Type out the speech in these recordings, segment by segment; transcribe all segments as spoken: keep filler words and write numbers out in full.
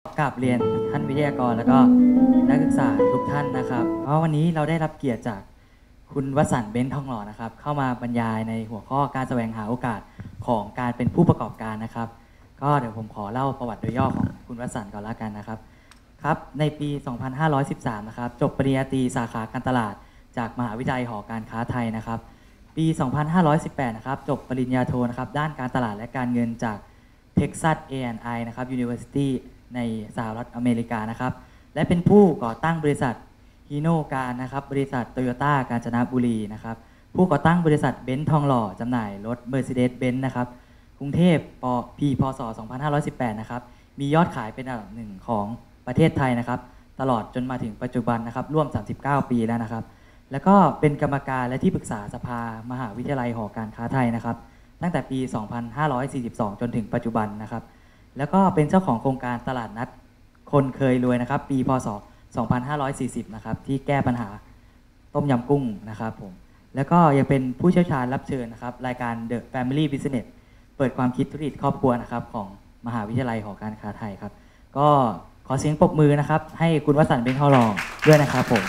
กราบเรียนท่านวิทยากรแล้วก็นักศึกษาทุกท่านนะครับเพราะวันนี้เราได้รับเกียรติจากคุณวสันต์ เบ้นทองหล่อนะครับเข้ามาบรรยายในหัวข้อการแสวงหาโอกาสของการเป็นผู้ประกอบการนะครับก็เดี๋ยวผมขอเล่าประวัติโดยย่อของคุณวสันต์ก่อนละกันนะครับครับในปี สองพันห้าร้อยสิบสาม นะครับจบปริญญาตรีสาขาการตลาดจากมหาวิทยาลัยหอการค้าไทยนะครับปี สองพันห้าร้อยสิบแปด นะครับจบปริญญาโทนะครับด้านการตลาดและการเงินจาก Texas เอ แอนด์ ไอ นะครับ University ในสหรัฐอเมริกานะครับและเป็นผู้ก่อตั้งบริษัทฮีโนการนะครับบริษัทโตโยต้ากาญจนบุรีนะครับผู้ก่อตั้งบริษัทเบนซ์ทองหล่อจำหน่ายรถ Mercedes-Benz นะครับกรุงเทพปีพศ สองพันห้าร้อยสิบแปด นะครับมียอดขายเป็นอันดับหนึ่งของประเทศไทยนะครับตลอดจนมาถึงปัจจุบันนะครับร่วมสามสิบเก้าปีแล้วนะครับแล้วก็เป็นกรรมการและที่ปรึกษาสภามหาวิทยาลัยหอการค้าไทยนะครับตั้งแต่ปี สองพันห้าร้อยสี่สิบสอง จนถึงปัจจุบันนะครับแล้วก็เป็นเจ้าของโครงการตลาดนัดคนเคยรวยนะครับปีพศ สองพันห้าร้อยสี่สิบ นะครับที่แก้ปัญหาต้มยำกุ้งนะครับผมแล้วก็ยังเป็นผู้เชี่ยวชาญรับเชิญนะครับรายการ The Family Business เปิดความคิดธุรกิจครอบครัวนะครับของมหาวิทยาลัยหอการค้าไทยครับก็ขอเสียงปรบมือนะครับให้คุณวสันต์ เบ้นทองหล่อด้วยนะครับผม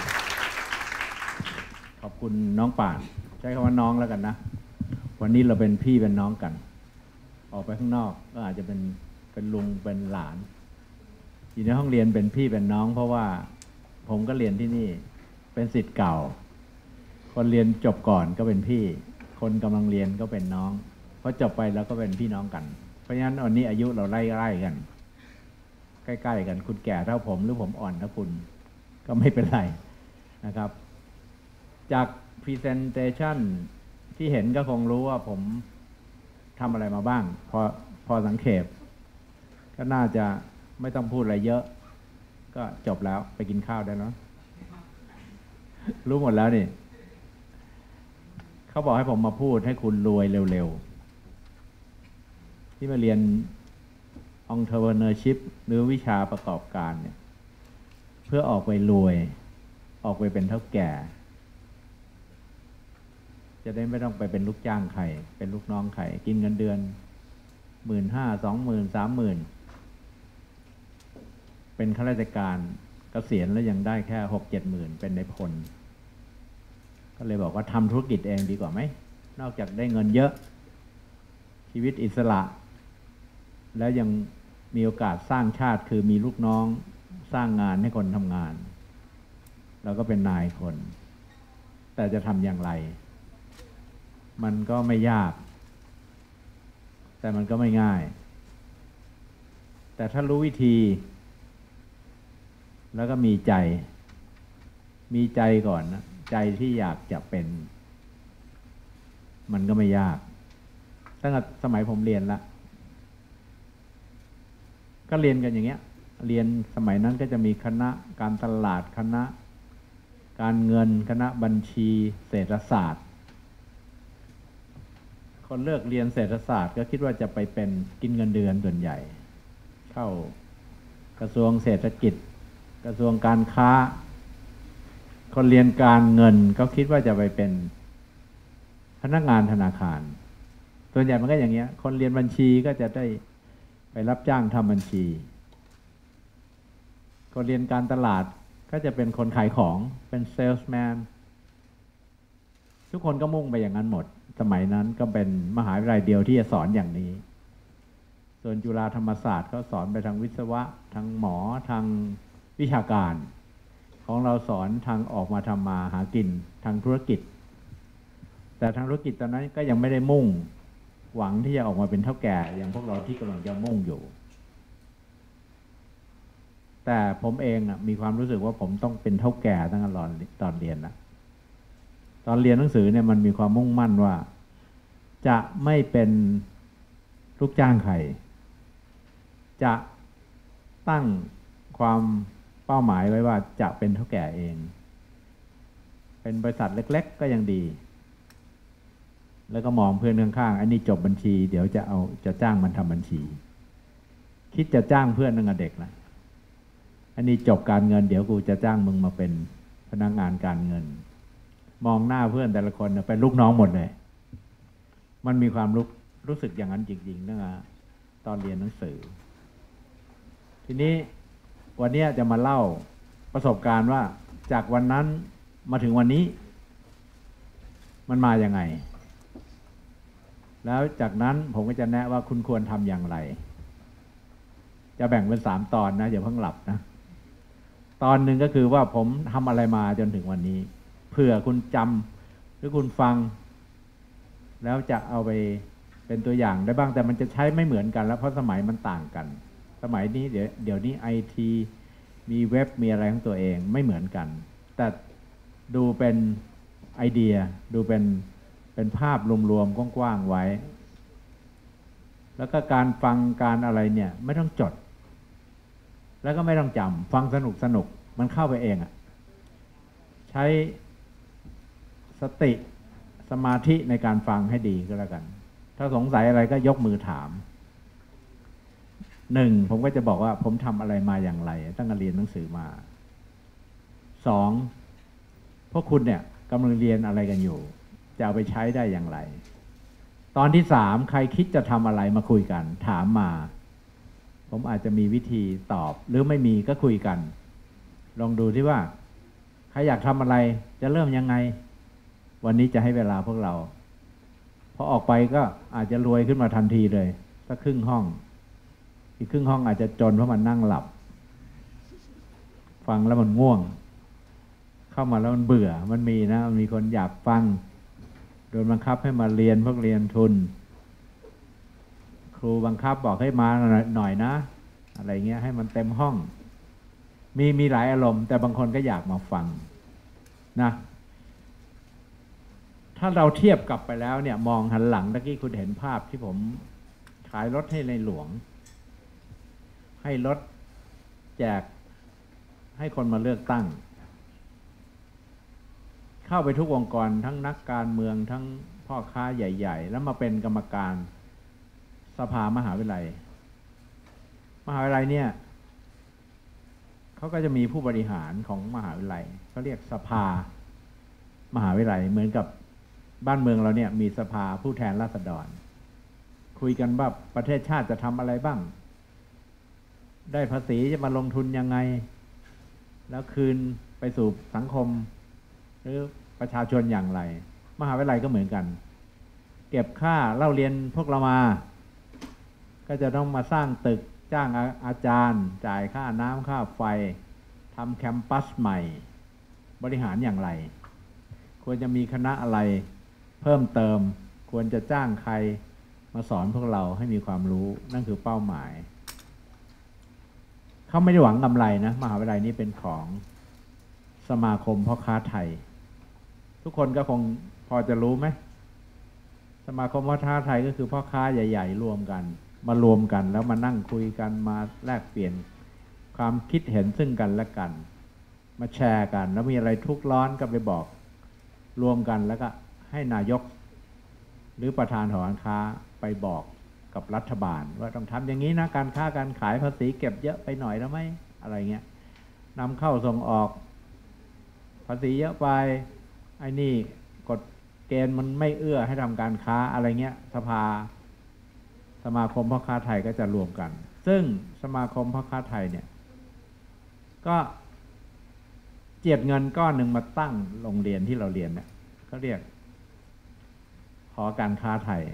ขอบคุณน้องป่านใช้คำว่าน้องแล้วกันนะวันนี้เราเป็นพี่เป็นน้องกันออกไปข้างนอกก็อาจจะเป็นเป็นลุงเป็นหลานอยู่ในห้องเรียนเป็นพี่เป็นน้องเพราะว่าผมก็เรียนที่นี่เป็นศิษย์เก่าคนเรียนจบก่อนก็เป็นพี่คนกำลังเรียนก็เป็นน้องพอจบไปแล้วก็เป็นพี่น้องกันเพราะฉะนั้นวันนี้อายุเราไล่ๆกันใกล้ๆกันคุณแก่เท่าผมหรือผมอ่อนเท่าคุณก็ไม่เป็นไรนะครับจาก Presentation ที่เห็นก็คงรู้ว่าผมทำอะไรมาบ้างพอพอสังเขปก็น่าจะไม่ต้องพูดอะไรเยอะก็จบแล้วไปกินข้าวได้แล้วรู้หมดแล้วนี่เขาบอกให้ผมมาพูดให้คุณรวยเร็วๆที่มาเรียน Entrepreneurship หรือวิชาประกอบการเนี่ยเพื่อออกไปรวยออกไปเป็นเท่าแก่จะได้ไม่ต้องไปเป็นลูกจ้างใครเป็นลูกน้องใครกินเงินเดือนหมื่นห้าสองหมื่นสามหมื่นเป็นข้าราชการเกษียณแล้วยังได้แค่หกเจ็ดหมื่นเป็นนายพลก็เลยบอกว่าทำธุรกิจเองดีกว่าไหมนอกจากได้เงินเยอะชีวิตอิสระแล้วยังมีโอกาสสร้างชาติคือมีลูกน้องสร้างงานให้คนทำงานแล้วก็เป็นนายคนแต่จะทำอย่างไรมันก็ไม่ยากแต่มันก็ไม่ง่ายแต่ถ้ารู้วิธีแล้วก็มีใจมีใจก่อนนะใจที่อยากจะเป็นมันก็ไม่ยากตั้งแต่สมัยผมเรียนละก็เรียนกันอย่างเงี้ยเรียนสมัยนั้นก็จะมีคณะการตลาดคณะการเงินคณะบัญชีเศรษฐศาสตร์คนเลิกเรียนเศรษฐศาสตร์ก็คิดว่าจะไปเป็นกินเงินเดือนส่วนใหญ่เข้ากระทรวงเศรษฐกิจกระทรวงการค้าคนเรียนการเงินก็คิดว่าจะไปเป็นพนักงานธนาคารส่วนใหญ่มันก็อย่างเงี้ยคนเรียนบัญชีก็จะได้ไปรับจ้างทำบัญชีคนเรียนการตลาดก็จะเป็นคนขายของเป็นเซลส์แมนทุกคนก็มุ่งไปอย่างนั้นหมดสมัยนั้นก็เป็นมหาวิทยาลัยเดียวที่จะสอนอย่างนี้ส่วนจุฬาธรรมศาสตร์เขาสอนไปทางวิศวะทางหมอทางวิชาการของเราสอนทางออกมาทำมาหากินทางธุรกิจแต่ทางธุรกิจตอนนั้นก็ยังไม่ได้มุ่งหวังที่จะออกมาเป็นเท่าแก่อย่างพวกเราที่กำลังจะมุ่งอยู่แต่ผมเองมีความรู้สึกว่าผมต้องเป็นเท่าแก่ตั้งแต่ตอนเรียนนะตอนเรียนหนังสือเนี่ยมันมีความมุ่งมั่นว่าจะไม่เป็นลูกจ้างใครจะตั้งความเป้าหมายไว้ว่าจะเป็นเท่าแก่เองเป็นบริษัทเล็กๆก็ยังดีแล้วก็มองเพื่อนข้างๆอันนี้จบบัญชีเดี๋ยวจะเอาจะจ้างมันทำบัญชีคิดจะจ้างเพื่อนตั้งแต่เด็กนะอันนี้จบการเงินเดี๋ยวกูจะจ้างมึงมาเป็นพนักงานการเงินมองหน้าเพื่อนแต่ละคนเป็นลูกน้องหมดเลยมันมีความรู้รู้สึกอย่างนั้นจริงๆตั้งแต่ตอนเรียนหนังสือทีนี้วันนี้จะมาเล่าประสบการณ์ว่าจากวันนั้นมาถึงวันนี้มันมาอย่างไงแล้วจากนั้นผมก็จะแนะว่าคุณควรทำอย่างไรจะแบ่งเป็นสามตอนนะอย่าเพิ่งหลับนะตอนหนึ่งก็คือว่าผมทำอะไรมาจนถึงวันนี้เผื่อคุณจำหรือคุณฟังแล้วจะเอาไปเป็นตัวอย่างได้บ้างแต่มันจะใช้ไม่เหมือนกันแล้วเพราะสมัยมันต่างกันสมัยนี้เดี๋ยวเดี๋ยวนี้ไอทีมีเว็บมีอะไรของตัวเองไม่เหมือนกันแต่ดูเป็นไอเดียดูเป็นเป็นภาพรวมๆกว้างๆไว้แล้วก็การฟังการอะไรเนี่ยไม่ต้องจดแล้วก็ไม่ต้องจำฟังสนุกสนุกมันเข้าไปเองอะใช้สติสมาธิในการฟังให้ดีก็แล้วกันถ้าสงสัยอะไรก็ยกมือถามหนึ่งผมก็จะบอกว่าผมทำอะไรมาอย่างไรตั้งแต่เรียนหนังสือมาสองพวกคุณเนี่ยกำลังเรียนอะไรกันอยู่จะเอาไปใช้ได้อย่างไรตอนที่สามใครคิดจะทำอะไรมาคุยกันถามมาผมอาจจะมีวิธีตอบหรือไม่มีก็คุยกันลองดูที่ว่าใครอยากทำอะไรจะเริ่มยังไงวันนี้จะให้เวลาพวกเราพอออกไปก็อาจจะรวยขึ้นมาทันทีเลยสักครึ่งห้องอีกครึ่งห้องอาจจะจนเพราะมันนั่งหลับฟังแล้วมันง่วงเข้ามาแล้วมันเบื่อมันมีนะมันมีคนอยากฟังโดนบังคับให้มาเรียนพวกเรียนทุนครูบังคับบอกให้มาหน่อยนะอะไรเงี้ยให้มันเต็มห้องมีมีหลายอารมณ์แต่บางคนก็อยากมาฟังนะถ้าเราเทียบกลับไปแล้วเนี่ยมองหันหลังตะกี้คุณเห็นภาพที่ผมขายรถให้ในหลวงให้รถแจกให้คนมาเลือกตั้งเข้าไปทุกองค์กรทั้งนักการเมืองทั้งพ่อค้าใหญ่ๆแล้วมาเป็นกรรมการสภามหาวิทยาลัยมหาวิทยาลัยเนี่ยเขาก็จะมีผู้บริหารของมหาวิทยาลัยเขาเรียกสภามหาวิทยาลัยเหมือนกับบ้านเมืองเราเนี่ยมีสภาผู้แทนราษฎรคุยกันว่าประเทศชาติจะทำอะไรบ้างได้ภาษีจะมาลงทุนยังไงแล้วคืนไปสู่สังคมหรือประชาชนอย่างไรมหาวิทยาลัยก็เหมือนกันเก็บค่าเล่าเรียนพวกเรามาก็จะต้องมาสร้างตึกจ้างอาจารย์จ่ายค่าน้ำค่าไฟทำแคมปัสใหม่บริหารอย่างไรควรจะมีคณะอะไรเพิ่มเติมควรจะจ้างใครมาสอนพวกเราให้มีความรู้นั่นคือเป้าหมายเขาไม่ได้หวังกำไรนะมหาวิทยาลัยนี้เป็นของสมาคมพ่อค้าไทยทุกคนก็คงพอจะรู้ไหมสมาคมพ่อค้าไทยก็คือพ่อค้าใหญ่ๆรวมกันมารวมกันแล้วมานั่งคุยกันมาแลกเปลี่ยนความคิดเห็นซึ่งกันและกันมาแชร์กันแล้วมีอะไรทุกข์ร้อนก็ไปบอกรวมกันแล้วก็ให้นายกหรือประธานหอการค้าไปบอกกับรัฐบาลว่าต้องทำอย่างนี้นะการค้าการขายภาษีเก็บเยอะไปหน่อยแล้วไหมอะไรเงี้ยนำเข้าส่งออกภาษีเยอะไปไอ้นี่กฎเกณฑ์มันไม่เอื้อให้ทำการค้าอะไรเงี้ยสภาสมาคมพ่อค้าไทยก็จะรวมกันซึ่งสมาคมพ่อค้าไทยเนี่ยก็เจียดเงินก้อนหนึ่งมาตั้งโรงเรียนที่เราเรียนเนี่ยเขาเรียกหอการค้าไทย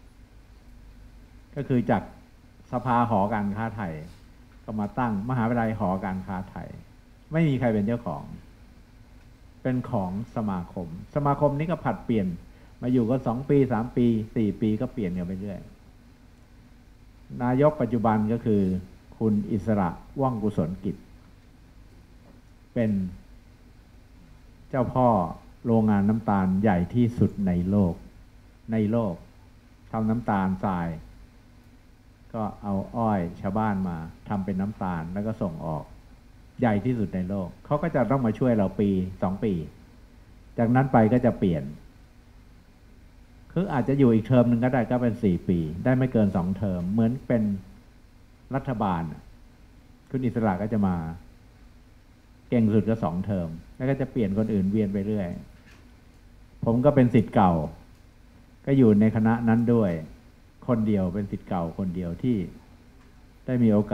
ก็คือจากสภาหอการค้าไทยก็มาตั้งมหาวิทยาลัยหอการค้าไทยไม่มีใครเป็นเจ้าของเป็นของสมาคมสมาคมนี้ก็ผัดเปลี่ยนมาอยู่ก็สองปีสามปีสี่ปีก็เปลี่ยนกันไปเรื่อยนายกปัจจุบันก็คือคุณอิสระว่องกุศลกิจเป็นเจ้าพ่อโรงงานน้ำตาลใหญ่ที่สุดในโลกในโลกทำน้ำตาลทรายก็เอาอ้อยชาวบ้านมาทำเป็นน้ำตาลแล้วก็ส่งออกใหญ่ที่สุดในโลกเขาก็จะต้องมาช่วยเราปีสองปีจากนั้นไปก็จะเปลี่ยนคืออาจจะอยู่อีกเทอมหนึ่งก็ได้ก็เป็นสี่ปีได้ไม่เกินสองเทอมเหมือนเป็นรัฐบาลคุณอิสระก็จะมาเก่งสุดก็สองเทอมแล้วก็จะเปลี่ยนคนอื่นเวียนไปเรื่อยผมก็เป็นศิษย์เก่าก็อยู่ในคณะนั้นด้วยคนเดียวเป็นศิษย์เก่าคนเดียวที่ได้มีโอกาส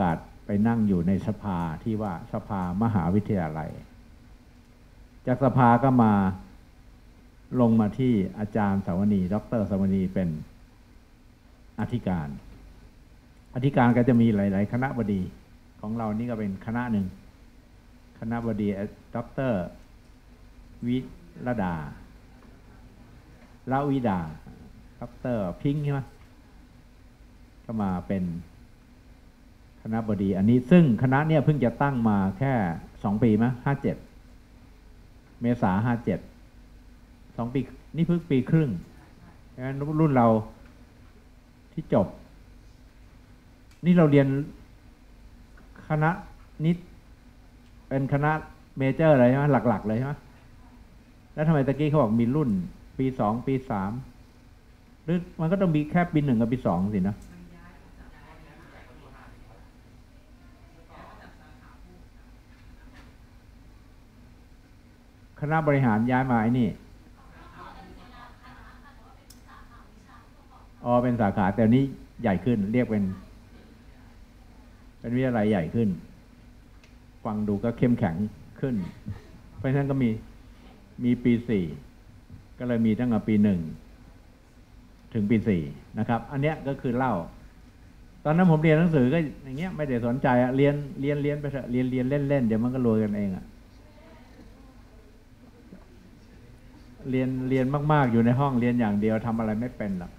ไปนั่งอยู่ในสภาที่ว่าสภามหาวิทยาลัยจากสภาก็มาลงมาที่อาจารย์สาวนีดรสาวนีเป็นอธิการอธิการก็จะมีหลายๆคณะบดีของเรานี่ก็เป็นคณะหนึ่งคณะบดีดรวิรดาละวิดาดรพิงค์ใช่ไหมก็มาเป็นคณะบดีอันนี้ซึ่งคณะเนี่ยเพิ่งจะตั้งมาแค่สองปีมั้ยห้าเจ็ดเมษาห้าเจ็ดสองปีนี่เพิ่งปีครึ่งงั้นรุ่นเราที่จบนี่เราเรียนคณะนิดเป็นคณะเมเจอร์อะไรใช่ไหมหลักๆเลยใช่ไหมแล้วทำไมตะกี้เขาบอกมีรุ่นปีสองปีสามหรือมันก็ต้องมีแค่ปีหนึ่งกับปีสองสินะคณะบริหารย้ายมาไอ้นี่อ๋อเป็นสาขาแต่นี้ใหญ่ขึ้นเรียกเป็นเป็นวิทยาลัยใหญ่ขึ้นฟังดูก็เข้มแข็งขึ้นเพราะฉะนั้นก็มีมีปีสี่ก็เลยมีตั้งแต่ปีหนึ่งถึงปีสี่นะครับอันเนี้ยก็คือเล่าตอนนั้นผมเรียนหนังสือก็อย่างเงี้ยไม่ได้สนใจอะเรียนเรียนเรียนไปเถอะเรียนเรียนเล่นเล่นเดี๋ยวมันก็รวยกันเองอะเรียนเรียนมากๆอยู่ในห้องเรียนอย่างเดียวทำอะไรไม่เป็นหรอก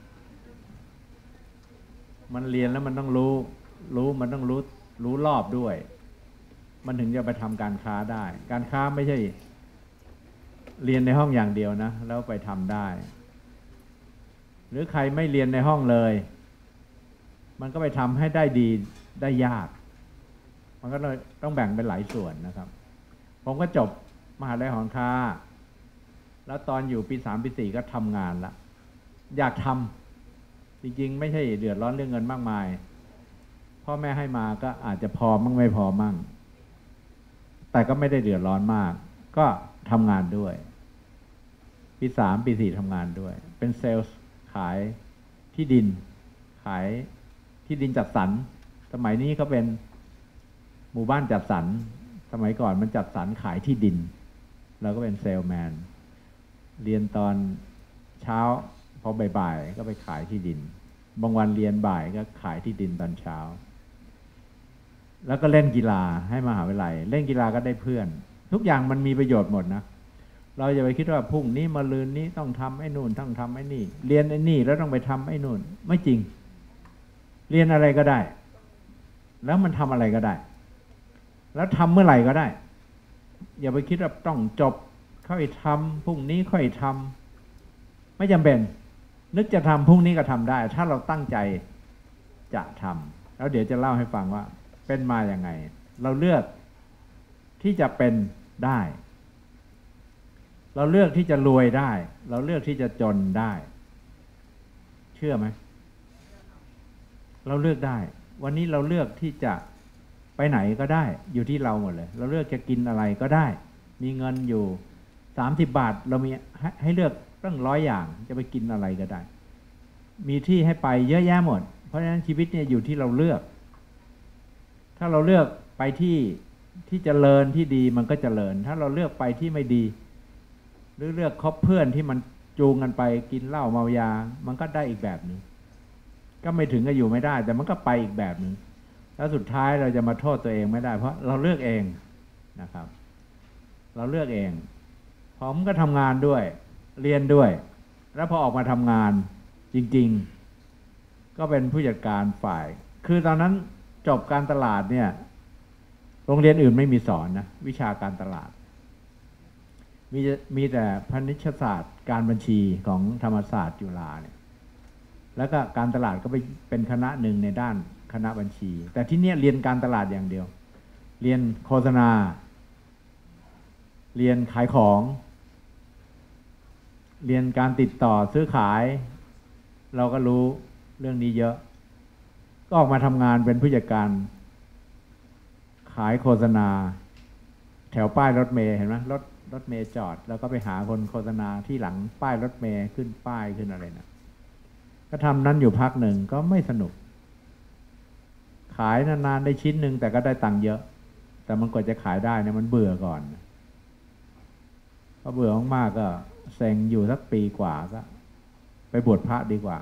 มันเรียนแล้วมันต้องรู้รู้มันต้องรู้รู้รอบด้วยมันถึงจะไปทำการค้าได้การค้าไม่ใช่เรียนในห้องอย่างเดียวนะแล้วไปทำได้หรือใครไม่เรียนในห้องเลยมันก็ไปทำให้ได้ดีได้ยากมันก็เลยต้องแบ่งเป็นหลายส่วนนะครับผมก็จบมหาวิทยาลัยหอการค้าแล้วตอนอยู่ปีสามปีสี่ก็ทำงานละอยากทำจริงๆไม่ใช่เดือดร้อนเรื่องเงินมากมายพ่อแม่ให้มาก็อาจจะพอมั่งไม่พอมั่งแต่ก็ไม่ได้เดือดร้อนมากก็ทำงานด้วยปีสามปีสี่ทำงานด้วยเป็นเซลล์ขายที่ดินขายที่ดินจัดสรรสมัยนี้เขาเป็นหมู่บ้านจัดสรรสมัยก่อนมันจัดสรรขายที่ดินเราก็เป็นเซลล์แมนเรียนตอนเช้าพอบ่ายๆก็ไปขายที่ดินบางวันเรียนบ่ายก็ขายที่ดินตอนเช้าแล้วก็เล่นกีฬาให้มหาวิทยาลัยเล่นกีฬาก็ได้เพื่อนทุกอย่างมันมีประโยชน์หมดนะเราอย่าไปคิดว่าพรุ่งนี้มะรืนนี้ต้องทำไอ้นู่นต้องทำไอ้นี่เรียนไอ้นี่แล้วต้องไปทำไอ้นู่นไม่จริงเรียนอะไรก็ได้แล้วมันทำอะไรก็ได้แล้วทำเมื่อไหร่ก็ได้อย่าไปคิดว่าต้องจบค่อยทำพรุ่งนี้ค่อยทำไม่จำเป็นนึกจะทำพรุ่งนี้ก็ทำได้ถ้าเราตั้งใจจะทำแล้วเดี๋ยวจะเล่าให้ฟังว่าเป็นมาอย่างไงเราเลือกที่จะเป็นได้เราเลือกที่จะรวยได้เราเลือกที่จะจนได้เชื่อไหมเราเลือกได้วันนี้เราเลือกที่จะไปไหนก็ได้อยู่ที่เราหมดเลยเราเลือกจะกินอะไรก็ได้มีเงินอยู่สามสิบบาทเรามีให้เลือกตั้งร้อยอย่างจะไปกินอะไรก็ได้มีที่ให้ไปเยอะแยะหมดเพราะฉะนั้นชีวิตเนี่ยอยู่ที่เราเลือกถ้าเราเลือกไปที่ที่เจริญที่ดีมันก็เจริญถ้าเราเลือกไปที่ไม่ดีหรือเลือกคบเพื่อนที่มันจูงกันไปกินเหล้าเมายามันก็ได้อีกแบบนึงก็ไม่ถึงกับอยู่ไม่ได้แต่มันก็ไปอีกแบบนึงแล้วสุดท้ายเราจะมาโทษตัวเองไม่ได้เพราะเราเลือกเองนะครับเราเลือกเองผมก็ทำงานด้วยเรียนด้วยแล้วพอออกมาทำงานจริงๆก็เป็นผู้จัดการฝ่ายคือตอนนั้นจบการตลาดเนี่ยโรงเรียนอื่นไม่มีสอนนะวิชาการตลาดมีมีแต่พาณิชยศาสตร์การบัญชีของธรรมศาสตร์จุฬาเนี่ยแล้วก็การตลาดก็ไปเป็นคณะหนึ่งในด้านคณะบัญชีแต่ที่นี่เรียนการตลาดอย่างเดียวเรียนโฆษณาเรียนขายของเรียนการติดต่อซื้อขายเราก็รู้เรื่องนี้เยอะก็ออกมาทำงานเป็นผู้จัดการขายโฆษณาแถวป้ายรถเมล์เห็นไหมรถรถเมล์จอดแล้วก็ไปหาคนโฆษณาที่หลังป้ายรถเมล์ขึ้นป้ายขึ้นอะไรนะก็ทำนั้นอยู่พักหนึ่งก็ไม่สนุกขายนานๆได้ชิ้นหนึ่งแต่ก็ได้ตังค์เยอะแต่มันกว่าจะขายได้เนี่ยมันเบื่อก่อนพอเบื่อมากๆก็เซ็งอยู่สักปีกว่าก็ไปบวชพระดีกว่า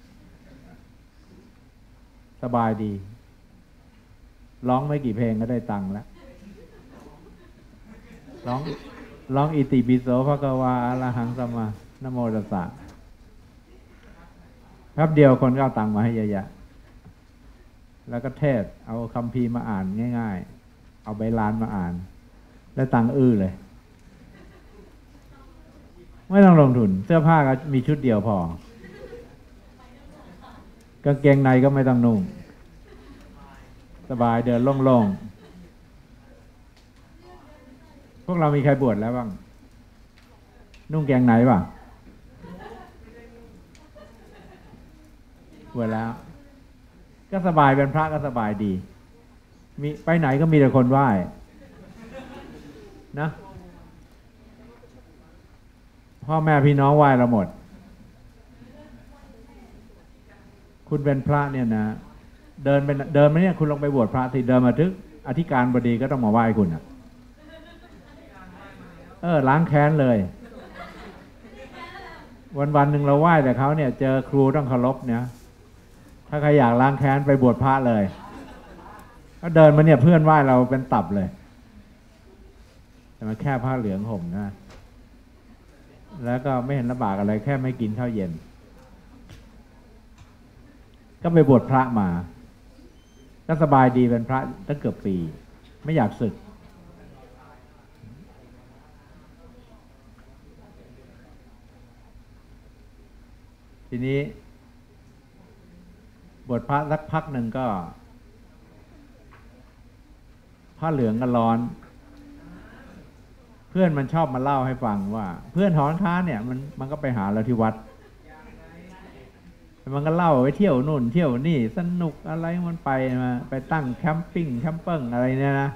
สบายดีร้องไม่กี่เพลงก็ได้ตังค์แล้วร้องร้องอิติปิโสภะคะวาอะระหังสัมมานะโมตัสสะแป๊บเดียวคนก็เอาตังค์มาให้เยอะแยะแล้วก็เทศเอาคัมภีร์มาอ่านง่ายๆเอาใบลานมาอ่านแล้วตังค์อื้อเลยไม่ต้องลงทุนเสื้อผ้าก็มีชุดเดียวพอกางเกงในก็ไม่ต้องนุ่งสบายเดินโล่งๆพวกเรามีใครบวชแล้วบ้างนุ่งแกงไหนบ้างบวชแล้วก็สบายเป็นพระก็สบายดีมีไปไหนก็มีแต่คนไหว้นะพ่อแม่พี่น้องไหว้เราหมดคุณเป็นพระเนี่ยนะเดินเป็นเดินมาเนี่ยคุณลงไปบวชพระสิเดินมาถึงอธิการบดีก็ต้องมาไหว้คุณอ่ะเออล้างแค้นเลยวันวันหนึ่งเราไหว้แต่เขาเนี่ยเจอครูต้องเคารพเนี่ยถ้าใครอยากล้างแค้นไปบวชพระเลยก็เดินมาเนี่ยเพื่อนไหว้เราเป็นตับเลยแต่มาแค่ผ้าเหลืองห่มนะแล้วก็ไม่เห็นลำบากอะไรแค่ไม่กินข้าวเย็นก็ไปบวชพระมาก็สบายดีเป็นพระตั้งเกือบปีไม่อยากสึกทีนี้บวชพระสักพักหนึ่งก็ผ้าเหลืองก็ร้อนเพื่อนมันชอบมาเล่าให้ฟังว่าเพื่อนถอนค้าเนี่ยมันมันก็ไปหาเราที่วัดมันก็เล่าไปเที่ยวนู่นเที่ยวนี่สนุกอะไรมันไปมาไปตั้งแคมปิ้งแคมเปิ้งอะไรเนี่ยนะ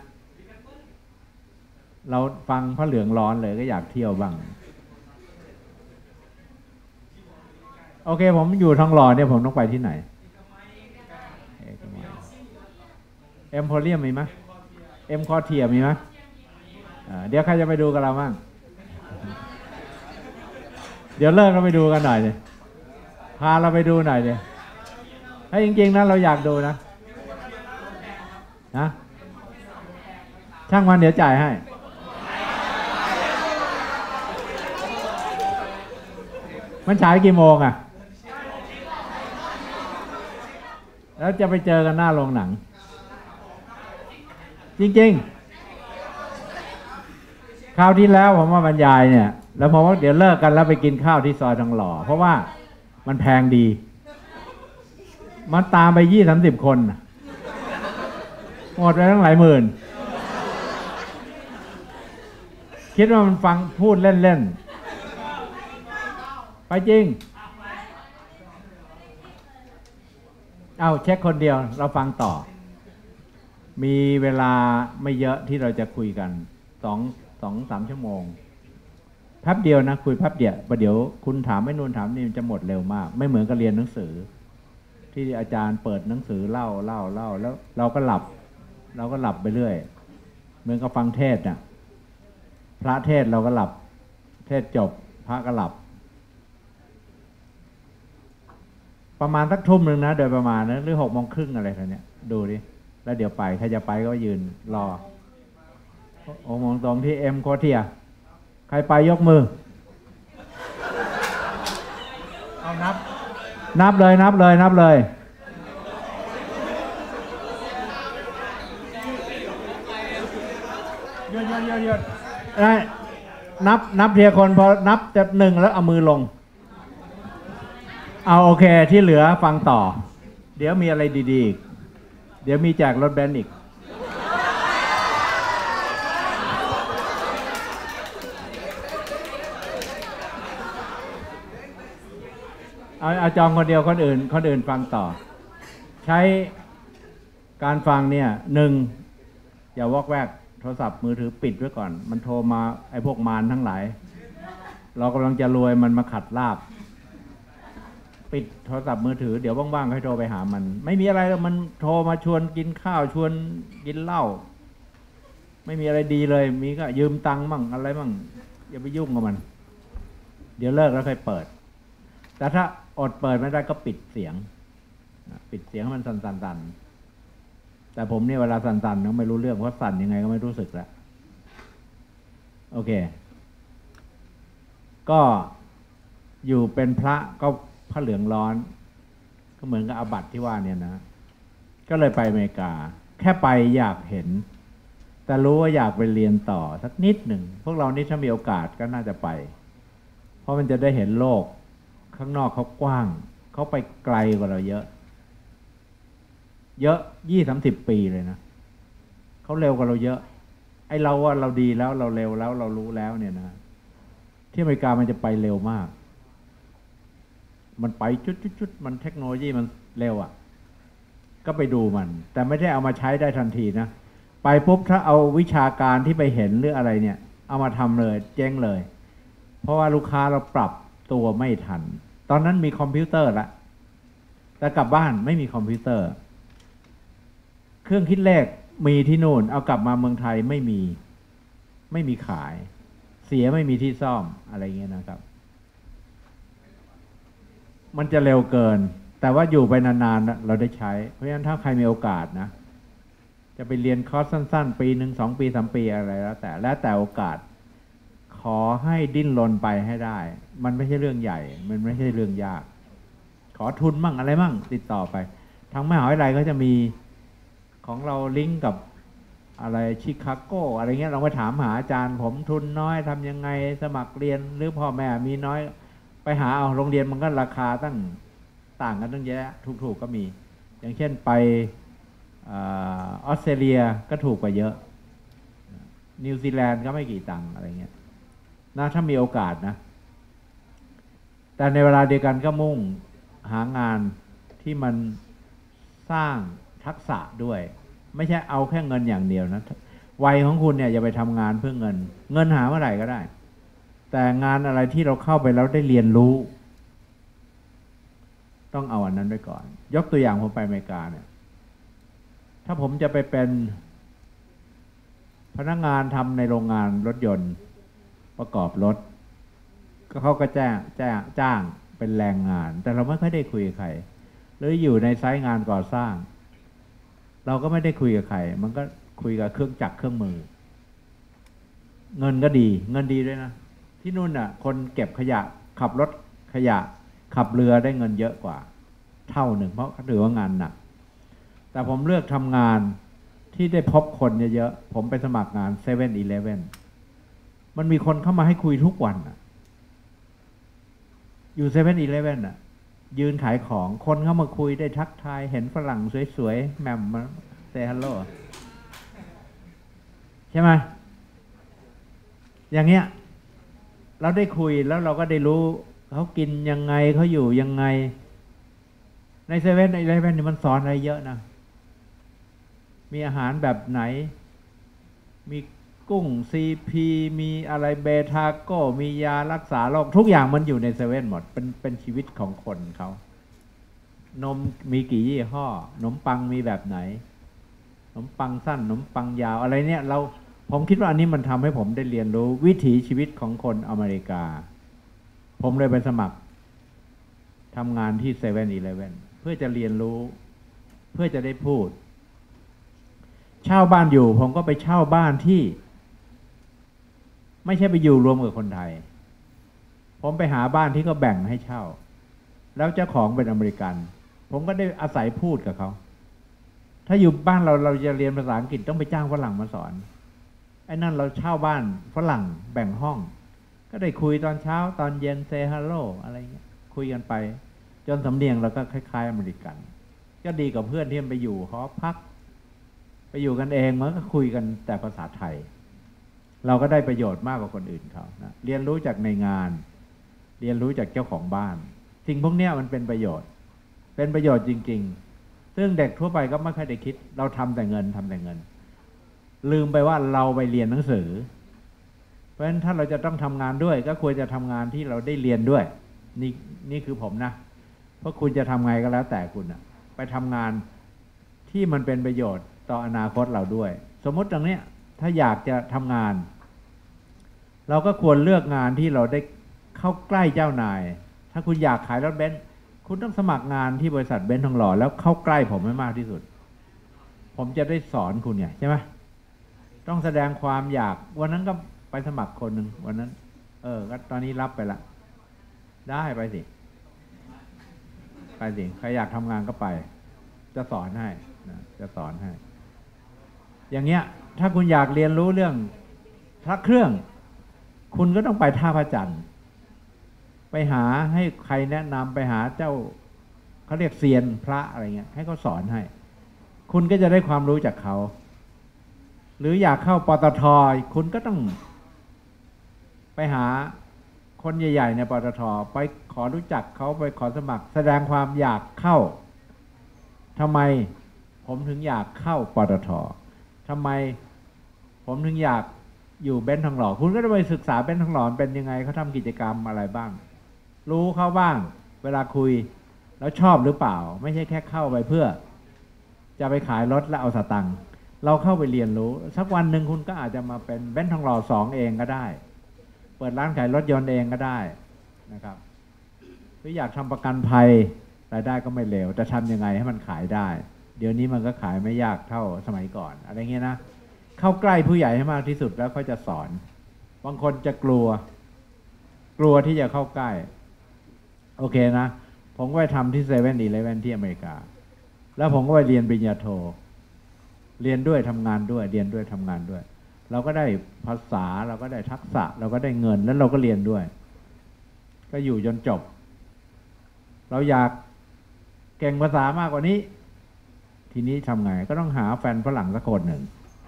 เราฟังพระเหลืองร้อนเลยก็อยากเที่ยวบ้างโอเคผมอยู่ทองหล่อเนี่ยผมต้องไปที่ไหนเอ็มโพเรียมมีไหมเอ็มคอเทียมีไหมเดี๋ยวใครจะไปดูกับเราบ้างเดี๋ยวเลิกเราไปดูกันหน่อยเลยพาเราไปดูหน่อยเลยถ้าจริงๆนะเราอยากดูนะนะช่างมันเดี๋ยวจ่ายให้มันฉายกี่โมงอ่ะแล้วจะไปเจอกันหน้าโรงหนังจริงๆคราวที่แล้วผมมาบรรยายเนี่ยแล้วผมว่าเดี๋ยวเลิกกันแล้วไปกินข้าวที่ซอยทองหล่อเพราะว่ามันแพงดีมันตามไปยี่สามสิบคนหมดไปตั้งหลายหมื่นคิดว่ามันฟังพูดเล่นๆไปจริงเอาเช็คคนเดียวเราฟังต่อมีเวลาไม่เยอะที่เราจะคุยกันสองสองสามชั่วโมงแป๊บเดียวนะคุยแป๊บเดียวประเดี๋ยวคุณถามไม่นู่นถามนี่มันจะหมดเร็วมากไม่เหมือนกับเรียนหนังสือที่อาจารย์เปิดหนังสือเล่าเล่าเล่าแล้วเราก็หลับเราก็หลับไปเรื่อยเหมือนกับฟังเทศน่ะพระเทศเราก็หลับเทศจบพระก็หลับประมาณสักทุ่มหนึ่งนะโดยประมาณนะหรือหกโมงครึ่งอะไรท่านี้ดูดิแล้วเดี๋ยวไปใครจะไปก็ยืนรอโอ้มองตรงที่เอ็มโคเทียใครไปยกมือเอานับนับเลยนับเลยนับเลยหยุดหยุดหยุดหยุดได้นับนับเทียคนพอนับจะหนึ่งแล้วเอามือลงเอาโอเคที่เหลือฟังต่อเดี๋ยวมีอะไรดีๆเดี๋ยวมีแจกรถเบนซ์อีกเอาเอาจองคนเดียวคนอื่นคนอื่นฟังต่อใช้การฟังเนี่ยหนึ่งอย่าวอกแวกโทรศัพท์มือถือปิดไว้ก่อนมันโทรมาไอ้พวกมารทั้งหลายเรากำลังจะรวยมันมาขัดลาบปิดโทรศัพท์มือถือเดี๋ยวว่างๆค่อยโทรไปหามัน ไม่มีอะไรมันโทรมาชวนกินข้าวชวนกินเหล้าไม่มีอะไรดีเลยมีก็ยืมตังค์มั่งอะไรมั่งอย่าไปยุ่งกับมันเดี๋ยวเลิกแล้วค่อยเปิดแต่ถ้าอดเปิดไม่ได้ก็ปิดเสียงปิดเสียงให้มันสั่นๆแต่ผมเนี่ยเวลาสั่นๆก็ไม่รู้เรื่องเพราะสั่นยังไงก็ไม่รู้สึกแล้วโอเคก็อยู่เป็นพระก็พระเหลืองร้อนก็เหมือนกับอาบัติที่ว่าเนี่ยนะก็เลยไปอเมริกาแค่ไปอยากเห็นแต่รู้ว่าอยากไปเรียนต่อสักนิดหนึ่งพวกเรานี่ถ้ามีโอกาสก็น่าจะไปเพราะมันจะได้เห็นโลกข้างนอกเขากว้างเขาไปไกลกว่าเราเยอะเยอะยี่สามสิบปีเลยนะเขาเร็วกว่าเราเยอะไอเราว่าเราดีแล้วเราเร็วแล้วเรารู้แล้วเนี่ยนะที่อเมริกามันจะไปเร็วมากมันไปจุดๆๆมันเทคโนโลยีมันเร็วอ่ะก็ไปดูมันแต่ไม่ได้เอามาใช้ได้ทันทีนะไปปุ๊บถ้าเอาวิชาการที่ไปเห็นหรืออะไรเนี่ยเอามาทำเลยเจ๊งเลยเพราะว่าลูกค้าเราปรับตัวไม่ทันตอนนั้นมีคอมพิวเตอร์ละแต่กลับบ้านไม่มีคอมพิวเตอร์เครื่องคิดเลขมีที่นู่นเอากลับมาเมืองไทยไม่มีไม่มีขายเสียไม่มีที่ซ่อมอะไรเงี้ยนะครับมันจะเร็วเกินแต่ว่าอยู่ไปนานๆเราได้ใช้เพราะฉะนั้นถ้าใครมีโอกาสนะจะไปเรียนคอร์สสั้นๆปีหนึ่งสองปีสามปีอะไรแล้วแต่แล้วแต่โอกาสขอให้ดิ้นรนไปให้ได้มันไม่ใช่เรื่องใหญ่มันไม่ใช่เรื่องยากขอทุนมั่งอะไรมั่งติดต่อไปทางมหาวิทยาลัยก็จะมีของเราลิงก์กับอะไรชิคาโกอะไรเงี้ยเราไปถามหาอาจารย์ผมทุนน้อยทำยังไงสมัครเรียนหรือพ่อแม่มีน้อยไปหาเอาโรงเรียนมันก็ราคาตั้งต่างกันตั้งเยอะถูกๆก็มีอย่างเช่นไปออสเตรเลียก็ถูกกว่าเยอะนิวซีแลนด์ก็ไม่กี่ตังค์อะไรเงี้ยนะถ้ามีโอกาสนะแต่ในเวลาเดียวกันก็มุ่งหางานที่มันสร้างทักษะด้วยไม่ใช่เอาแค่เงินอย่างเดียวนะวัยของคุณเนี่ยอย่าไปทำงานเพื่อเงินเงินหาเมื่อไหร่ก็ได้แต่งานอะไรที่เราเข้าไปแล้วได้เรียนรู้ต้องเอาอันนั้นไว้ก่อนยกตัวอย่างผมไปอเมริกาเนี่ยถ้าผมจะไปเป็นพนักงานทำในโรงงานรถยนต์ประกอบรถก็เขาก็แจ้งแจ้งจ้างเป็นแรงงานแต่เราไม่ค่อยได้คุยกับใครหรืออยู่ในไซต์งานก่อสร้างเราก็ไม่ได้คุยกับใครมันก็คุยกับเครื่องจักรเครื่องมือเงินก็ดีเงินดีด้วยนะที่นู่นน่ะคนเก็บขยะขับรถขยะขับเรือได้เงินเยอะกว่าเท่าหนึ่งเพราะถือว่างานหนักแต่ผมเลือกทำงานที่ได้พบคนเยอะๆผมไปสมัครงานเซเว่นอีเลฟเว่นมันมีคนเข้ามาให้คุยทุกวันน่ะอยู่เซเว่นอีเลฟเว่นน่ะยืนขายของคนเข้ามาคุยได้ทักทายเห็นฝรั่งสวยๆแมมมาเซฮัลโหลใช่ไหมอย่างเงี้ยเราได้คุยแล้วเราก็ได้รู้เขากินยังไงเขาอยู่ยังไงในเซเว่นในเลเว่นนี่มันสอนอะไรเยอะนะมีอาหารแบบไหนมีกุ้งซีพีมีอะไรเบทาโก้มียารักษาโรคทุกอย่างมันอยู่ในเซเว่นหมดเป็นเป็นชีวิตของคนเขานมมีกี่ยี่ห้อขนมปังมีแบบไหนขนมปังสั้นขนมปังยาวอะไรเนี่ยเราผมคิดว่าอันนี้มันทำให้ผมได้เรียนรู้วิถีชีวิตของคนอเมริกาผมเลยไปสมัครทำงานที่เซเว่นอีเลฟเว่นเพื่อจะเรียนรู้เพื่อจะได้พูดเช่าบ้านอยู่ผมก็ไปเช่าบ้านที่ไม่ใช่ไปอยู่รวมกับคนไทยผมไปหาบ้านที่ก็แบ่งให้เช่าแล้วเจ้าของเป็นอเมริกันผมก็ได้อาศัยพูดกับเขาถ้าอยู่บ้านเราเราจะเรียนภาษาอังกฤษต้องไปจ้างฝรั่งมาสอนไอ้นั่นเราเช่าบ้านฝรั่งแบ่งห้องก็ได้คุยตอนเช้าตอนเย็นเซฮัลโหลอะไรเงี้ยคุยกันไปจนสำเนียงเราก็คล้ายๆอเมริกันก็ดีกับเพื่อนที่มันไปอยู่หอพักไปอยู่กันเองมันก็คุยกันแต่ภาษาไทยเราก็ได้ประโยชน์มากกว่าคนอื่นเขานะเรียนรู้จากในงานเรียนรู้จากเจ้าของบ้านสิ่งพวกนี้มันเป็นประโยชน์เป็นประโยชน์จริงๆซึ่งเด็กทั่วไปก็ไม่ค่อยได้คิดเราทำแต่เงินทำแต่เงินลืมไปว่าเราไปเรียนหนังสือเพราะฉะนั้นถ้าเราจะต้องทำงานด้วยก็ควรจะทำงานที่เราได้เรียนด้วยนี่นี่คือผมนะเพราะคุณจะทำไงก็แล้วแต่คุณอะไปทำงานที่มันเป็นประโยชน์ต่ออนาคตเราด้วยสมมติตรงนี้ถ้าอยากจะทำงานเราก็ควรเลือกงานที่เราได้เข้าใกล้เจ้านายถ้าคุณอยากขายรถเบนซ์คุณต้องสมัครงานที่บริษัทเบนซ์ทองหล่อแล้วเข้าใกล้ผมให้มากที่สุดผมจะได้สอนคุณไงใช่ไหมต้องแสดงความอยากวันนั้นก็ไปสมัครคนหนึ่งวันนั้นเออก็ตอนนี้รับไปละได้ไปสิไปสิใครอยากทำงานก็ไปจะสอนให้นะจะสอนให้อย่างเงี้ยถ้าคุณอยากเรียนรู้เรื่องพระเครื่องคุณก็ต้องไปท่าพระจันทร์ไปหาให้ใครแนะนำไปหาเจ้าเขาเรียกเซียนพระอะไรเงี้ยให้เขาสอนให้คุณก็จะได้ความรู้จากเขาหรืออยากเข้าปตท.คุณก็ต้องไปหาคนใหญ่ๆในปตท.ไปขอรู้จักเขาไปขอสมัครแสดงความอยากเข้าทำไมผมถึงอยากเข้าปตท.ทำไมผมถึงอยากอยู่เบนซ์ทองหล่อคุณก็ต้องไปศึกษาเบนซ์ทองหล่อเป็นยังไงเขาทำกิจกรรมอะไรบ้างรู้เขาบ้างเวลาคุยแล้วชอบหรือเปล่าไม่ใช่แค่เข้าไปเพื่อจะไปขายรถแล้วเอาสตังค์เราเข้าไปเรียนรู้สักวันหนึ่งคุณก็อาจจะมาเป็นเบนซ์ทองหล่อสองเองก็ได้เปิดร้านขายรถยนต์เองก็ได้นะครับหรืออยากทำประกันภัยรายได้ก็ไม่เลวแต่ทำยังไงให้มันขายได้เดี๋ยวนี้มันก็ขายไม่ยากเท่าสมัยก่อนอะไรเงี้ยนะเข้าใกล้ผู้ใหญ่ให้มากที่สุดแล้วเขาจะสอนบางคนจะกลัวกลัวที่จะเข้าใกล้โอเคนะผมก็ไปทำที่เซเว่นอีเลฟเว่นที่อเมริกาแล้วผมก็ไปเรียนปริญญาโทเรียนด้วยทำงานด้วยเรียนด้วยทำงานด้วยเราก็ได้ภาษาเราก็ได้ทักษะเราก็ได้เงินแล้วเราก็เรียนด้วยก็อยู่จนจบเราอยากเก่งภาษามากกว่านี้ทีนี้ทำไงก็ต้องหาแฟนฝรั่งสักคนหนึ่ง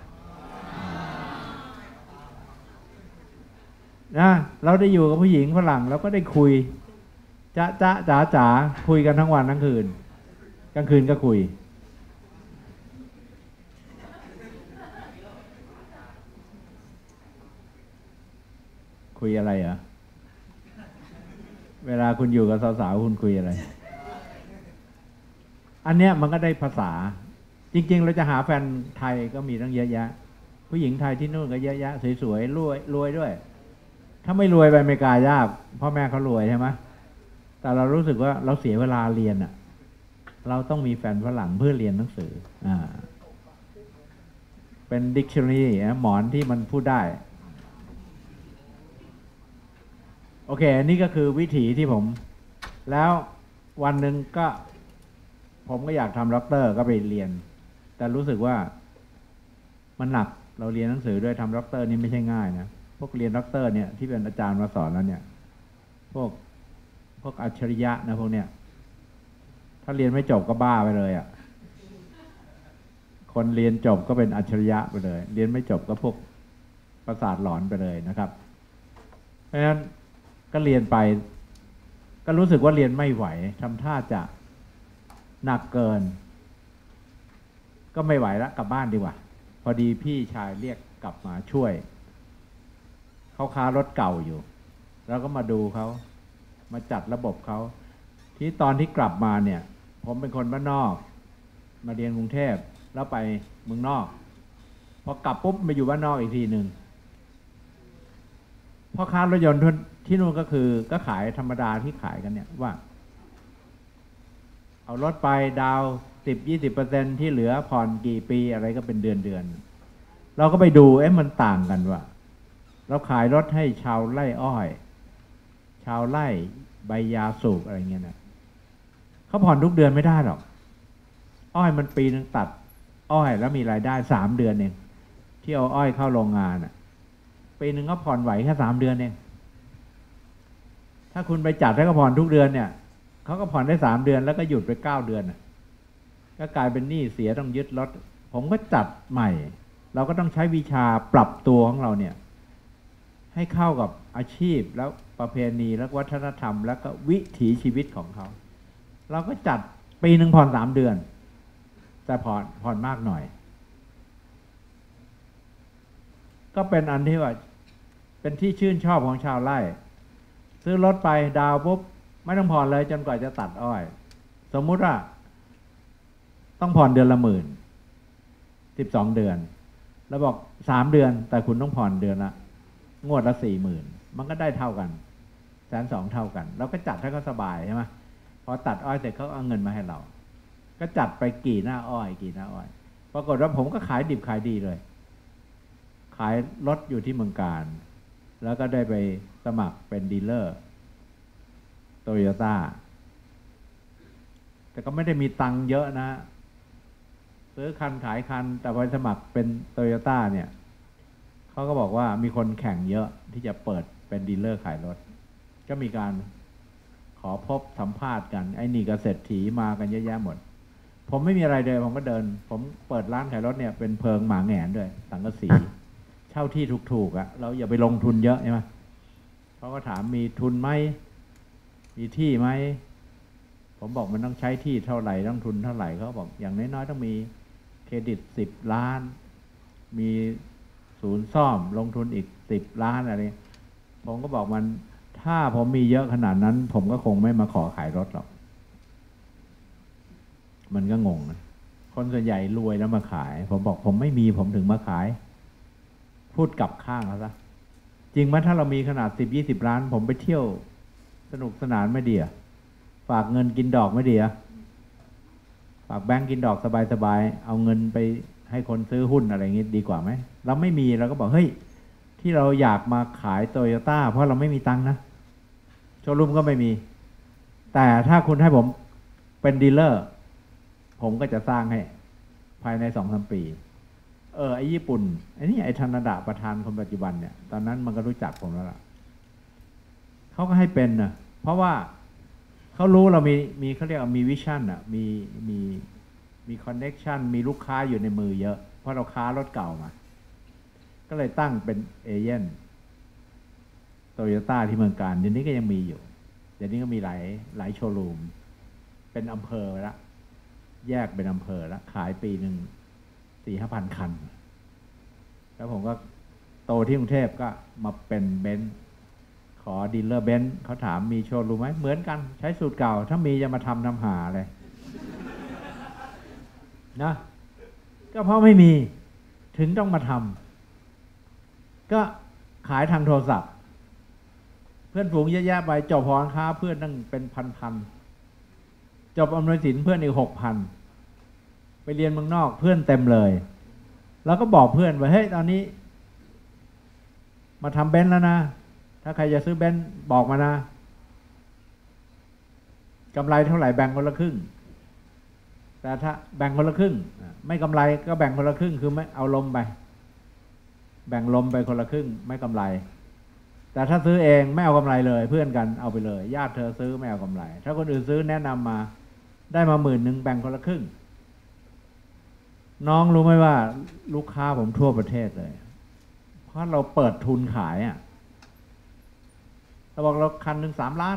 นะเราได้อยู่กับผู้หญิงฝรั่งเราก็ได้คุยจ๊ะจ๊ะจ๋าจ๋าคุยกันทั้งวันทั้งคืนกลางคืนก็คุยคุยอะไรเหรอเวลาคุณอยู่กับสาวๆคุณคุยอะไรอันเนี้ยมันก็ได้ภาษาจริงๆเราจะหาแฟนไทยก็มีตั้งเยอะแยะผู้หญิงไทยที่นู่นก็เยอะแยะสวยๆรวยรวยด้วยถ้าไม่รวยไปอเมริกายากพ่อแม่เขารวยใช่ไหมแต่เรารู้สึกว่าเราเสียเวลาเรียนอ่ะเราต้องมีแฟนฝรั่งเพื่อเรียนหนังสืออ่าเป็น dictionary หมอนที่มันพูดได้โอเคนี่ก็คือวิถีที่ผมแล้ววันหนึ่งก็ผมก็อยากทำด็อกเตอร์ก็ไปเรียนแต่รู้สึกว่ามันหนักเราเรียนหนังสือด้วยทำด็อกเตอร์นี่ไม่ใช่ง่ายนะพวกเรียนด็อกเตอร์เนี่ยที่เป็นอาจารย์มาสอนแล้วเนี่ยพวกพวกอัจฉริยะนะพวกเนี้ยถ้าเรียนไม่จบก็บ้าไปเลยอ่ะคนเรียนจบก็เป็นอัจฉริยะไปเลยเรียนไม่จบก็พวกประสาทหลอนไปเลยนะครับเพราะฉะนั้นก็เรียนไปก็รู้สึกว่าเรียนไม่ไหวทำท่าจะหนักเกินก็ไม่ไหวแล้วกลับบ้านดีกว่าพอดีพี่ชายเรียกกลับมาช่วยเขาค้ารถเก่าอยู่แล้วก็มาดูเขามาจัดระบบเขาที่ตอนที่กลับมาเนี่ยผมเป็นคนบ้านนอกมาเรียนกรุงเทพแล้วไปเมืองนอกพอกลับปุ๊บมาอยู่บ้านนอกอีกทีหนึ่งพ่อค้ารถยนต์ที่นู่นก็คือก็ขายธรรมดาที่ขายกันเนี่ยว่าเอารถไปดาวสิบยี่สิบเปอร์เซ็นที่เหลือผ่อนกี่ปีอะไรก็เป็นเดือนเดือนเราก็ไปดูเอ๊ะมันต่างกันว่าเราขายรถให้ชาวไร่อ้อยชาวไร่ใบยาสูบอะไรเงี้ยนะเขาผ่อนทุกเดือนไม่ได้หรอกอ้อยมันปีนึงตัดอ้อยแล้วมีรายได้สามเดือนเองที่เอาอ้อยเข้าโรงงานอ่ะปีหนึ่งก็ผ่อนไหวแค่สามเดือนเองถ้าคุณไปจัดให้เขาผ่อนทุกเดือนเนี่ยเขาก็ผ่อนได้สามเดือนแล้วก็หยุดไปเก้าเดือนก็กลายเป็นหนี้เสียต้องยึดรถผมก็จัดใหม่เราก็ต้องใช้วิชาปรับตัวของเราเนี่ยให้เข้ากับอาชีพแล้วประเพณีและวัฒนธรรมแล้วก็วิถีชีวิตของเขาเราก็จัดปีหนึ่งผ่อนสามเดือนแต่ผ่อนผ่อนมากหน่อยก็เป็นอันที่ว่าเป็นที่ชื่นชอบของชาวไร่ซื้อรถไปดาวปุ๊บไม่ต้องผ่อนเลยจนกว่าจะตัดอ้อยสมมุติว่าต้องผ่อนเดือนละหมื่นสิบสองเดือนแล้วบอกสามเดือนแต่คุณต้องผ่อนเดือนละงวดละสี่หมื่นมันก็ได้เท่ากันแสนสองเท่ากันเราก็จัดให้เขาสบายใช่ไหมพอตัดอ้อยเสร็จเขาเอาเงินมาให้เราก็จัดไปกี่หน้าอ้อยกี่หน้าอ้อยปรากฏว่าผมก็ขายดิบขายดีเลยขายรถอยู่ที่เมืองการแล้วก็ได้ไปสมัครเป็นดีลเลอร์โตโยต้าแต่ก็ไม่ได้มีตังค์เยอะนะซื้อคันขายคันแต่พอสมัครเป็นโตโยต้าเนี่ยเขาก็บอกว่ามีคนแข่งเยอะที่จะเปิดเป็นดีลเลอร์ขายรถก็มีการขอพบสัมภาษณ์กันไอ้นี่ก็เศรษฐีมากันเยอะแยะหมดผมไม่มีอะไรเลยผมก็เดินผมเปิดร้านขายรถเนี่ยเป็นเพิงหมาแหงนด้วยสังกะสีเช่าที่ถูกๆอะเราอย่าไปลงทุนเยอะใช่ไหมเขาก็ถามมีทุนไหมมีที่ไหมผมบอกมันต้องใช้ที่เท่าไหร่ต้องทุนเท่าไหร่เขาบอกอย่างน้อยๆต้องมีเครดิตสิบล้านมีศูนย์ซ่อมลงทุนอีกสิบล้านอะไรผมก็บอกมันถ้าผมมีเยอะขนาดนั้นผมก็คงไม่มาขอขายรถหรอกมันก็งงนะคนส่วนใหญ่รวยแล้วมาขายผมบอกผมไม่มีผมถึงมาขายพูดกลับข้างแล้วซะจริงไหมถ้าเรามีขนาดสิบยี่สิบล้านผมไปเที่ยวสนุกสนานไม่ดีอะฝากเงินกินดอกไม่ดีอะฝากแบงก์กินดอกสบายๆเอาเงินไปให้คนซื้อหุ้นอะไรอย่างงี้ดีกว่าไหมเราไม่มีเราก็บอกเฮ้ยที่เราอยากมาขายโตโยต้าเพราะเราไม่มีตังค์นะโชว์รูมก็ไม่มีแต่ถ้าคุณให้ผมเป็นดีลเลอร์ผมก็จะสร้างให้ภายในสองสามปีเออไอ้ญี่ปุ่นไอ้นี่ไอ้ธนาดะประธานคนปัจจุบันเนี่ยตอนนั้นมันก็รู้จักผมแล้วล่ะเขาก็ให้เป็นนะเพราะว่าเขารู้เรามีมีเขาเรียกว่ามีวิชั่นอ่ะมีมีมีคอนเน็กชันมีลูกค้าอยู่ในมือเยอะเพราะเราค้ารถเก่ามาก็เลยตั้งเป็นเอเย่นโตโยต้าที่เมืองการเดี๋ยวนี้ก็ยังมีอยู่เดี๋ยวนี้ก็มีหลายหลายโชว์รูมเป็นอำเภอละแยกเป็นอำเภอละขายปีหนึ่งสี่ห้าพันคันแล้วผมก็โตที่กรุงเทพก็มาเป็นเบนซ์ขอดีลเลอร์เบนซ์เขาถามมีโชว์รูมไหมเหมือนกันใช้สูตรเก่าถ้ามีจะมาทำน้ำหาเลยนะก็เพราะไม่มีถึงต้องมาทำก็ขายทางโทรศัพท์เพื่อนฝูงเยอะแยะไปจบหอการค้าเพื่อนนั่งเป็นพันๆจบอำนวยสินเพื่อนอีกหกพันไปเรียนเมืองนอกเพื่อนเต็มเลยแล้วก็บอกเพื่อนว่าเฮ้ยตอนนี้มาทำเบนซ์แล้วนะถ้าใครจะซื้อเบนซ์บอกมานะกำไรเท่าไหร่แบ่งคนละครึ่งแต่ถ้าแบ่งคนละครึ่งไม่กำไรก็แบ่งคนละครึ่งคือไม่เอาลมไปแบ่งลมไปคนละครึ่งไม่กำไรแต่ถ้าซื้อเองไม่เอากำไรเลยเพื่อนกันเอาไปเลยญาติเธอซื้อไม่เอากำไรถ้าคนอื่นซื้อแนะนำมาได้มาหมื่นหนึ่งแบ่งคนละครึ่งน้องรู้ไหมว่าลูกค้าผมทั่วประเทศเลยเพราะเราเปิดทุนขายอ่ะเราบอกเราคันหนึ่งสามล้าน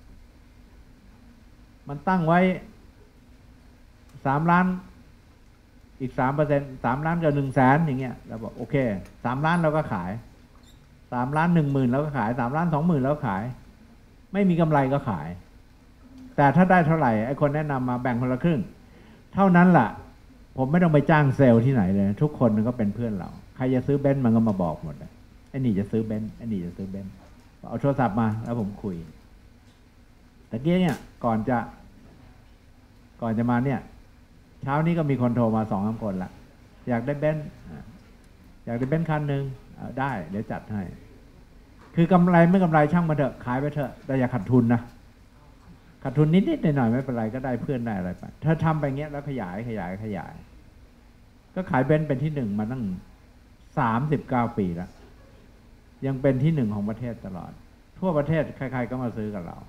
มันตั้งไว้สามล้านอีกสามเปอร์เซ็นต์สามล้านกับหนึ่งแสนอย่างเงี้ยเราบอกโอเคสามล้านเราก็ขายสามล้านหนึ่งหมื่นเราก็ขายสามล้านสองหมื่นเราก็ขายไม่มีกำไรก็ขายแต่ถ้าได้เท่าไหร่ไอ้คนแนะนำมาแบ่งคนละครึ่งเท่านั้นล่ะผมไม่ต้องไปจ้างเซลล์ที่ไหนเลยทุกคนมันก็เป็นเพื่อนเราใครจะซื้อเบนซ์มันก็มาบอกหมดเลยไอ้นี่จะซื้อเบนซ์ไอ้นี่จะซื้อเบนซ์เอาโทรศัพท์มาแล้วผมคุยตะกี้เนี่ยก่อนจะก่อนจะมาเนี่ยเช้านี้ก็มีคนโทรมาสองสามคนละอยากได้เบนซ์อยากได้เบนซ์คันหนึ่งได้เดี๋ยวจัดให้คือกำไรไม่กำไรช่างมาเถอะขายไปเถอะแต่อย่าขาดทุนนะขาดทุนนิดๆหน่อยๆไม่เป็นไรก็ได้เพื่อนได้อะไรไปถ้าทำไปเงี้ยแล้วขยายขยายขยายก็ขายเบนซ์เป็นที่หนึ่งมาตั้งสามสิบเก้าปีแล้วยังเป็นที่หนึ่งของประเทศตลอดทั่วประเทศใครๆก็มาซื้อกับเรา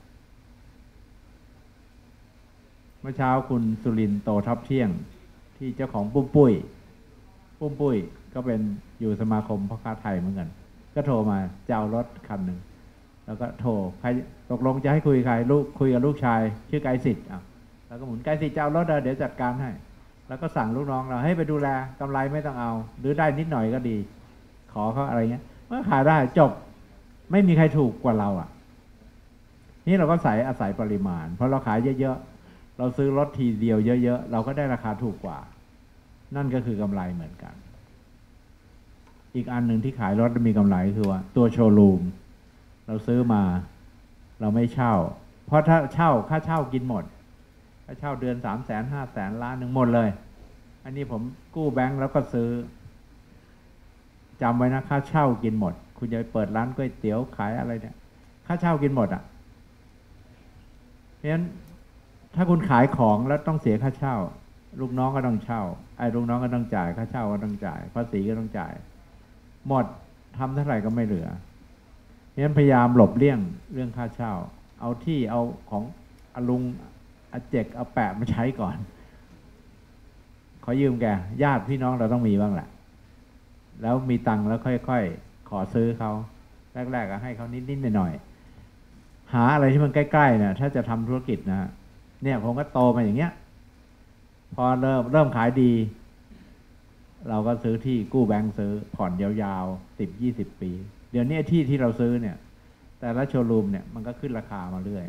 เมื่อเช้าคุณสุรินทร์โตทับเที่ยงที่เจ้าของปุ้มปุ้ยปุ้มปุ้ยก็เป็นอยู่สมาคมพ่อค้าไทยเหมือนกันก็โทรมาจะเอารถคันหนึ่งแล้วก็โทรใครตกลงจะให้คุยใครลูกคุยกับลูกชายชื่อไกรสิทธิ์อ่ะแล้วก็หมุนไกรสิทธิ์จะเอารถเดี๋ยวจัดการให้แล้วก็สั่งลูกน้องเราให้ไปดูแลกำไรไม่ต้องเอาหรือได้นิดหน่อยก็ดีขอเขาอะไรเงี้ยเมื่อขายได้จบไม่มีใครถูกกว่าเราอ่ะนี่เราก็ใส่อาศัยปริมาณเพราะเราขายเยอะๆเราซื้อรถทีเดียวเยอะๆเราก็ได้ราคาถูกกว่านั่นก็คือกำไรเหมือนกันอีกอันหนึ่งที่ขายรถมีกำไรคือว่าตัวโชว์รูมเราซื้อมาเราไม่เช่าเพราะถ้าเช่าค่าเช่ากินหมดค่าเช่าเดือนสามแสนห้าแสนล้านหนึ่งหมดเลยอันนี้ผมกู้แบงก์แล้วก็ซื้อจำไว้นะค่าเช่ากินหมดคุณจะไปเปิดร้านก๋วยเตี๋ยวขายอะไรเนี่ยค่าเช่ากินหมดอ่ะเพราะฉะนั้นถ้าคุณขายของแล้วต้องเสียค่าเช่าลูกน้องก็ต้องเช่าไอ้ลูกน้องก็ต้องจ่ายค่าเช่าก็ต้องจ่ายภาษีก็ต้องจ่ายหมดทำเท่าไหร่ก็ไม่เหลือเพราะฉะนั้นพยายามหลบเลี่ยงเรื่องค่าเช่าเอาที่เอาของอลุงอาเจกเอาแปะมาใช้ก่อนขอยืมแกญาติพี่น้องเราต้องมีบ้างแหละแล้วมีตังค์แล้วค่อยๆขอซื้อเขาแรกๆก็ให้เขานิดๆหน่อยๆหาอะไรที่มันใกล้ๆนะถ้าจะทำธุรกิจนะเนี่ยผมก็โตมาอย่างเงี้ยพอเริ่มเริ่มขายดีเราก็ซื้อที่กู้แบงก์ซื้อผ่อนยาวๆสิบยี่สิบปีเดี๋ยวนี้ที่ที่เราซื้อเนี่ยแต่ละโชว์รูมเนี่ยมันก็ขึ้นราคามาเรื่อย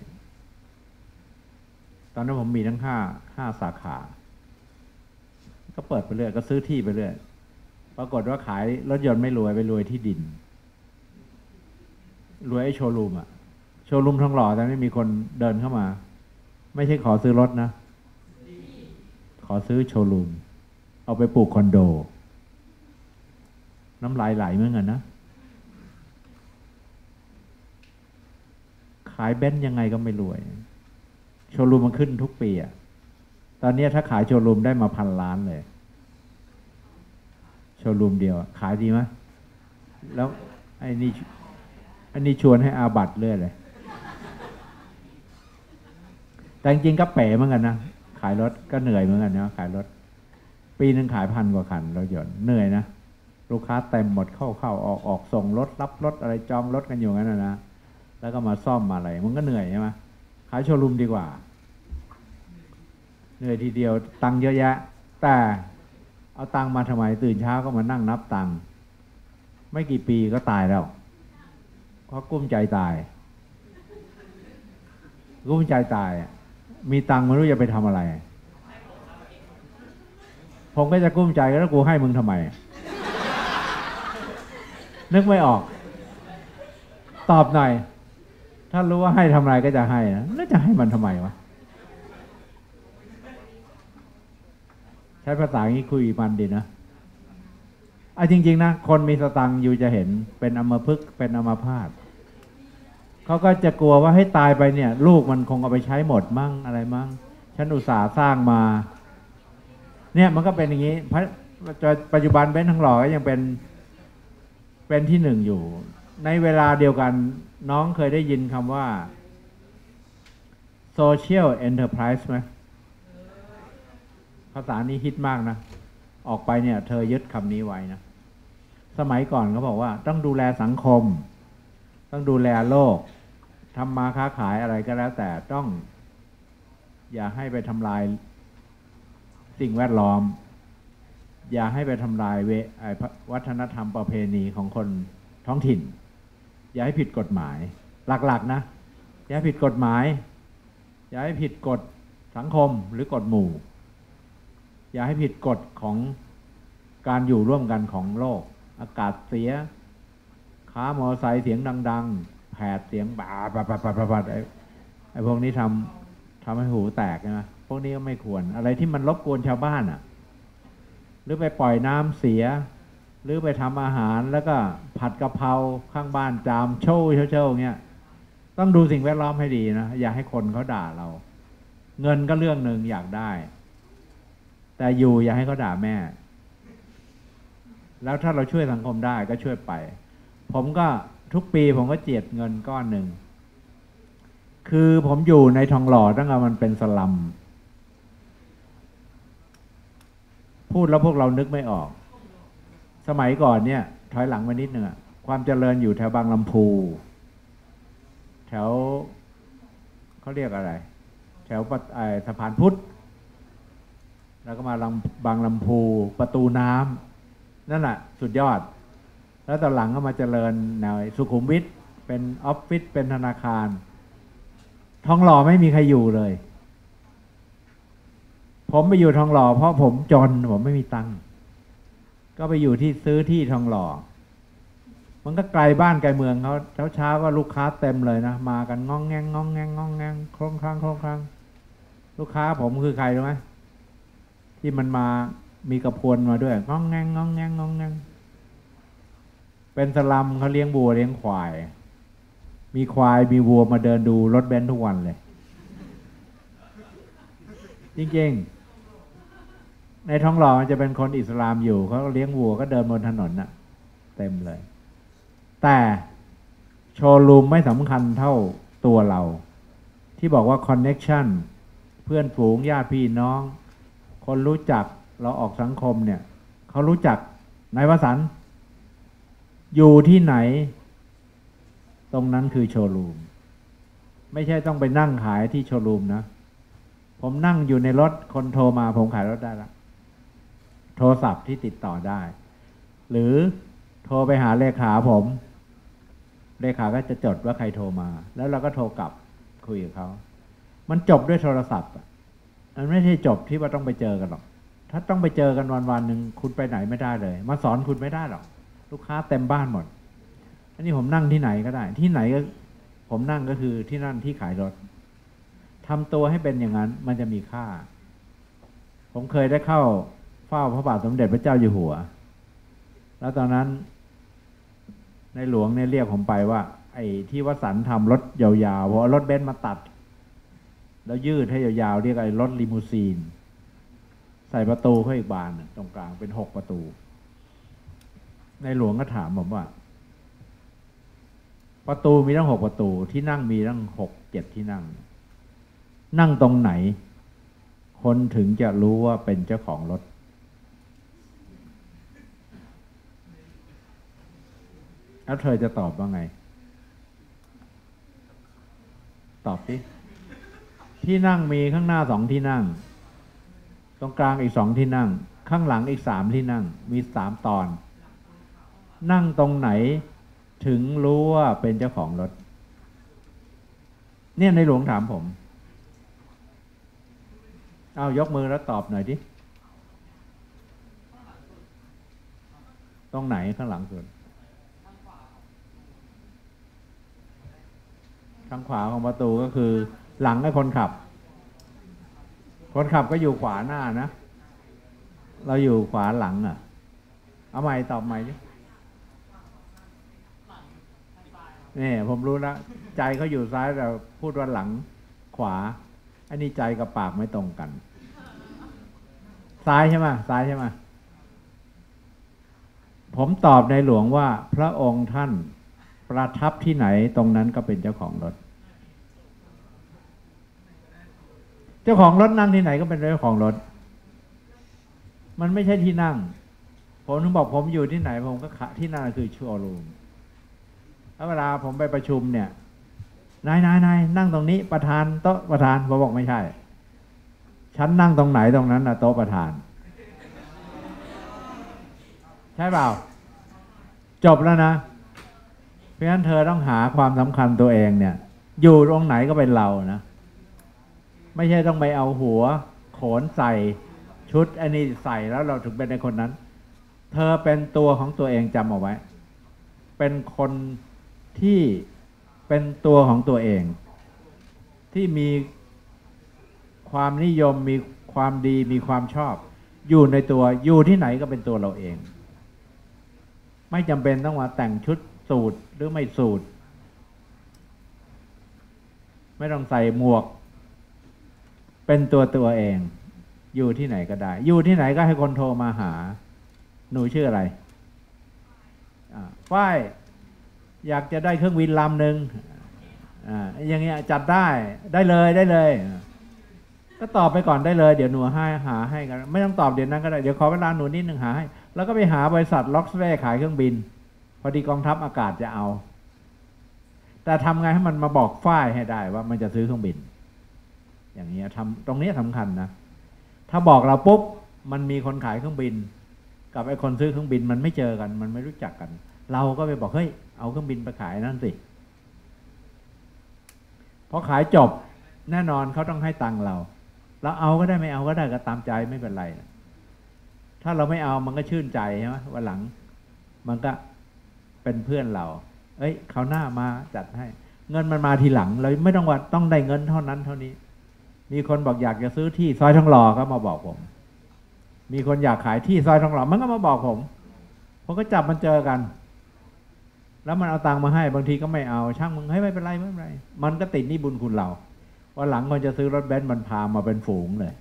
ตอนนั้นผมมีทั้งห้าห้าสาขาก็เปิดไปเรื่อยก็ซื้อที่ไปเรื่อยปรากฏว่าขายรถยนต์ไม่รวยไปรวยที่ดินรวยไอ้โชว์รูมอะโชว์รูมทองหล่อแต่ไม่มีคนเดินเข้ามาไม่ใช่ขอซื้อรถนะขอซื้อโชว์รูมเอาไปปลูกคอนโดน้ำลายไหลเหมือนกันนะขายเบนซ์ยังไงก็ไม่รวยโชว์รูมมันขึ้นทุกปีอะตอนนี้ถ้าขายโชว์รูมได้มาพันล้านเลยโชว์รูมเดียวขายดีไหมแล้วไอ้นี่ไอ้นี่ชวนให้อาบัตเรื่อยเลยแต่จริงๆก็เป๋เหมือนกันนะขายรถก็เหนื่อยเหมือนกันนะขายรถปีหนึ่งขายพันกว่าคันรถยนต์เหนื่อยนะลูกค้าเต็มหมดเข้าเข้าออกออกส่งรถรับรถอะไรจองรถกันอยู่งั้นนะนะแล้วก็มาซ่อมมาอะไรมันก็เหนื่อยใช่ไหมขายโชว์รูมดีกว่าเหนื่อยทีเดียวตังค์เยอะแยะแต่เอาตังค์มาทำไมตื่นเช้าก็มานั่งนับตังค์ไม่กี่ปีก็ตายแล้วเพราะกุ้มใจตายกุ้มใจตายมีตังค์ไม่รู้จะไปทำอะไรผมก็จะกุ้มใจแล้วกูให้มึงทำไมนึกไม่ออกตอบหน่อยถ้ารู้ว่าให้ทำอะไรก็จะให้นะแล้วจะให้มันทำไมวะใช้ภาษาอย่างนี้คุยมันดีนะอ่ะจริงๆนะคนมีสตังค์อยู่จะเห็นเป็นอัมพฤกษ์เป็นอัมพาตเขาก็จะกลัวว่าให้ตายไปเนี่ยลูกมันคงเอาไปใช้หมดมั่งอะไรมั่งฉันอุตส่าห์สร้างมาเนี่ยมันก็เป็นอย่างนี้ปัจจุบันเบนซ์ทองหล่อก็ยังเป็นเป็นที่หนึ่งอยู่ในเวลาเดียวกันน้องเคยได้ยินคำว่า social enterprise ไหมภาษานี้ฮิตมากนะออกไปเนี่ยเธอยึดคำนี้ไว้นะสมัยก่อนเขาบอกว่าต้องดูแลสังคมต้องดูแลโลกทำมาค้าขายอะไรก็แล้วแต่ต้องอย่าให้ไปทำลายสิ่งแวดล้อมอย่าให้ไปทำลายเววัฒนธรรมประเพณีของคนท้องถิ่นอย่าให้ผิดกฎหมายหลักๆนะอย่าให้ผิดกฎหมายอย่าให้ผิดกฎสังคมหรือกฎหมู่อย่าให้ผิดกฎของการอยู่ร่วมกันของโลกอากาศเสียค้ามอเตอร์ไซค์เสียงดังๆแผดเสียงบ่าบาบาบาบาไอ้ไอ้พวกนี้ทำทำให้หูแตกนะพวกนี้ก็ไม่ควรอะไรที่มันรบกวนชาวบ้านอ่ะหรือไปปล่อยน้ำเสียหรือไปทำอาหารแล้วก็ผัดกะเพราข้างบ้านจามโชว์เช่าๆเงี้ยต้องดูสิ่งแวดล้อมให้ดีนะอย่าให้คนเขาด่าเราเงินก็เรื่องหนึ่งอยากได้แต่อยู่อย่าให้เขาด่าแม่แล้วถ้าเราช่วยสังคมได้ก็ช่วยไปผมก็ทุกปีผมก็เจียดเงินก้อนหนึ่งคือผมอยู่ในทองหล่อตั้งแต่มันเป็นสลัมพูดแล้วพวกเรานึกไม่ออกสมัยก่อนเนี่ยถอยหลังมานิดหนึ่งความเจริญอยู่แถวบางลำพูแถวเขาเรียกอะไรแถวสะพานพุทธแล้วก็มาบางลำพูประตูน้ำนั่นแหละสุดยอดแล้วตอนหลังก็มาเจริญแนวสุขุมวิทเป็นออฟฟิศเป็นธนาคารทองหล่อไม่มีใครอยู่เลยผมไปอยู่ทองหล่อเพราะผมจนผมไม่มีตังค์ก็ไปอยู่ที่ซื้อที่ทองหล่อมันก็ไกลบ้านไกลเมืองเขาเช้าเช้าก็ลูกค้าเต็มเลยนะมากันง้องแงงง้องแงงง้องแงงโครงครั้งโครงครั้งลูกค้าผมคือใครรู้ไหมที่มันมามีกระพวนมาด้วยง้องแงงง้องแงงง้องแงงเป็นสลัมเขาเลี้ยงวัวเลี้ยงควายมีควายมีวัวมาเดินดูรถเบนซ์ทุกวันเลยจริงๆในท้องหล่อมันจะเป็นคนอิสลามอยู่เขาเลี้ยงวัวก็เดินบนถนนน่ะเต็มเลยแต่โชว์รูมไม่สำคัญเท่าตัวเราที่บอกว่าคอนเน็กชันเพื่อนฝูงญาติพี่น้องคนรู้จักเราออกสังคมเนี่ยเขารู้จักนายวสันต์อยู่ที่ไหนตรงนั้นคือโชว์รูมไม่ใช่ต้องไปนั่งขายที่โชว์รูมนะผมนั่งอยู่ในรถคนโทรมาผมขายรถได้ละโทรศัพท์ที่ติดต่อได้หรือโทรไปหาเลขาผมเลขาก็จะจดว่าใครโทรมาแล้วเราก็โทรกลับคุยกับเขามันจบด้วยโทรศัพท์มันไม่ใช่จบที่ว่าต้องไปเจอกันหรอกถ้าต้องไปเจอกันวันวันหนึ่งคุณไปไหนไม่ได้เลยมาสอนคุณไม่ได้หรอกลูกค้าเต็มบ้านหมดอันนี้ผมนั่งที่ไหนก็ได้ที่ไหนก็ผมนั่งก็คือที่นั่นที่ขายรถทำตัวให้เป็นอย่างนั้นมันจะมีค่าผมเคยได้เข้าเฝ้าพระบาทสมเด็จพระเจ้าอยู่หัวแล้วตอนนั้นในหลวงเนี่ยเรียกผมไปว่าไอ้ที่วสันต์ทำรถยาวๆเพราะรถเบนซ์มาตัดแล้วยืดให้ยาวๆเรียกไอ้รถลิมูซีนใส่ประตูเข้าอีกบานตรงกลางเป็นหกประตูในหลวงก็ถามผมว่าประตูมีตั้งหกประตูที่นั่งมีตั้งหกเจ็ดที่นั่งนั่งตรงไหนคนถึงจะรู้ว่าเป็นเจ้าของรถแล้วเธอจะตอบว่าไงตอบสิที่นั่งมีข้างหน้าสองที่นั่งตรงกลางอีกสองที่นั่งข้างหลังอีกสามที่นั่งมีสามตอนนั่งตรงไหนถึงรู้ว่าเป็นเจ้าของรถเนี่ยในหลวงถามผมเอายกมือแล้วตอบหน่อยดิตรงไหนข้างหลังสุดทางขวาของประตูก็คือหลังให้คนขับคนขับก็อยู่ขวาหน้านะเราอยู่ขวาหลังอ่ะเอาใหม่ตอบใหม่ดินี่ผมรู้แล้วใจเขาอยู่ซ้ายแต่พูดว่าหลังขวาอันนี้ใจกับปากไม่ตรงกันซ้ายใช่ไหมซ้ายใช่ไหมผมตอบในหลวงว่าพระองค์ท่านประทับที่ไหนตรงนั้นก็เป็นเจ้าของรถเจ้าของรถนั่งที่ไหนก็เป็นเจ้าของรถมันไม่ใช่ที่นั่งผมถึงบอกผมอยู่ที่ไหนผมก็ที่นั่นคือโชว์รูมแล้วเวลาผมไปประชุมเนี่ยนายนายนายนั่งตรงนี้ประธานโต๊ะประธานผมบอกไม่ใช่ฉันนั่งตรงไหนตรงนั้นนะโต๊ะประธานใช่เปล่าจบแล้วนะเพราะฉะนั้นเธอต้องหาความสำคัญตัวเองเนี่ยอยู่ตรงไหนก็เป็นเรานะไม่ใช่ต้องไปเอาหัวโขนใส่ชุดอันนี้ใส่แล้วเราถึงเป็นในคนนั้นเธอเป็นตัวของตัวเองจำเอาไว้เป็นคนที่เป็นตัวของตัวเองที่มีความนิยมมีความดีมีความชอบอยู่ในตัวอยู่ที่ไหนก็เป็นตัวเราเองไม่จำเป็นต้องมาแต่งชุดสูทหรือไม่สูทไม่ต้องใส่หมวกเป็นตัวตัวเองอยู่ที่ไหนก็ได้อยู่ที่ไหนก็ให้คนโทรมาหาหนูชื่ออะไรฝ้ายอยากจะได้เครื่องบินลำหนึ่งอ่าอย่างเงี้ยจัดได้ได้เลยได้เลยก็ตอบไปก่อนได้เลยเดี๋ยวหนูให้หาให้กันไม่ต้องตอบเดี๋ยวนั้นก็ได้เดี๋ยวขอเวลาหนูนิดหนึ่งหาให้แล้วก็ไปหาบริษัทล็อกสเร่ขายเครื่องบินพอดีกองทัพอากาศจะเอาแต่ทำไงให้มันมาบอกฝ้ายให้ได้ว่ามันจะซื้อเครื่องบินอย่างเงี้ยทำตรงนี้สำคัญนะถ้าบอกเราปุ๊บมันมีคนขายเครื่องบินกับไอ้คนซื้อเครื่องบินมันไม่เจอกันมันไม่รู้จักกันเราก็ไปบอกเฮ้ยเอาเครื่องบินไปขายนั่นสิพอขายจบแน่นอนเขาต้องให้ตังค์เราเราเอาก็ได้ไม่เอาก็ได้ก็ตามใจไม่เป็นไรนะถ้าเราไม่เอามันก็ชื่นใจใช่ไหมวันหลังมันก็เป็นเพื่อนเรา เอ้ยคราวหน้ามาจัดให้ เงินมันมาทีหลังเราไม่ต้องว่าต้องได้เงินเท่านั้นเท่านี้ มีคนบอกอยากจะซื้อที่ซอยทองหล่อก็มาบอกผม มีคนอยากขายที่ซอยทองหล่อมันก็มาบอกผมผมก็จับมันเจอกัน แล้วมันเอาตังค์มาให้บางทีก็ไม่เอาช่างมึงให้ไม่เป็นไรไม่เป็นไรมันก็ติดหนี้บุญคุณเราวันหลังคนจะซื้อรถเบนซ์มันพามาเป็นฝูงเลย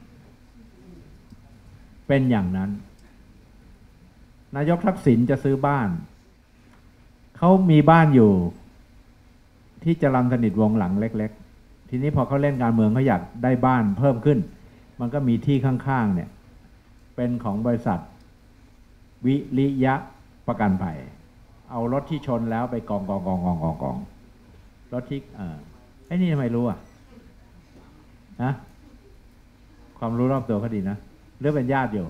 เป็นอย่างนั้นนายกทักษิณจะซื้อบ้านเขามีบ้านอยู่ที่จรัญสนิทวงศ์หลังเล็กๆทีนี้พอเขาเล่นการเมืองเขาอยากได้บ้านเพิ่มขึ้นมันก็มีที่ข้างๆเนี่ยเป็นของบริษัทวิริยะประกันภัยเอารถที่ชนแล้วไปกองกองกองกองกองกองรถที่เออไอ้นี่ทำไมรู้อ่ะนะความรู้รอบตัวเขาดีนะหรือเป็นญาติอยู่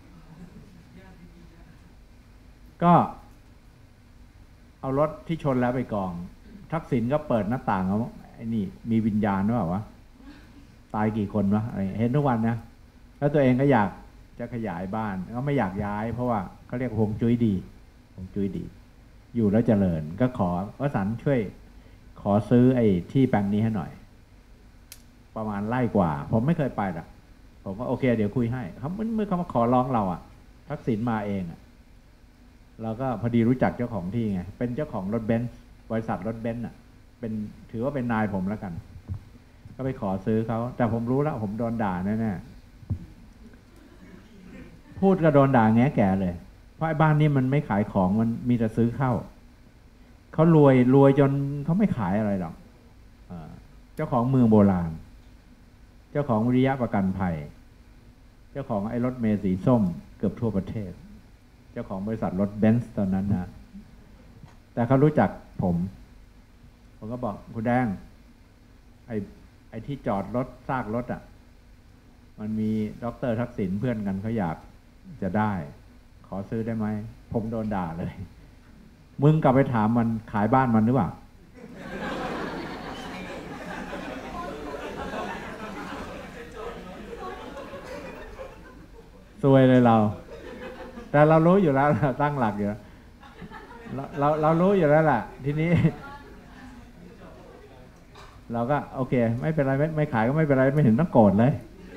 ก็เอารถที่ชนแล้วไปกองทักษิณก็เปิดหน้าต่างเขาไอ้นี่มีวิญญาณหรือเปล่าวะตายกี่คนวะอะไรเห็นทุกวันนะแล้วตัวเองก็อยากจะขยายบ้านก็ไม่อยากย้ายเพราะว่าเขาเรียกฮวงจุ้ยดีฮวงจุ้ยดีอยู่แล้วเจริญก็ขอวสันต์ช่วยขอซื้อไอ้ที่แปลงนี้ให้หน่อยประมาณไร่กว่าผมไม่เคยไปหรอกผมก็โอเคเดี๋ยวคุยให้เขาเมื่อเขามาขอร้องเราอ่ะทักษิณมาเองอ่ะเราก็พอดีรู้จักเจ้าของที่ไงเป็นเจ้าของรถเบนซ์บริษัทรถเบนซ์อ่ะเป็นถือว่าเป็นนายผมแล้วกันก็ไปขอซื้อเขาแต่ผมรู้แล้วผมโดนด่าแน่ๆพูดก็โดนด่าแง่แก่เลยเพราะไอ้บ้านนี้มันไม่ขายของมันมีแต่ซื้อเข้าเขารวยรวยจนเขาไม่ขายอะไรหรอกเจ้าของเมืองโบราณเจ้าของวิริยะประกันภัยเจ้าของไอ้รถเมล์สีส้มเกือบทั่วประเทศเจ้าของบริษัทรถเบนซ์ตอนนั้นนะแต่เขารู้จักผมผมก็บอกคุณแดงไอ้ไอ้ที่จอดรถซากรถอ่ะมันมีด็อกเตอร์ทักษิณเพื่อนกันเขาอยากจะได้ขอซื้อได้ไหมผมโดนด่าเลยมึงกลับไปถามมันขายบ้านมันหรือเปล่าซวยเลยเราแต่เรารู้อยู่แล้วตั้งหลักอยู่เราเราเรารู้อยู่แล้วแหละทีนี้เราก็โอเคไม่เป็นไรไม่ไม่ขายก็ไม่เป็นไรไม่เห็นต้องโกรธเลย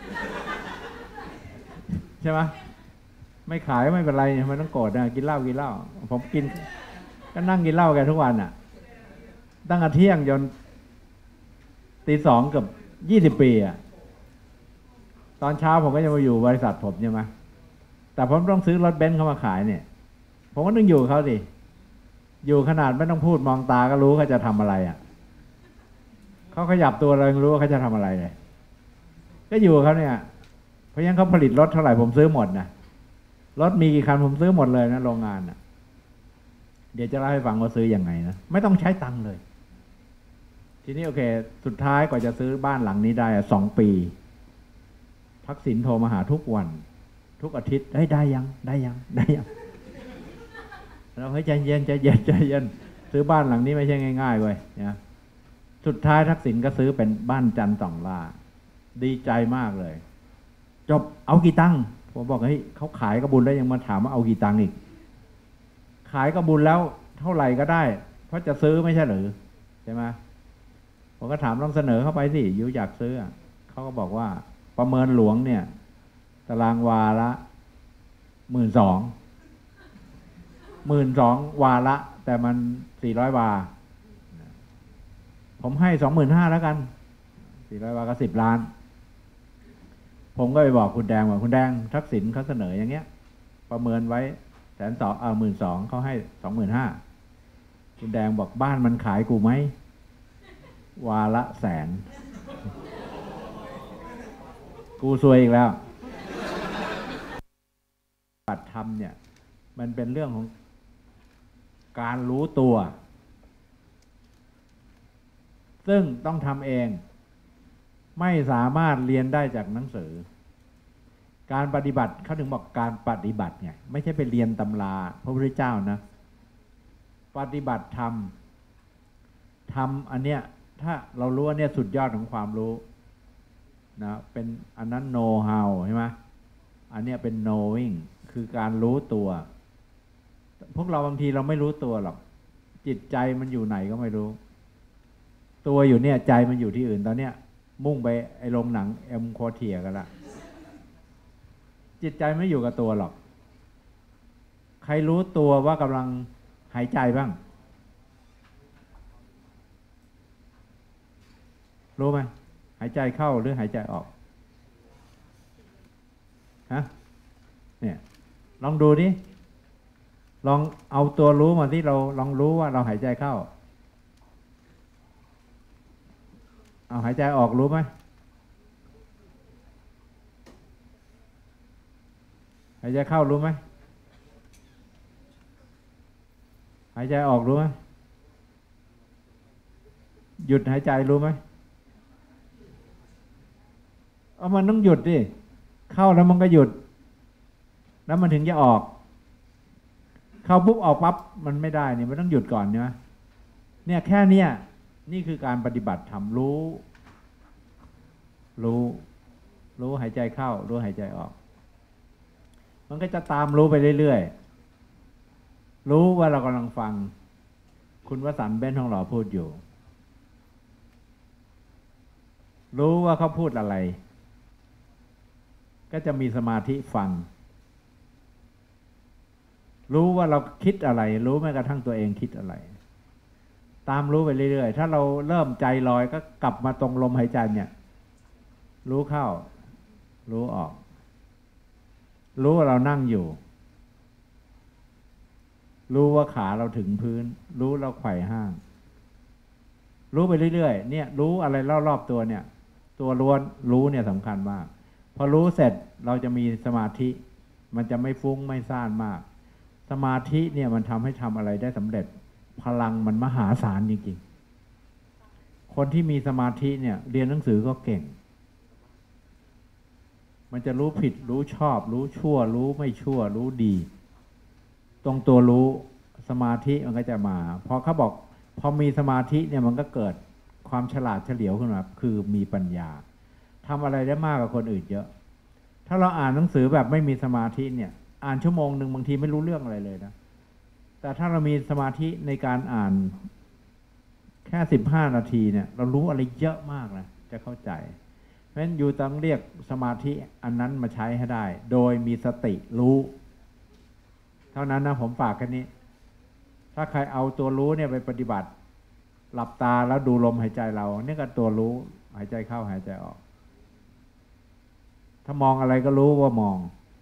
ใช่ไหมไม่ขายก็ไม่เป็นไรทำไมต้องโกรธนะกินเหล้ากินเหล้าผมกินก็นั่งกินเหล้ากันทุกวันอ่ะตั้งแต่เที่ยงจนตีสองเกือบยี่สิบปีอ่ะตอนเช้าผมก็จะมาอยู่บริษัทผมใช่ไหมแต่ผมต้องซื้อรถเบนซ์เข้ามาขายเนี่ยผมก็ต้องอยู่เขาดิอยู่ขนาดไม่ต้องพูดมองตาก็รู้เขาจะทำอะไรอ่ะเขาขยับตัวเรายังรู้ว่าเขาจะทำอะไรเลยก็อยู่เขาเนี่ยเพราะฉะนั้นเขาผลิตรถเท่าไหร่ผมซื้อหมดนะรถมีกี่คันผมซื้อหมดเลยนะโรงงานอ่ะเดี๋ยวจะเล่าให้ฟังว่าซื้อยังไงนะไม่ต้องใช้ตังค์เลยทีนี้โอเคสุดท้ายกว่าจะซื้อบ้านหลังนี้ได้สองปีทักษิณโทรมาหาทุกวันทุกอาทิตย์ได้ได้ยังได้ยังได้ยังเราให้ใจเย็นใจเย็นใจเย็นซื้อบ้านหลังนี้ไม่ใช่ง่ายๆเว้ยนะสุดท้ายทักษิณก็ซื้อเป็นบ้านจันทร์สองล่าดีใจมากเลยจบเอากี่ตังค์ผมบอกเฮ้ยเขาขายกระบุญแล้วยังมาถามว่าเอากี่ตังค์อีกขายกระบุญแล้วเท่าไหร่ก็ได้เพราะจะซื้อไม่ใช่หรือใช่ไหมผมก็ถามลองเสนอเข้าไปสิยูอยากซื้อเขาก็บอกว่าประเมินหลวงเนี่ยตารางวาละหมื่นสองหมื่นสองวาละแต่มันสี่ร้อยวาผมให้สองหมื่นห้าแล้วกันสี่ร้อยวาก็สิบล้านผมก็ไปบอกคุณแดงว่าคุณแดงทักษิณเขาเสนออย่างเงี้ยประเมินไว้แสนสองเอาหมื่นสองเขาให้สองหมื่นห้าคุณแดงบอกบ้านมันขายกูไหมวาละแสนกูซวยอีกแล้วปฏิบัติธรรมเนี่ยมันเป็นเรื่องของการรู้ตัวซึ่งต้องทำเองไม่สามารถเรียนได้จากหนังสือการปฏิบัติเขาถึงบอกการปฏิบัติไงไม่ใช่ไปเรียนตำราพระพุทธเจ้านะปฏิบัติธรรมทำอันเนี้ยถ้าเรารู้อันเนี้ยสุดยอดของความรู้นะเป็นอันนั้น know how ใช่ไหมอันเนี้ยเป็น knowing คือการรู้ตัวพวกเราบางทีเราไม่รู้ตัวหรอกจิตใจมันอยู่ไหนก็ไม่รู้ตัวอยู่เนี่ยใจมันอยู่ที่อื่นตอนเนี้ยมุ่งไปไอ้โรงหนังเอ็มโคเทียกันละจิตใจไม่อยู่กับตัวหรอกใครรู้ตัวว่ากำลังหายใจบ้างรู้ไหมหายใจเข้าหรือหายใจออกฮะเนี่ยลองดูดิลองเอาตัวรู้มาที่เราลองรู้ว่าเราหายใจเข้าเอาหายใจออกรู้ไหมหายใจเข้ารู้ไหมหายใจออกรู้ไหมหยุดหายใจรู้ไหมเอามันต้องหยุดดิเข้าแล้วมันก็หยุดแล้วมันถึงจะออกเข้าปุ๊บออกปั๊บมันไม่ได้นี่มันต้องหยุดก่อนเนี่ยเนี่ยแค่เนี้ยนี่คือการปฏิบัติธรรมรู้รู้รู้หายใจเข้ารู้หายใจออกมันก็จะตามรู้ไปเรื่อยๆรู้ว่าเรากำลังฟังคุณวสันต์เบ้นทองหล่อพูดอยู่รู้ว่าเขาพูดอะไรก็จะมีสมาธิฟังรู้ว่าเราคิดอะไรรู้แม้กระทั่งตัวเองคิดอะไรตามรู้ไปเรื่อยๆถ้าเราเริ่มใจลอยก็กลับมาตรงลมหายใจเนี่ยรู้เข้ารู้ออกรู้ว่าเรานั่งอยู่รู้ว่าขาเราถึงพื้นรู้เราไขว่ห้างรู้ไปเรื่อยๆเนี่ยรู้อะไรรอบๆตัวเนี่ยตัวล้วนรู้เนี่ยสำคัญมากพอรู้เสร็จเราจะมีสมาธิมันจะไม่ฟุ้งไม่ซ่านมากสมาธิเนี่ยมันทำให้ทำอะไรได้สำเร็จพลังมันมหาศาลจริงๆคนที่มีสมาธิเนี่ยเรียนหนังสือก็เก่งมันจะรู้ผิดรู้ชอบรู้ชั่วรู้ไม่ชั่วรู้ดีตรงตัวรู้สมาธิมันก็จะมาพอเขาบอกพอมีสมาธิเนี่ยมันก็เกิดความฉลาดเฉลียวขึ้นมาคือมีปัญญาทำอะไรได้มากกว่าคนอื่นเยอะถ้าเราอ่านหนังสือแบบไม่มีสมาธิเนี่ยอ่านชั่วโมงหนึ่งบางทีไม่รู้เรื่องอะไรเลยนะแต่ถ้าเรามีสมาธิในการอ่านแค่สิบห้านาทีเนี่ยเรารู้อะไรเยอะมากนะจะเข้าใจเพราะฉะนั้นอยู่ต้องเรียกสมาธิอันนั้นมาใช้ให้ได้โดยมีสติรู้เท่านั้นนะผมฝากแค่นี้ถ้าใครเอาตัวรู้เนี่ยไปปฏิบัติหลับตาแล้วดูลมหายใจเราเนี่ยก็ตัวรู้หายใจเข้าหายใจออกถ้ามองอะไรก็รู้ว่ามอง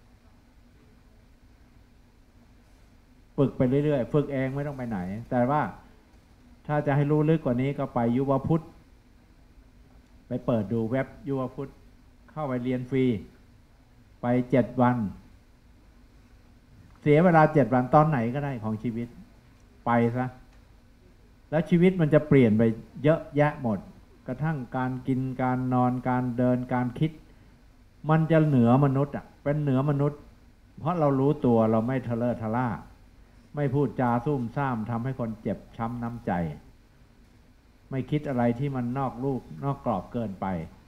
ฝึกไปเรื่อยๆฝึกเองไม่ต้องไปไหนแต่ว่าถ้าจะให้รู้ลึกกว่านี้ก็ไปยุวพุทธไปเปิดดูเว็บยุวพุทธเข้าไปเรียนฟรีไปเจ็ดวันเสียเวลาเจ็ดวันตอนไหนก็ได้ของชีวิตไปซะแล้วชีวิตมันจะเปลี่ยนไปเยอะแยะหมดกระทั่งการกินการนอนการเดินการคิดมันจะเหนือมนุษย์อ่ะเป็นเหนือมนุษย์เพราะเรารู้ตัวเราไม่ทะเลาะทะล่าไม่พูดจาซุ่มซ่ามทำให้คนเจ็บช้ำน้ำใจไม่คิดอะไรที่มันนอกลูกนอกกรอบเกินไป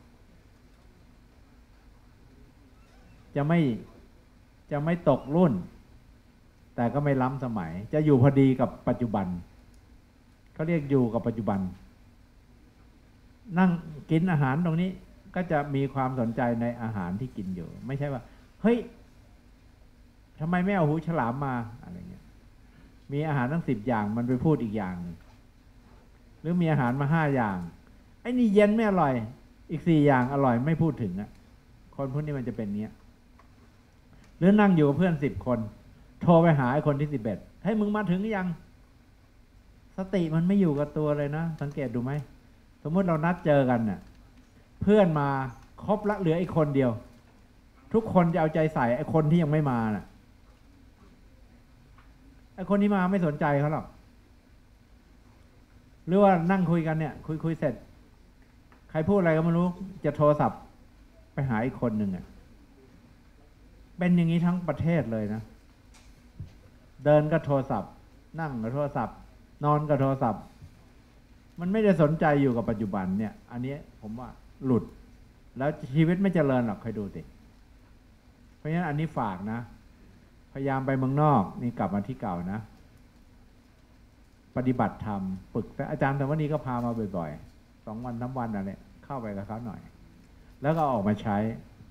จะไม่จะไม่ตกรุ่นแต่ก็ไม่ล้ำสมัยจะอยู่พอดีกับปัจจุบันเขาเรียกอยู่กับปัจจุบันนั่งกินอาหารตรงนี้ก็จะมีความสนใจในอาหารที่กินอยู่ไม่ใช่ว่าเฮ้ยทำไมไม่เอาหูฉลามมาอะไรเงี้ยมีอาหารทั้งสิบอย่างมันไปพูดอีกอย่างหรือมีอาหารมาห้าอย่างไอ้นี่เย็นไม่อร่อยอีกสี่อย่างอร่อยไม่พูดถึงอ่ะคนพวกนี้มันจะเป็นเนี้ยหรือนั่งอยู่กับเพื่อนสิบคนโทรไปหาไอ้คนที่สิบเอ็ดให้มึงมาถึงหรือยังสติมันไม่อยู่กับตัวเลยนะสังเกตดูไหมสมมติเรานัดเจอกันเนี่ยเพื่อนมาครบละเหลืออีกคนเดียวทุกคนจะเอาใจใส่ไอ้คนที่ยังไม่มาน่ะไอ้คนที่มาไม่สนใจเขาหรอกหรือว่านั่งคุยกันเนี่ยคุยคุยเสร็จใครพูดอะไรก็ไม่รู้จะโทรศัพท์ไปหาอีกคนหนึ่งอ่ะเป็นอย่างนี้ทั้งประเทศเลยนะเดินก็โทรศัพท์นั่งก็โทรศัพท์นอนก็โทรศัพท์มันไม่ได้สนใจอยู่กับปัจจุบันเนี่ยอันนี้ผมว่าหลุดแล้วชีวิตไม่เจริญหรอกคอยดูสิเพราะฉะนั้นอันนี้ฝากนะพยายามไปเมืองนอกนี่กลับมาที่เก่านะปฏิบัติธรรมฝึกแต่อาจารย์แต่วันนี้ก็พามาบ่อยๆสองวันทั้งวันอะไรเข้าไปกับเขาหน่อยแล้วก็ออกมาใช้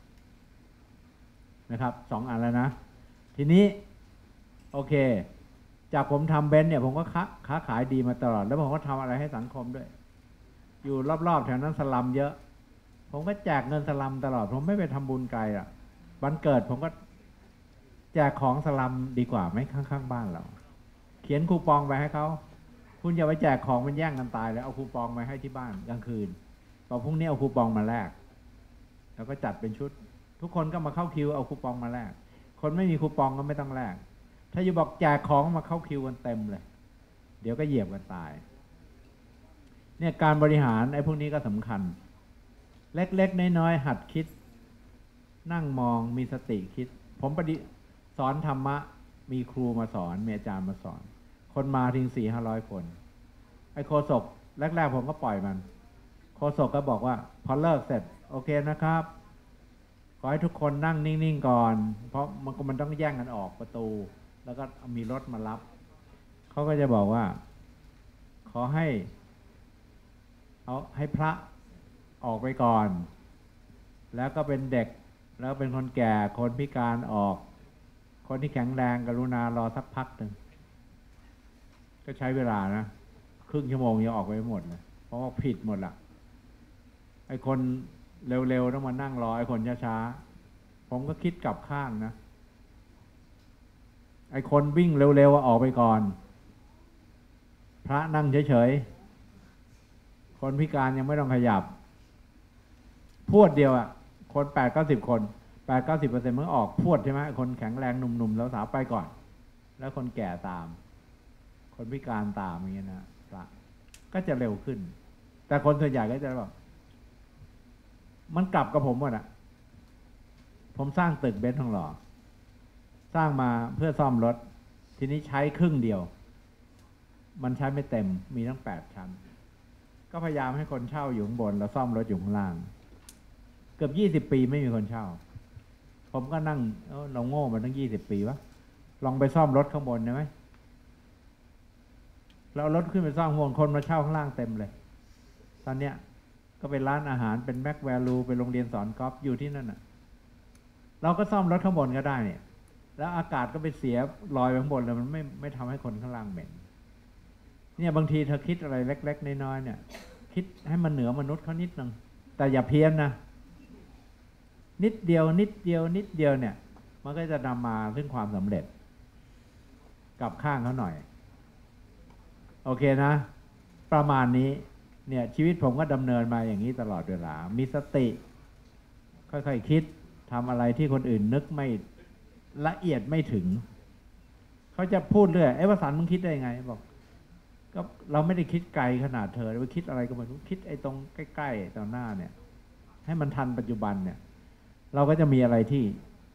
นะครับสองอันแล้วนะทีนี้โอเคจากผมทำเบนซ์เนี่ยผมก็ค้าค้าขายดีมาตลอดแล้วผมก็ทำอะไรให้สังคมด้วยอยู่รอบๆแถวนั้นสลัมเยอะผมก็แจกเงินสลัมตลอดผมไม่ไปทำบุญไกลอ่ะวันเกิดผมก็แจกของสลัมดีกว่าไหมข้างๆบ้านเราเขียนคูปองไปให้เขาคุณอย่าไปแจกของมันแย่งกันตายแล้วเอาคูปองไปให้ที่บ้านกลางคืนพอพรุ่งนี้เอาคูปองมาแลกแล้วก็จัดเป็นชุดทุกคนก็มาเข้าคิวเอาคูปองมาแลกคนไม่มีคูปองก็ไม่ต้องแลกถ้าอยู่บอกแจกของมาเข้าคิวกันเต็มเลยเดี๋ยวก็เหยียบกันตายเนี่ยการบริหารไอ้พวกนี้ก็สำคัญเล็กๆน้อยๆหัดคิดนั่งมองมีสติคิดผมปฏิสอนธรรมะมีครูมาสอนมีอาจารย์มาสอนคนมาถึงสี่ห้าร้อยคนไอ้โฆษกแรกๆผมก็ปล่อยมันโฆษกก็บอกว่าพอเลิกเสร็จโอเคนะครับขอให้ทุกคนนั่งนิ่งๆก่อนเพราะมันมันต้องแย่งกันออกประตูแล้วก็มีรถมารับเขาก็จะบอกว่าขอให้เอาให้พระออกไปก่อนแล้วก็เป็นเด็กแล้วเป็นคนแก่คนพิการออกคนที่แข็งแรงกรุณารอสักพักหนึ่งก็ใช้เวลานะครึ่งชั่วโมงยังออกไปไม่หมดเลยเพราะว่าผิดหมดละไอ้คนเร็วๆต้องมานั่งรอไอ้คนช้าๆผมก็คิดกลับข้างนะไอ้คนวิ่งเร็วๆออกไปก่อนพระนั่งเฉยๆคนพิการยังไม่ต้องขยับพวดเดียวอ่ะคนแปดเก้าสิบคนแปดเก้าสิบเปอร์เซ็นต์มันออกพวดใช่ไหมคนแข็งแรงหนุ่มๆแล้วสาวไปก่อนแล้วคนแก่ตามคนพิการตามอย่างเงี้ยนะพระก็จะเร็วขึ้นแต่คนส่วนใหญ่ก็จะบอกมันกลับกับผมหมดอ่ะผมสร้างตึกเบนซ์ทองหล่อสร้างมาเพื่อซ่อมรถทีนี้ใช้ครึ่งเดียวมันใช้ไม่เต็มมีทั้งแปดชั้นก็พยายามให้คนเช่าอยู่ข้างบนแล้วซ่อมรถอยู่ข้างล่างเกือบยี่สิบปีไม่มีคนเช่าผมก็นั่งเออเราโง่มาตั้งยี่สิบปีวะลองไปซ่อมรถข้างบนได้ไหมเรารถขึ้นไปซ่อมข้างบนคนมาเช่าข้างล่างเต็มเลยตอนเนี้ยก็เป็นร้านอาหารเป็นแม็กแวลูเป็นโรงเรียนสอนกอล์ฟอยู่ที่นั่นน่ะเราก็ซ่อมรถข้างบนก็ได้เนี่ยแล้วอากาศก็ไปเสียลอยไปข้างบนแล้วมันไม่ไม่ทำให้คนข้างล่างเหม็นเนี่ยบางทีเธอคิดอะไรเล็กๆน้อยๆเนี่ยคิดให้มันเหนือมนุษย์เขานิดนึงแต่อย่าเพี้ยนนะนิดเดียวนิดเดียวนิดเดียวเนี่ยมันก็จะนำมาซึ่งความสำเร็จกลับข้างเขาหน่อยโอเคนะประมาณนี้เนี่ยชีวิตผมก็ดำเนินมาอย่างนี้ตลอดเวลามีสติค่อยๆคิดทำอะไรที่คนอื่นนึกไม่ละเอียดไม่ถึงเขาจะพูดเรื่อยเอ้วสันต์มึงคิดได้ไงบอกก็เราไม่ได้คิดไกลขนาดเธอไปคิดอะไรก็ไม่รู้คิดไอ้ตรงใกล้ๆตอนหน้าเนี่ยให้มันทันปัจจุบันเนี่ยเราก็จะมีอะไรที่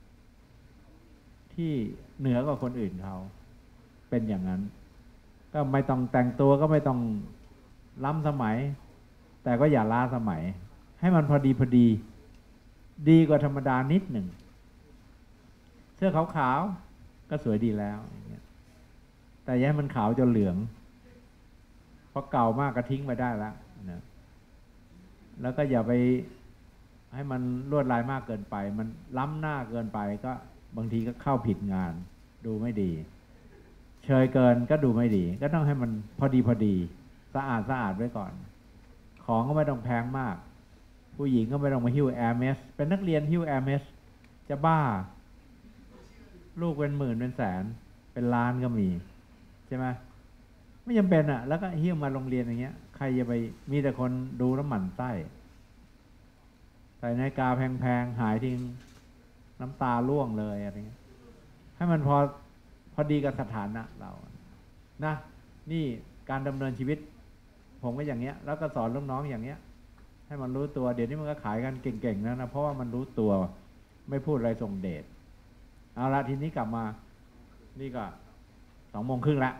ที่เหนือกว่าคนอื่นเขาเป็นอย่างนั้นก็ไม่ต้องแต่งตัวก็ไม่ต้องล้ำสมัยแต่ก็อย่าล้าสมัยให้มันพอดีพอดีดีกว่าธรรมดานิดหนึ่งเสื้อขาวๆก็สวยดีแล้วอย่างเงี้ยแต่อย่าให้มันขาวจนเหลืองเพราะเก่ามากก็ทิ้งไปได้แล้วนะแล้วก็อย่าไปให้มันลวดลายมากเกินไปมันล้ำหน้าเกินไปก็บางทีก็เข้าผิดงานดูไม่ดีเชยเกินก็ดูไม่ดีก็ต้องให้มันพอดีพอดีสะอาดสะอาดไว้ก่อนของก็ไม่ต้องแพงมากผู้หญิงก็ไม่ต้องมาหิ้วแอร์เมสเป็นนักเรียนหิ้วแอร์เมสจะบ้าลูกเป็นหมื่นเป็นแสนเป็นล้านก็มีใช่ไหมไม่จำเป็นอ่ะแล้วก็หิ้วมาโรงเรียนอย่างเงี้ยใครจะไปมีแต่คนดูแล้วหมั่นไส้ใส่นาฬิกาแพงๆหายทิ้งน้ำตาร่วงเลยอะไรเงี้ยให้มันพอพอดีกับสถานะเรานะนี่การดำเนินชีวิตผมก็อย่างเงี้ยแล้วก็สอนลูกน้องอย่างเงี้ยให้มันรู้ตัวเดี๋ยวนี้มันก็ขายกันเก่งๆนะนะเพราะว่ามันรู้ตัวไม่พูดอะไรส่งเดชเอาละทีนี้กลับมานี่ก็สองโมงครึ่งละ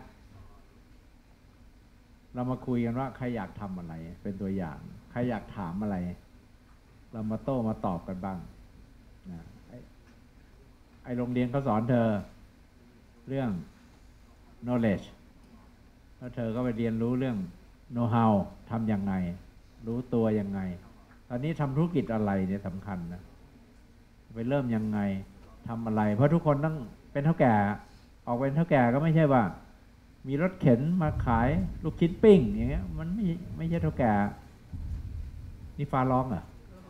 เรามาคุยกันว่าใครอยากทำอะไรเป็นตัวอย่างใครอยากถามอะไรเรามาโต้มาตอบกันบ้างนะไอ้ไอ้โรงเรียนเขาสอนเธอเรื่อง knowledge แล้วเธอก็ไปเรียนรู้เรื่อง know how ทำยังไงรู้ตัวยังไงตอนนี้ทำธุรกิจอะไรเนี่ยสำคัญนะไปเริ่มยังไงทำอะไรเพราะทุกคนต้องเป็นเท่าแก่ออกเป็นเท่าแก่ก็ไม่ใช่ว่ามีรถเข็นมาขายลูกชิ้นปิ้งอย่างเงี้ยมันไม่ไม่ใช่เท่าแก่นี่ฟ้าร้องเหรอ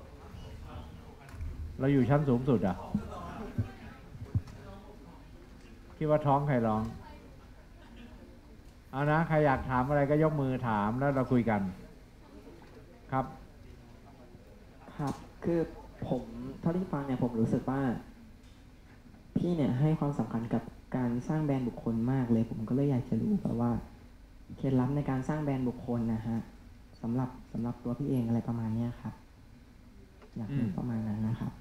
เราอยู่ชั้นสูงสุดอ่ะคิดว่าท้องใครร้องเอานะใครอยากถามอะไรก็ยกมือถามแล้วเราคุยกันครับครับคือผมเท่าที่ฟังเนี่ยผมรู้สึกว่าพี่เนี่ยให้ความสำคัญกับการสร้างแบรนด์บุคคลมากเลยผมก็เลยอยากจะรู้แบบว่าเคล็ดลับในการสร้างแบรนด์บุคคลนะฮะสำหรับสำหรับตัวพี่เองอะไรประมาณนี้ครับอยากรู้ประมาณนั้นนะครับ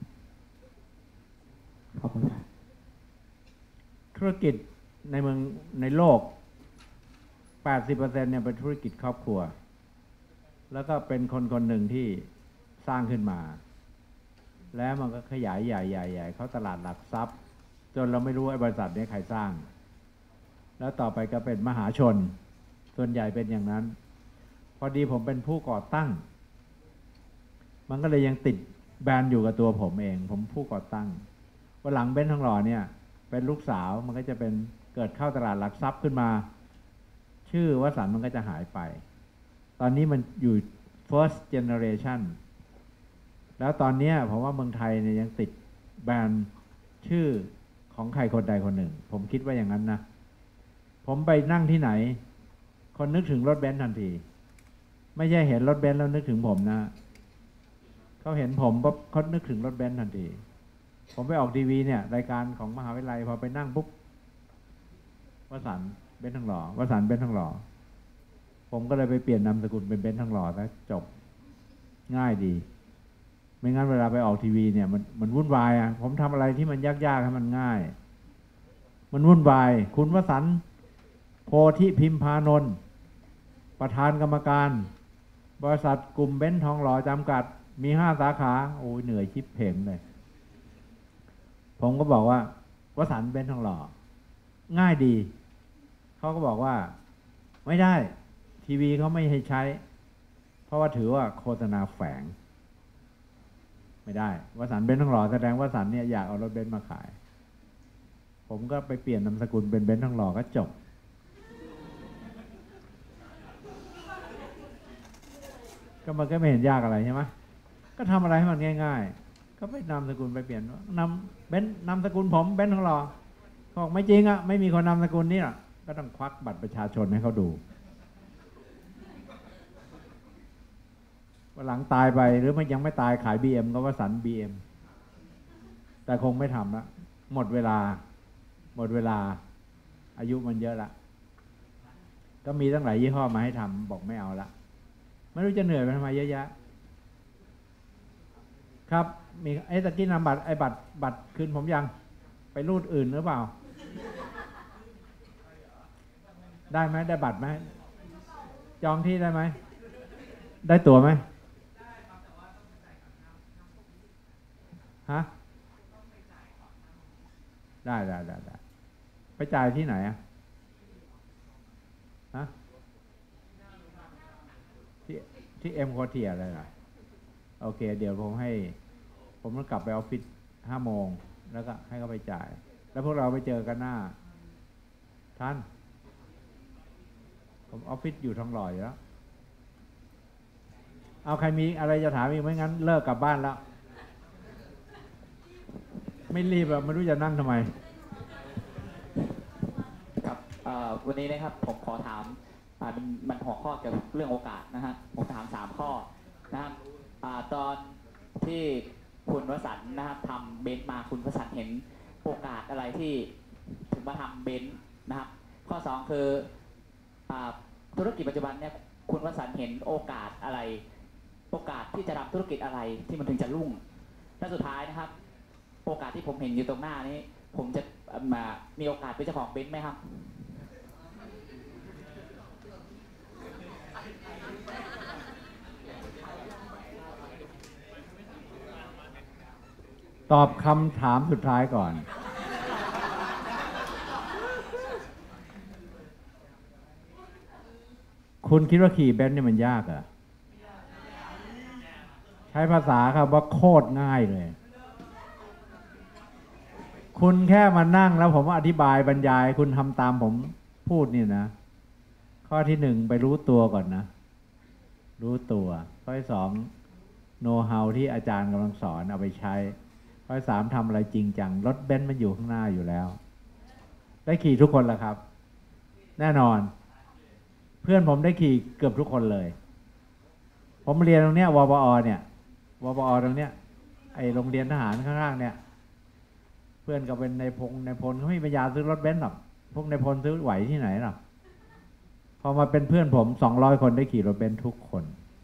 ขอบคุณครับธุรกิจในเมืองในโลก แปดสิบเปอร์เซ็นต์ เนี่ยเป็นธุรกิจครอบครัวแล้วก็เป็นคนคนหนึ่งที่สร้างขึ้นมาแล้วมันก็ขยายใหญ่ๆๆเข้าตลาดหลักทรัพย์จนเราไม่รู้ไอ้บริษัทนี้ใครสร้างแล้วต่อไปก็เป็นมหาชนส่วนใหญ่เป็นอย่างนั้นพอดีผมเป็นผู้ก่อตั้งมันก็เลยยังติดแบรนด์อยู่กับตัวผมเองผมผู้ก่อตั้งวันหลังเบ้นทองหล่อเนี่ยเป็นลูกสาวมันก็จะเป็นเกิดเข้าตลาดหลักทรัพย์ขึ้นมาชื่อวสันต์มันก็จะหายไปตอนนี้มันอยู่ first generation แล้วตอนนี้ผมว่าเมืองไทยเนี่ยยังติดแบรนด์ชื่อของใครคนใดคนหนึ่งผมคิดว่าอย่างนั้นนะผมไปนั่งที่ไหนคนนึกถึงรถเบนซ์ทันทีไม่ใช่เห็นรถเบนซ์แล้วนึกถึงผมนะเขาเห็นผมปุ๊บเขานึกถึงรถเบนซ์ทันทีผมไปออกทีวีเนี่ยรายการของมหาวิทยาลัยพอไปนั่งปุ๊บวสันต์เบนซ์ทองหล่อวสันต์เบนซ์ทองหล่อผมก็เลยไปเปลี่ยนนามสกุลเป็นเบนซ์ทองหล่อแล้วจบง่ายดีไม่งั้นเวลาไปออกทีวีเนี่ยมันมันวุ่นวายอ่ะผมทำอะไรที่มันยากๆให้มันง่ายมันวุ่นวายคุณวสันต์โพธิพิมพานนท์ประธานกรรมการบริษัทกลุ่มเบนซ์ทองหล่อจำกัดมีห้าสาขาโอ้ยเหนื่อยชิบเพ่งเลยผมก็บอกว่าวสันต์เบนซ์ทองหล่อง่ายดีเขาก็บอกว่าไม่ได้ทีวีเขาไม่ให้ใช้เพราะว่าถือว่าโฆษณาแฝงไม่ได้วสันต์เบนซ์ทองหล่อแสดงวสันต์เนี่ยอยากเอารถเบนซ์มาขายผมก็ไปเปลี่ยนนามสกุลเป็นเบนซ์ทองหล่อก็จบก็มันก็ไม่เห็นยากอะไรใช่ไหมก็ทำอะไรให้มันง่ายๆก็ไปนามสกุลไปเปลี่ยนนามเบนซ์นามสกุลผมเบนซ์ทองหล่อเขาบอกไม่จริงอ่ะไม่มีคนนามสกุลนี่หรอกก็ต้องควักบัตรประชาชนให้เขาดูวันหลังตายไปหรือมันยังไม่ตายขาย บี เอ็ม ก็วสันต์ บี เอ็ม แต่คงไม่ทำละหมดเวลาหมดเวลาอายุมันเยอะละก็มีตั้งหลายยี่ห้อมาให้ทำบอกไม่เอาละไม่รู้จะเหนื่อยไปทำไมเยอะแยะครับมีไอ้ตะกี้นำบัตรไอ้บัตรบัตรคืนผมยังไปรูดอื่นหรือเปล่าได้ไหมได้บัตรไหมจองที่ได้ไหมได้ตั๋วไหมฮะได้ได้ได้ได้ไปจ่ายที่ไหนอะฮะที่ที่เอ็มโคเทียอะไรนะโอเคเดี๋ยวผมให้ผมต้องกลับไปออฟฟิศห้าโมงแล้วก็ให้เขาไปจ่ายแล้วพวกเราไปเจอกันหน้าท่านผมออฟฟิศอยู่ทองหล่ออยู่แล้วเอาใครมีอะไรจะถามอีกไม่งั้นเลิกกลับบ้านแล้วไม่รีบอะไม่รู้จะนั่งทำไมครับวันนี้นะครับผมขอถามมันมันหัวข้อเกี่ยวกับเรื่องโอกาสนะฮะผมถามสามข้อนะครับตอนที่คุณวสันต์นะครับทำเบนซ์มาคุณวสันต์เห็นโอกาสอะไรที่ถึงมาทำเบนซ์นะครับข้อสองคือธุรกิจปัจจุบันเนี่ยคุณวสันต์เห็นโอกาสอะไรโอกาสที่จะทำธุรกิจอะไรที่มันถึงจะรุ่งและสุดท้ายนะครับโอกาสที่ผมเห็นอยู่ตรงหน้านี้ผมจะมามีโอกาสเป็นเจ้าของเบนซ์ไหมครับตอบคำถามสุดท้ายก่อน คุณคิดว่าขี่เบนซ์นี่มันยากเหรอใช้ภาษาครับว่าโคตรง่ายเลย คุณแค่มานั่งแล้วผมอธิบายบรรยาย คุณทำตามผมพูดนี่นะ ข้อที่หนึ่งไปรู้ตัวก่อนนะ รู้ตัว ข้อที่สองโน้ตฮาวที่อาจารย์กำลังสอนเอาไปใช้ ข้อที่สามทำอะไรจริงจังรถเบนซ์มันอยู่ข้างหน้าอยู่แล้ว ได้ขี่ทุกคนแล้วครับ แน่นอน เพื่อนผมได้ขี่เกือบทุกคนเลย ผมเรียนตรงเนี้ยวปอเนี่ยวปอตรงเนี้ยไอโรงเรียนทหารข้างๆเนี่ยเพื่อนก็เป็นในพงในพลเขาไม่มีปัญญาซื้อรถเบนซ์หรอกพวกในพลซื้อไหวที่ไหนหรอกพอมาเป็นเพื่อนผมสองร้อยคนได้ขี่รถเบนซ์ทุกคน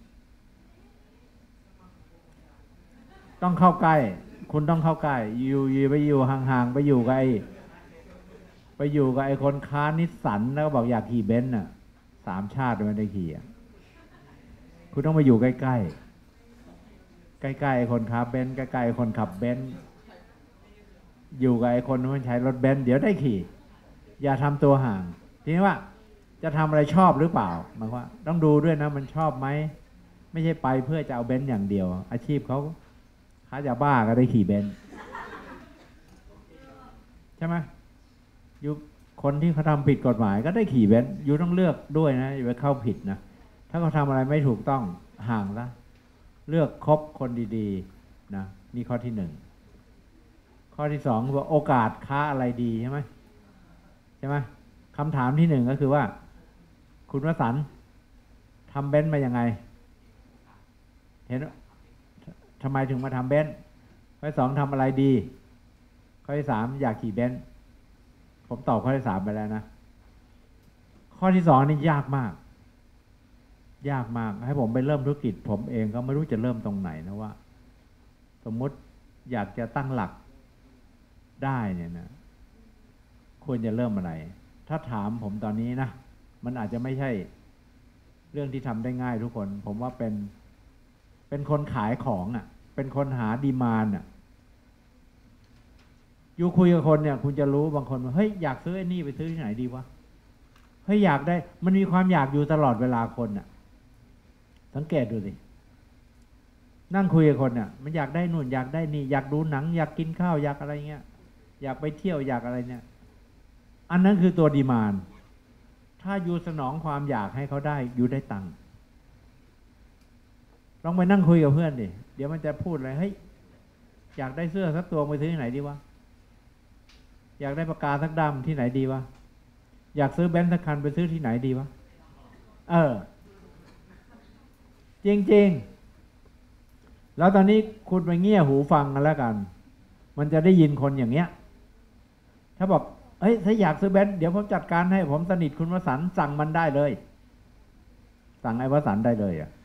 ต้องเข้าใกล้คุณต้องเข้าใกล้อยู่อยู่ไปอยู่ห่างๆไปอยู่กับไอไปอยู่กับไอคนค้านิสสันแล้วก็บอกอยากขี่เบนซ์น่ะสามชาติไม่ได้ขี่อ่ะคุณต้องมาอยู่ใกล้ๆใกล้ๆไอคนขับเบนซ์ใกล้ๆไอคนขับเบนซ์อยู่กับไอคนที่ใช้รถเบนซ์เดี๋ยวได้ขี่อย่าทำตัวห่างทีนี้ว่าจะทำอะไรชอบหรือเปล่าหมายว่าต้องดูด้วยนะมันชอบไหมไม่ใช่ไปเพื่อจะเอาเบนซ์อย่างเดียวอาชีพเขาค้ายาบ้าก็ได้ขี่เบนซ์ใช่ไหมอยู่คนที่เขาทำผิดกฎหมายก็ได้ขี่เบนซ์อยู่ต้องเลือกด้วยนะอย่าไปเข้าผิดนะถ้าเขาทำอะไรไม่ถูกต้องห่างละเลือกคบคนดีๆนะนี่ข้อที่หนึ่งข้อที่สองว่าโอกาสค้าอะไรดีใช่ไหมใช่ไหมคำถามที่หนึ่งก็คือว่าคุณวสันต์ทำเบนซ์มายังไงเห็นทำไมถึงมาทำเบนซ์ข้อที่สองทำอะไรดีข้อที่สามอยากขี่เบนซ์ผมตอบข้อที่สามไปแล้วนะข้อที่สองนี่ยากมากยากมากให้ผมไปเริ่มธุรกิจผมเองก็ไม่รู้จะเริ่มตรงไหนนะว่าสมมุติอยากจะตั้งหลักได้เนี่ยนะควรจะเริ่มอะไรถ้าถามผมตอนนี้นะมันอาจจะไม่ใช่เรื่องที่ทำได้ง่ายทุกคนผมว่าเป็นเป็นคนขายของอ่ะเป็นคนหาดีมานด์อ่ะอยู่คุยกับคนเนี่ยคุณจะรู้บางคนว่าเฮ้ยอยากซื้อไอ้นี่ไปซื้อที่ไหนดีวะเฮ้ยอยากได้มันมีความอยากอยู่ตลอดเวลาคนอ่ะสังเกตดูสินั่งคุยกับคนเนี่ยมันอยากได้นู่นอยากได้นี่อยากดูหนังอยากกินข้าวอยากอะไรเงี้ยอยากไปเที่ยวอยากอะไรเนี่ยอันนั้นคือตัวดีมานด์ถ้าอยู่สนองความอยากให้เขาได้อยู่ได้ตังค์ลองไปนั่งคุยกับเพื่อนดิเดี๋ยวมันจะพูดอะไรเฮ้ยอยากได้เสื้อสักตัวไปซื้อที่ไหนดีวะอยากได้ปากกาสักดำที่ไหนดีวะอยากซื้อเบนซ์สักคันไปซื้อที่ไหนดีวะเออจริงๆแล้วตอนนี้คุณไปเงี่ยหูฟังกันแล้วกันมันจะได้ยินคนอย่างเงี้ยถ้าบอกเฮ้ยถ้าอยากซื้อเบนซ์เดี๋ยวผมจัดการให้ผมสนิทคุณวสันต์สั่งมันได้เลยสั่งไอ้วสันต์ได้เลยอ่ะ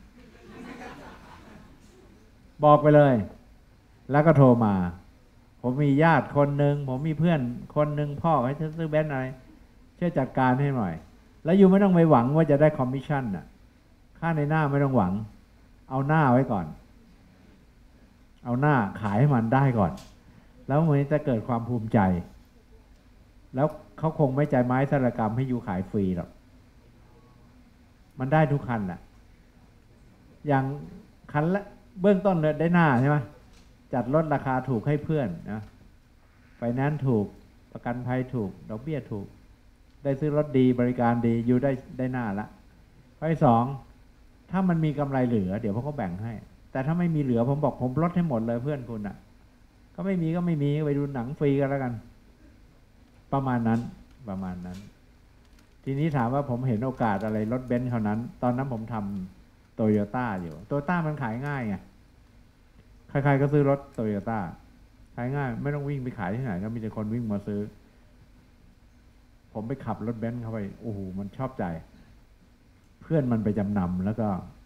บอกไปเลยแล้วก็โทรมาผมมีญาติคนหนึ่งผมมีเพื่อนคนหนึ่งพ่อให้ซื้อเบนซ์อะไรช่วยจัดการให้หน่อยแล้วอยู่ไม่ต้องไปหวังว่าจะได้คอมมิชชั่นน่ะค่าในหน้าไม่ต้องหวังเอาหน้าไว้ก่อนเอาหน้าขายให้มันได้ก่อนแล้วมันจะเกิดความภูมิใจแล้วเขาคงไม่ใจไม้สารกรรมให้อยู่ขายฟรีหรอกมันได้ทุกคันแหละอย่างคันละเบื้องต้นเลยได้หน้าใช่ไหมจัดลดราคาถูกให้เพื่อนนะไฟแนนซ์ถูกประกันภัยถูกดอกเบี้ยถูกได้ซื้อรถดีบริการดีอยู่ได้ได้หน้าละข้อที่สองถ้ามันมีกำไรเหลือเดี๋ยวเขาก็แบ่งให้แต่ถ้าไม่มีเหลือผมบอกผมลดให้หมดเลยเพื่อนคุณอ่ะก็ไม่มีก็ไม่มีไปดูหนังฟรีกันแล้วกันประมาณนั้นประมาณนั้นทีนี้ถามว่าผมเห็นโอกาสอะไรรถเบนซ์เท่านั้นตอนนั้นผมทำโตโยต้าอยู่โตโยต้ามันขายง่ายไงใครๆก็ซื้อรถโตโยต้าขายง่ายไม่ต้องวิ่งไปขายที่ไหนก็มีแต่คนวิ่งมาซื้อผมไปขับรถเบนซ์เข้าไปโอ้โหมันชอบใจเพื่อนมันไปจำนำแล้วก็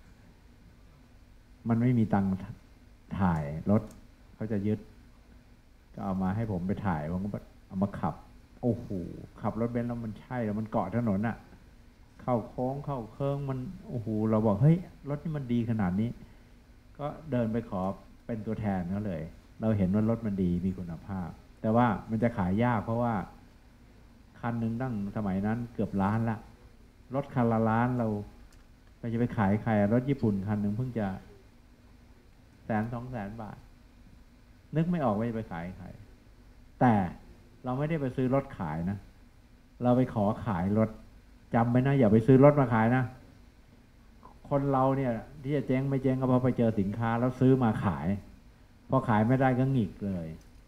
มันไม่มีตังค์ถ่ายรถเขาจะยึดก็เอามาให้ผมไปถ่ายผมก็เอามาขับโอ้โหขับรถเบนซ์แล้วมันใช่แล้วมันเกาะถนนอ่ะเข้าโค้งเข้าเคิงมันโอ้โหเราบอกเฮ้ยรถนี่มันดีขนาดนี้ก็เดินไปขอเป็นตัวแทนเขาเลยเราเห็นว่ารถมันดีมีคุณภาพ แต่ว่ามันจะขายยากเพราะว่าคันหนึ่งตั้งสมัยนั้นเกือบล้านละรถคันละล้านเราเราจะไปขายใครรถญี่ปุ่นคันหนึ่งเพิ่งจะแสนสองแสนบาทนึกไม่ออกว่าจะไปขายใครแต่เราไม่ได้ไปซื้อรถขายนะเราไปขอขายรถจำไว้นะอย่าไปซื้อรถมาขายนะคนเราเนี่ยที่จะเจ๊งไม่เจ๊งก็เพราะไปเจอสินค้าแล้วซื้อมาขายพอขายไม่ได้ก็หงิกเลย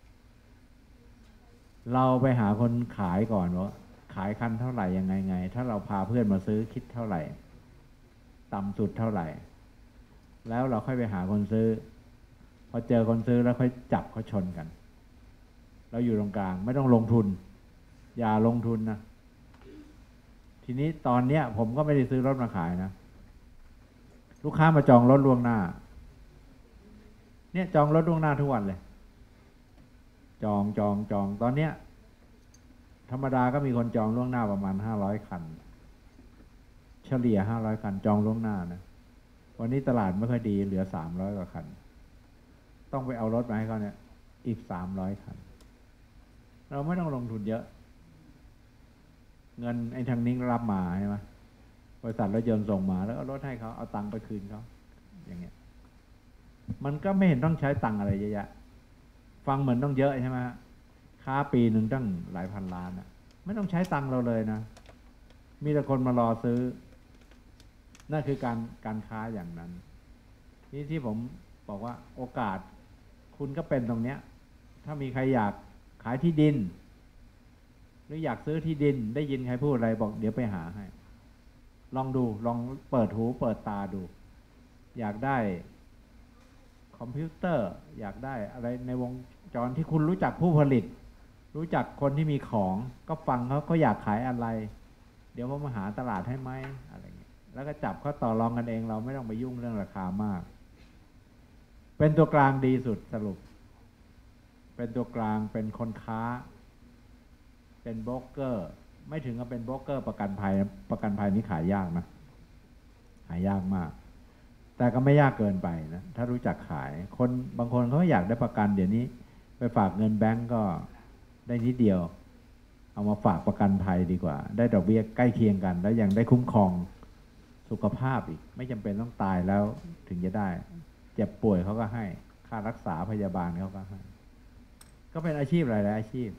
เราไปหาคนขายก่อนว่าขายคันเท่าไหร่ยังไงไงถ้าเราพาเพื่อนมาซื้อคิดเท่าไหร่ต่ำสุดเท่าไหร่แล้วเราค่อยไปหาคนซื้อพอเจอคนซื้อแล้วค่อยจับเขาชนกันเราอยู่ตรงกลางไม่ต้องลงทุนอย่าลงทุนนะทีนี้ตอนเนี้ยผมก็ไม่ได้ซื้อรถมาขายนะลูกค้ามาจองรถล่วงหน้าเนี่ยจองรถล่วงหน้าทุกวันเลยจองจองจองตอนเนี้ยธรรมดาก็มีคนจองล่วงหน้าประมาณห้าร้อยคันเฉลี่ยห้าร้อยคันจองล่วงหน้านะวันนี้ตลาดไม่ค่อยดีเหลือสามร้อยกว่าคันต้องไปเอารถมาให้เขาเนี่ยอีกสามร้อยคันเราไม่ต้องลงทุนเยอะเงินไอ้ทางนี้รับมาใช่ไหมบริษัทรถยนต์ส่งมาแล้วเอารถให้เขาเอาตังค์ไปคืนเขาอย่างเงี้ยมันก็ไม่เห็นต้องใช้ตังค์อะไรเยอะแยะฟังเหมือนต้องเยอะใช่ไหมค้าปีหนึ่งตั้งหลายพันล้านอะไม่ต้องใช้ตังค์เราเลยนะมีแต่คนมารอซื้อนั่นคือการการค้าอย่างนั้นนี่ที่ผมบอกว่าโอกาสคุณก็เป็นตรงเนี้ยถ้ามีใครอยากขายที่ดินหรืออยากซื้อที่ดินได้ยินใครพูดอะไรบอกเดี๋ยวไปหาให้ลองดูลองเปิดหูเปิดตาดูอยากได้คอมพิวเตอร์อยากได้อะไรในวงจรที่คุณรู้จักผู้ผลิตรู้จักคนที่มีของก็ฟังเขาเขาอยากขายอะไรเดี๋ยวเขามาหาตลาดให้ไหมอะไรเงี้ยแล้วก็จับเขาต่อรองกันเองเราไม่ต้องไปยุ่งเรื่องราคามากเป็นตัวกลางดีสุดสรุปเป็นตัวกลางเป็นคนค้าเป็นโบรกเกอร์ไม่ถึงกับเป็นโบรกเกอร์ประกันภัยประกันภัยนี้ขายยากนะขายยากมากแต่ก็ไม่ยากเกินไปนะถ้ารู้จักขายคนบางคนเขาอยากได้ประกันเดี๋ยวนี้ไปฝากเงินแบงก์ก็ได้นิดเดียวเอามาฝากประกันภัยดีกว่าได้ดอกเบี้ยใกล้เคียงกันแล้วยังได้คุ้มครองสุขภาพอีกไม่จำเป็นต้องตายแล้วถึงจะได้เจ็บป่วยเขาก็ให้ค่ารักษาพยาบาลเขาก็ให้ก็เป็นอาชีพหลายๆอาชีพ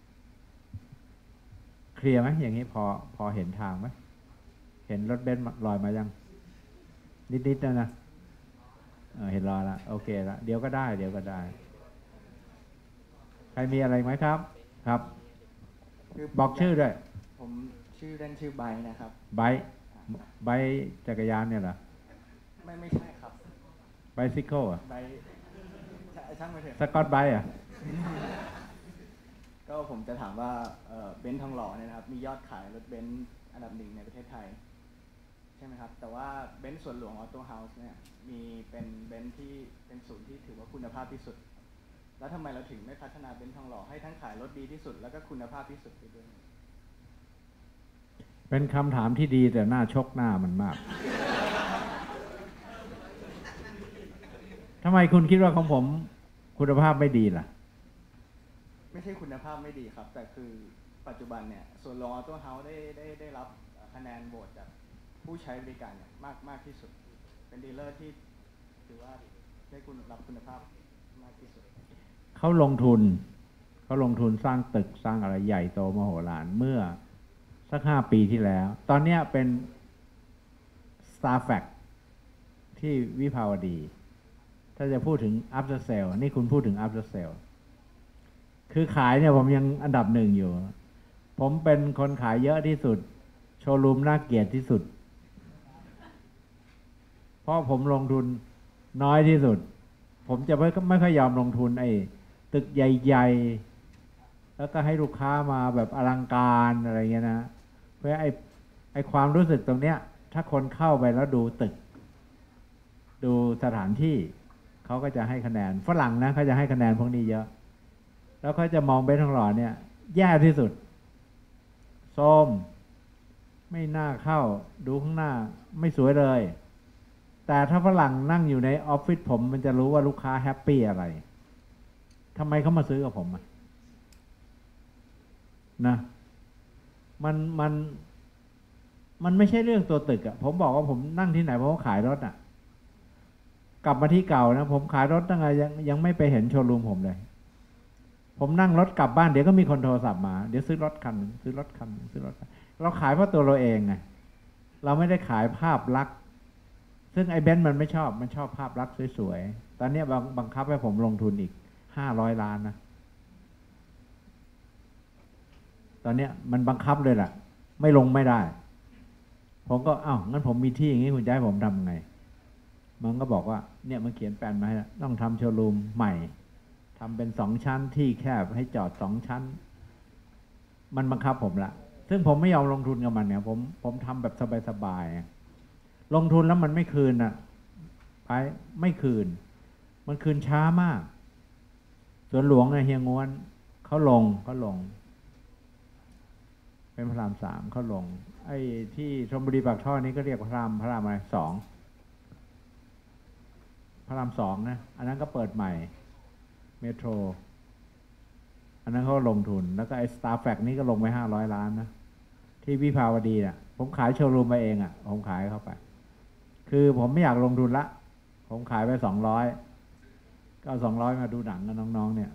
เคลียร์ไหมอย่างนี้พอพอเห็นทางไหมเห็นรถเบนซ์ลอยมายังนิดๆนะนะเออเห็นรอยละโอเคละเดี๋ยวก็ได้เดี๋ยวก็ได้ใครมีอะไรไหมครับครับบอกชื่อด้วยผมชื่อเล่นชื่อไบนะครับไบไบจักรยานเนี่ยเหรอไม่ไม่ใช่ครับไบซิเคิลอ่ะไบช่างไปเถอะสกอตไบอ่ะก็ผมจะถามว่าเบนซ์ทองหล่อเนี่ยนะครับมียอดขายรถเบนซ์อันดับหนึ่งในประเทศไทยใช่ไหมครับแต่ว่าเบนซ์สวนหลวงออโต้เฮาส์เนี่ยมีเป็นเบนซ์ที่เป็นศูนย์ที่ถือว่าคุณภาพที่สุดแล้วทำไมเราถึงไม่พัฒนาเบนซ์ทองหล่อให้ทั้งขายรถดีที่สุดแล้วก็คุณภาพที่สุดไปด้วยเป็นคำถามที่ดีแต่หน้าชกหน้ามันมาก ทำไมคุณคิดว่าของผมคุณภาพไม่ดีล่ะไม่ใช่คุณภาพไม่ดีครับแต่คือปัจจุบันเนี่ยส่วนหลวงออโต้เฮาส์ได้ได้ได้รับคะแนนโหวตจากผู้ใช้บริการเนี่ยมากมากที่สุดเป็นดีลเลอร์ที่ถือว่าได้คุณรับคุณภาพมากที่สุดเขาลงทุนเขาลงทุนสร้างตึกสร้างอะไรใหญ่โตมโหฬารเมื่อสักห้าปีที่แล้วตอนนี้เป็น Star Fact ที่วิภาวดีถ้าจะพูดถึง After Sale นี่คุณพูดถึง After Sale คือขายเนี่ยผมยังอันดับหนึ่งอยู่ผมเป็นคนขายเยอะที่สุดโชว์รูมน่าเกลียดที่สุดเพราะผมลงทุนน้อยที่สุดผมจะไม่ไม่ค่อยยอมลงทุนไอ้ตึกใหญ่ๆแล้วก็ให้ลูกค้ามาแบบอลังการอะไรเงี้ยนะเพื่อไอ้ไอ้ความรู้สึกตรงเนี้ยถ้าคนเข้าไปแล้วดูตึกดูสถานที่เขาก็จะให้คะแนนฝรั่งนะเขาจะให้คะแนนพวกนี้เยอะแล้วเขาจะมองเบนซ์ทองหล่อเนี่ยแย่ที่สุดส้มไม่น่าเข้าดูข้างหน้าไม่สวยเลยแต่ถ้าฝรั่งนั่งอยู่ในออฟฟิศผมมันจะรู้ว่าลูกค้าแฮปปี้อะไรทำไมเขามาซื้อกับผมอะนะมันมันมันไม่ใช่เรื่องตัวตึกอะผมบอกว่าผมนั่งที่ไหนเพราะว่าขายรถอะกลับมาที่เก่านะผมขายรถตั้งแต่ยังยังไม่ไปเห็นโชว์รูมผมเลยผมนั่งรถกลับบ้านเดี๋ยวก็มีคนโทรศัพท์มาเดี๋ยวซื้อรถคันซื้อรถคันซื้อรถคันเราขายเพราะตัวเราเองไงเราไม่ได้ขายภาพลักษณ์ซึ่งไอ้เบนซ์มันไม่ชอบมันชอบภาพลักษณ์สวยๆตอนนี้บังบังคับให้ผมลงทุนอีกห้าร้อยล้านนะตอนนี้มันบังคับเลยแหละไม่ลงไม่ได้ผมก็อ้าวงั้นผมมีที่อย่างนี้คุณจะให้ผมทำไงมันก็บอกว่าเนี่ยมันเขียนแปลนมาให้แล้วต้องทำโชว์รูมใหม่ทำเป็นสองชั้นที่แคบให้จอดสองชั้นมันบังคับผมละซึ่งผมไม่ยอมลงทุนกับมันเนี่ยผมผมทำแบบสบายๆลงทุนแล้วมันไม่คืนอ่ะไปไม่คืนมันคืนช้ามากสวนหลวงเนี่ยเฮียงวนเขาลงเขาลงเป็นพระรามสามเขาลงไอ้ที่ชลบุรีปากท่อนี้ก็เรียกพระรามพระรามอะไรสองพระรามสองนะอันนั้นก็เปิดใหม่เมโทรอันนั้นเขาลงทุนแล้วก็ไอ้สตาร์แฟกนี่ก็ลงไปห้าร้อยล้านนะที่วิภาวดีน่ะผมขายโชว์รูมมาเองอ่ะผมขายเข้าไปคือผมไม่อยากลงทุนละผมขายไปสองร้อยก็เอาสองร้อยมาดูหนังกับน้องๆเนี่ย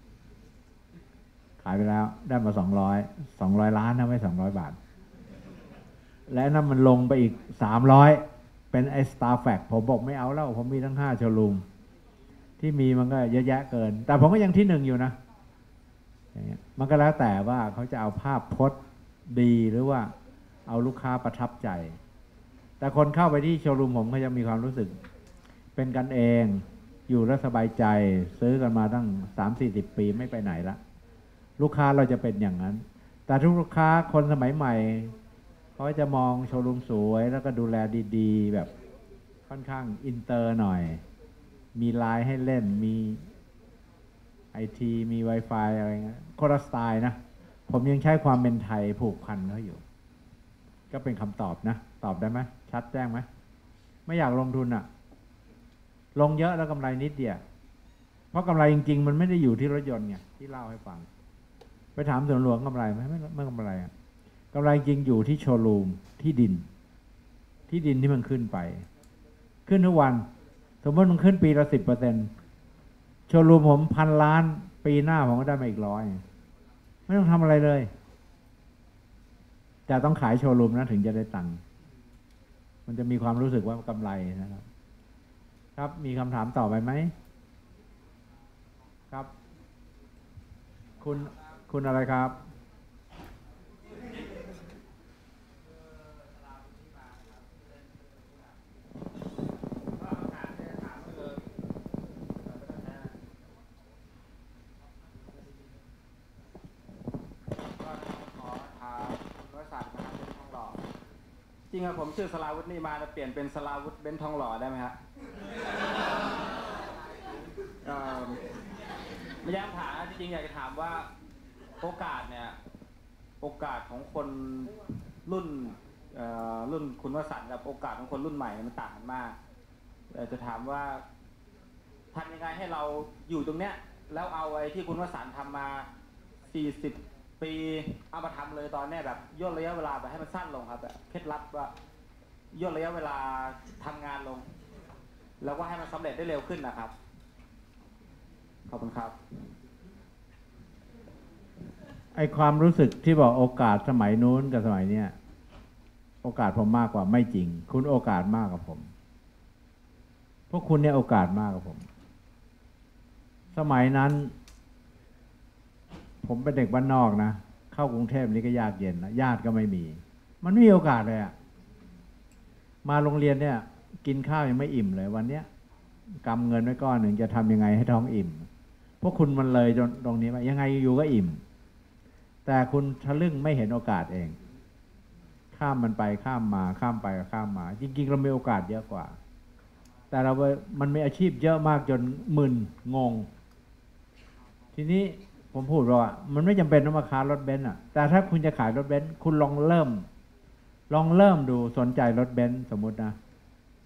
ขายไปแล้วได้มาสองร้อยสองร้อยล้านนะไม่สองร้อยบาทและนั่นมันลงไปอีกสามร้อยเป็นไอ้สตาร์แฟกผมบอกไม่เอาแล้วผมมีทั้งห้าโชว์รูมที่มีมันก็เยอะแยะเกินแต่ผมก็ยังที่หนึ่งอยู่นะอย่างเงี้ยมันก็แล้วแต่ว่าเขาจะเอาภาพพจน์ดีหรือว่าเอาลูกค้าประทับใจแต่คนเข้าไปที่โชว์รูมผมก็จะมีความรู้สึกเป็นกันเองอยู่แล้วสบายใจซื้อกันมาตั้งสามสี่สิบปีไม่ไปไหนละลูกค้าเราจะเป็นอย่างนั้นแต่ทุกลูกค้าคนสมัยใหม่เขาจะมองโชว์รูมสวยแล้วก็ดูแลดีๆแบบค่อนข้างอินเตอร์หน่อยมีไลน์ให้เล่นมีไอทีมี Wi-Fi อะไรเงี้ยคนละสไตล์นะผมยังใช้ความเป็นไทยผูกพันเขาอยู่ก็เป็นคำตอบนะตอบได้ไหมชัดแจ้งไหมไม่อยากลงทุนอะลงเยอะแล้วกำไรนิดเดียวเพราะกำไรจริงๆมันไม่ได้อยู่ที่รถยนต์ไงที่เล่าให้ฟังไปถามสวนหลวงกำไรไหมไม่ไม่กำไรอะกำไรจริงอยู่ที่โชว์รูมที่ดินที่ดินที่มันขึ้นไปขึ้นทุกวันสมมติมันขึ้นปีละสิบเปอร์เซ็นต์โชว์รูมผมพันล้านปีหน้าผมก็ได้มาอีกร้อยไม่ต้องทำอะไรเลยแต่ต้องขายโชว์รูมนะถึงจะได้ตังค์มันจะมีความรู้สึกว่ากำไรนะครับครับมีคำถามต่อไปไหมครับคุณคุณอะไรครับจริงครับผมชื่อสราวุธนี่มาจะเปลี่ยนเป็นสราวุธเบนทองหล่อได้ไหมครับ ไม่ยากถามจริงๆอยากจะถามว่าโอกาสเนี่ยโอกาสของคนรุ่นรุ่นคุณวสันต์กับโอกาสของคนรุ่นใหม่มันต่างกันมากอยากจะถามว่าทำยังไงให้เราอยู่ตรงเนี้ยแล้วเอาไอ้ที่คุณวสันต์ทำมาสี่สิบปีเอามาทำเลยตอนนี้แบบย่นระยะเวลาแบบให้มันสั้นลงครับแบบเคล็ดลับว่าย่นระยะเวลาทำงานลงแล้วก็ให้มันสำเร็จได้เร็วขึ้นนะครับขอบคุณครับไอความรู้สึกที่บอกโอกาสสมัยนู้นกับสมัยเนี้ยโอกาสผมมากกว่าไม่จริงคุณโอกาสมากกว่าผมพวกคุณเนี่ยโอกาสมากกว่าผมสมัยนั้นผมเป็นเด็กบ้านนอกนะเข้ากรุงเทพนี่ก็ยากเย็นนะญาติก็ไม่มีมันไม่มีโอกาสเลยอะมาโรงเรียนเนี่ยกินข้าวยังไม่อิ่มเลยวันเนี้ยกำเงินไว้ก้อนหนึ่งจะทำยังไงให้ท้องอิ่มพวกคุณมันเลยจนตรงนี้มายังไงอยู่ก็อิ่มแต่คุณทะลึ่งไม่เห็นโอกาสเองข้ามมันไปข้ามมาข้ามไปข้ามมาจริงๆเรามีโอกาสเยอะกว่าแต่เรามันมีอาชีพเยอะมากจนมึนงงทีนี้ผมพูดว่ามันไม่จำเป็นต้องมาขายรถเบนซ์อ่ะแต่ถ้าคุณจะขายรถเบนซ์คุณลองเริ่มลองเริ่มดูสนใจรถเบนซ์สมมุตินะ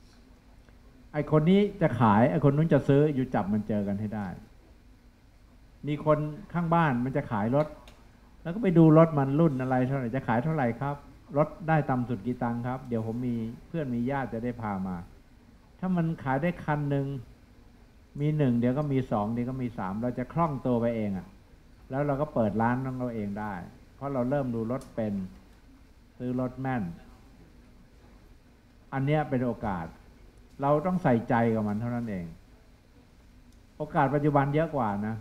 ไอคนนี้จะขายไอคนนู้นจะซื้ออยู่จับมันเจอกันให้ได้มีคนข้างบ้านมันจะขายรถแล้วก็ไปดูรถมันรุ่นอะไรเท่าไหร่จะขายเท่าไหร่ครับรถได้ต่ำสุดกี่ตังค์ครับเดี๋ยวผมมีเพื่อนมีญาติจะได้พามา ถ้ามันขายได้คันหนึ่งมีหนึ่งเดี๋ยวก็มีสองเดี๋ยวก็มีสามเราจะคล่องตัวไปเองอะแล้วเราก็เปิดร้านของเราเองได้เพราะเราเริ่มดูรถเป็นซื้อรถแม่นอันเนี้ยเป็นโอกาสเราต้องใส่ใจกับมันเท่านั้นเองโอกาสปัจจุบันเยอะกว่านะ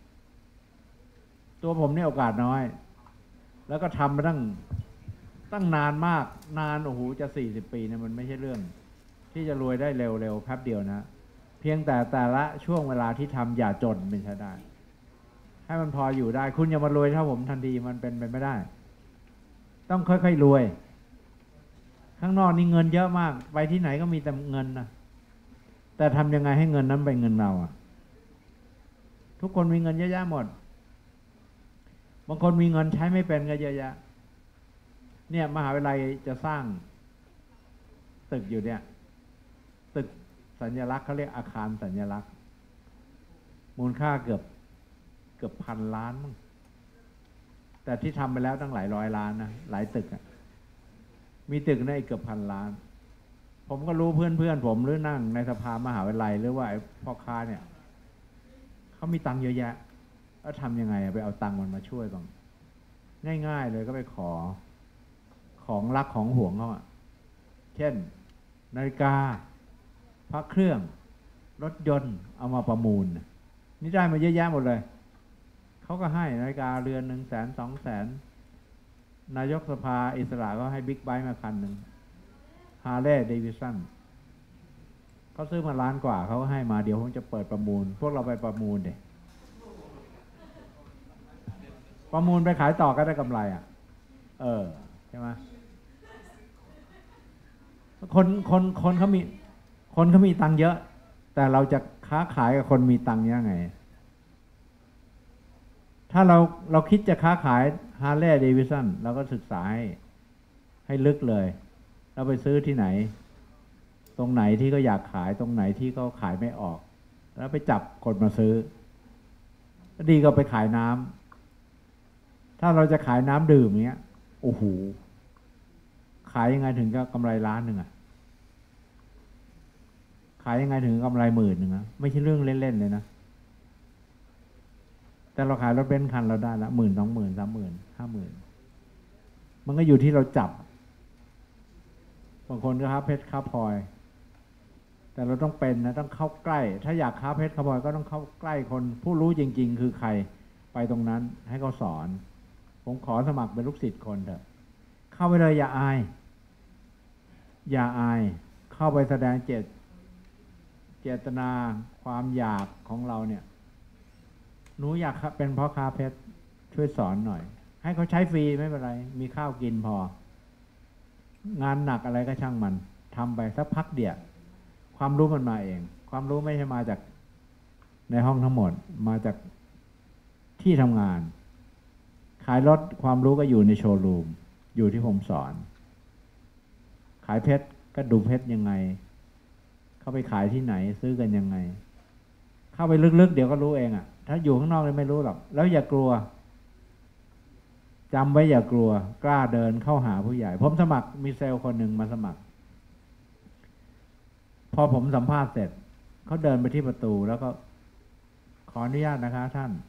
ตัวผมเนี่ยโอกาสน้อยแล้วก็ทำมาตั้งตั้งนานมากนานโอ้โหจะสี่สิบปีเนี่ยมันไม่ใช่เรื่องที่จะรวยได้เร็วๆแป๊บเดียวนะเพียงแต่แต่ละช่วงเวลาที่ทำอย่าจนเป็นใช้ได้ให้มันพออยู่ได้คุณอย่ามารวยเท่าผมทันทีมันเป็นไปไม่ได้ต้องค่อยๆรวยข้างนอกนี่เงินเยอะมากไปที่ไหนก็มีแต่เงินนะแต่ทำยังไงให้เงินนั้นเป็นเงินเราอะทุกคนมีเงินเยอะแยะหมดบางคนมีเงินใช้ไม่เป็นก็เยอะแยะเนี่ยมหาวิทยาลัยจะสร้างตึกอยู่เนี่ยตึกสัญลักษณ์เขาเรียกอาคารสัญลักษณ์มูลค่าเกือบเกือบพันล้านมั้งแต่ที่ทำไปแล้วตั้งหลายร้อยล้านนะหลายตึกอะมีตึกในเกือบพันล้านผมก็รู้เพื่อนเพื่อนผมหรือนั่งในสภามหาวิทยาลัยหรือว่าพ่อค้าเนี่ยเขามีตังค์เยอะแยะแล้วทำยังไงไปเอาตังค์มันมาช่วยบ้างง่ายๆเลยก็ไปขอของรักของห่วงเขาอะเช่นนาฬิกาพระเครื่องรถยนต์เอามาประมูลนี่ได้มาเยอะแยะหมดเลยเขาก็ให้นาฬิกาเรือนหนึ่งแสนสองแสนนายกสภาอิสระก็ให้บิ๊กไบค์มาคันหนึ่งฮาร์เลย์เดวิสันเขาซื้อมาล้านกว่าเขาก็ให้มาเดี๋ยวผมจะเปิดประมูลพวกเราไปประมูลเด็ประมูลไปขายต่อก็ได้กำไรอ่ะเออใช่ไหมคนคนคนเขามีคนเขามีตังค์เยอะแต่เราจะค้าขายกับคนมีตังค์ยังไงถ้าเราเราคิดจะค้าขายฮาร์เลย์เดวิสันเราก็ศึกษาให้ให้ลึกเลยเราไปซื้อที่ไหนตรงไหนที่เขาอยากขายตรงไหนที่เขาขายไม่ออกแล้วไปจับคนมาซื้อดีก็ไปขายน้ำถ้าเราจะขายน้ำดื่มเนี้ยโอ้โหขายยังไงถึงจะกำไรล้านหนึ่งอะขายยังไงถึงกำไรหมื่นหนึ่งอะไม่ใช่เรื่องเล่นๆเลยนะแต่เราขายรถเบนซ์คันเราได้ละหมื่นสองหมื่นสามหมื่นห้าหมื่นมันก็อยู่ที่เราจับบางคนก็ค้าเพชรค้าพลอยแต่เราต้องเป็นนะต้องเข้าใกล้ถ้าอยากค้าเพชรค้าพลอยก็ต้องเข้าใกล้คนผู้รู้จริงๆคือใครไปตรงนั้นให้เขาสอนผมขอสมัครเป็นลูกศิษย์คนเถอะเข้าไปเลยอย่าอายอย่าอายเข้าไปแสดงเจตเจตนาความอยากของเราเนี่ยหนูอยากเป็นพ่อค้าเพชรช่วยสอนหน่อยให้เขาใช้ฟรีไม่เป็นไรมีข้าวกินพองานหนักอะไรก็ช่างมันทำไปสักพักเดียวความรู้มันมาเองความรู้ไม่ใช่มาจากในห้องทั้งหมดมาจากที่ทำงานขายรถความรู้ก็อยู่ในโชว์รูมอยู่ที่ผมสอนขายเพชรก็ดูเพชรยังไงเข้าไปขายที่ไหนซื้อกันยังไงเข้าไปลึกๆเดี๋ยวก็รู้เองอ่ะถ้าอยู่ข้างนอกเลยไม่รู้หรอกแล้วอย่ากลัวจำไว้อย่ากลัวกล้าเดินเข้าหาผู้ใหญ่ผมสมัครมีเซลล์คนหนึ่งมาสมัครพอผมสัมภาษณ์เสร็จเขาเดินไปที่ประตูแล้วก็ขออนุญาตนะคะท่าน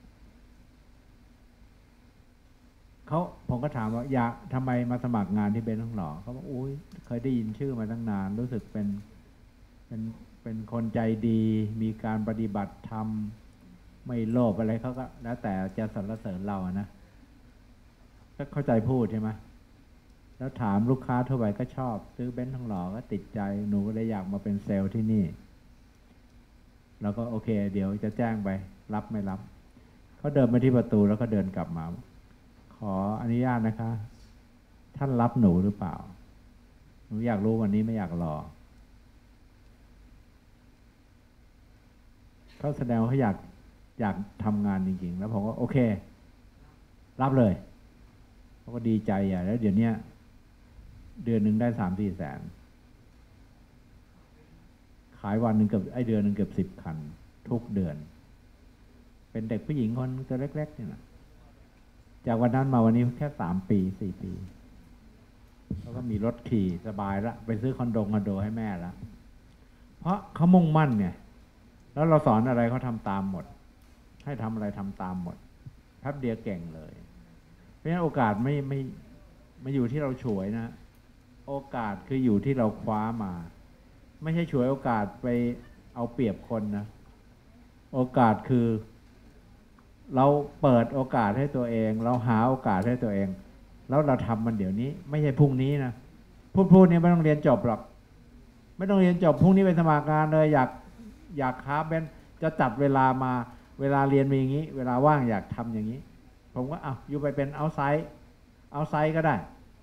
เขาผมก็ถามว่าอยากทำไมมาสมัครงานที่เบนซ์ทองหล่อเขาบอกอุ้ยเคยได้ยินชื่อมาตั้งนานรู้สึกเป็นเป็นเป็นคนใจดีมีการปฏิบัติธรรมไม่โลภอะไรเขาก็แล้วแต่จะสรรเสริญเราอะนะก็เข้าใจพูดใช่ไหมแล้วถามลูกค้าทั่วไปก็ชอบซื้อเบนซ์ทองหล่อก็ติดใจหนูเลยอยากมาเป็นเซลล์ที่นี่แล้วก็โอเคเดี๋ยวจะแจ้งไปรับไม่รับเขาเดินมาที่ประตูแล้วก็เดินกลับมาขออนุญาตนะคะท่านรับหนูหรือเปล่าหนูอยากรู้วันนี้ไม่อยากรอเขาแสดงว่าเขาอยากอยากทำงานจริงๆแล้วผมก็โอเครับเลยเขาก็ดีใจอ่ะแล้วเดี๋ยวนี้เดือนหนึ่งได้สามสี่แสนขายวันหนึ่งเกือบไอเดือนหนึ่งเกือบสิบคันทุกเดือนไปเป็นเด็กผู้หญิงคนตัวเล็กๆเนี่ยนะจากวันนั้นมาวันนี้แค่สามปีสี่ปีเขาก็มีรถขี่สบายละไปซื้อคอนโดคอนโดให้แม่ละเพราะเขามุ่งมั่นไงแล้วเราสอนอะไรเขาทำตามหมดให้ทำอะไรทำตามหมดแป๊บเดียวเก่งเลยเพราะฉะนั้นโอกาสไม่ไม่ไม่อยู่ที่เราฉวยนะโอกาสคืออยู่ที่เราคว้ามาไม่ใช่ฉวยโอกาสไปเอาเปรียบคนนะโอกาสคือเราเปิดโอกาสให้ตัวเองเราหาโอกาสให้ตัวเองแล้วเราทำมันเดี๋ยวนี้ไม่ใช่พรุ่งนี้นะพูดพูดนี่ไม่ต้องเรียนจบหรอกไม่ต้องเรียนจบพรุ่งนี้ไปสมัครงานเลยอยากอยากค้าเป็นจะจัดเวลามาเวลาเรียนมีอย่างนี้เวลาว่างอยากทำอย่างนี้ผมก็เอาอยู่ไปเป็นเอาไซต์เอาไซต์ก็ได้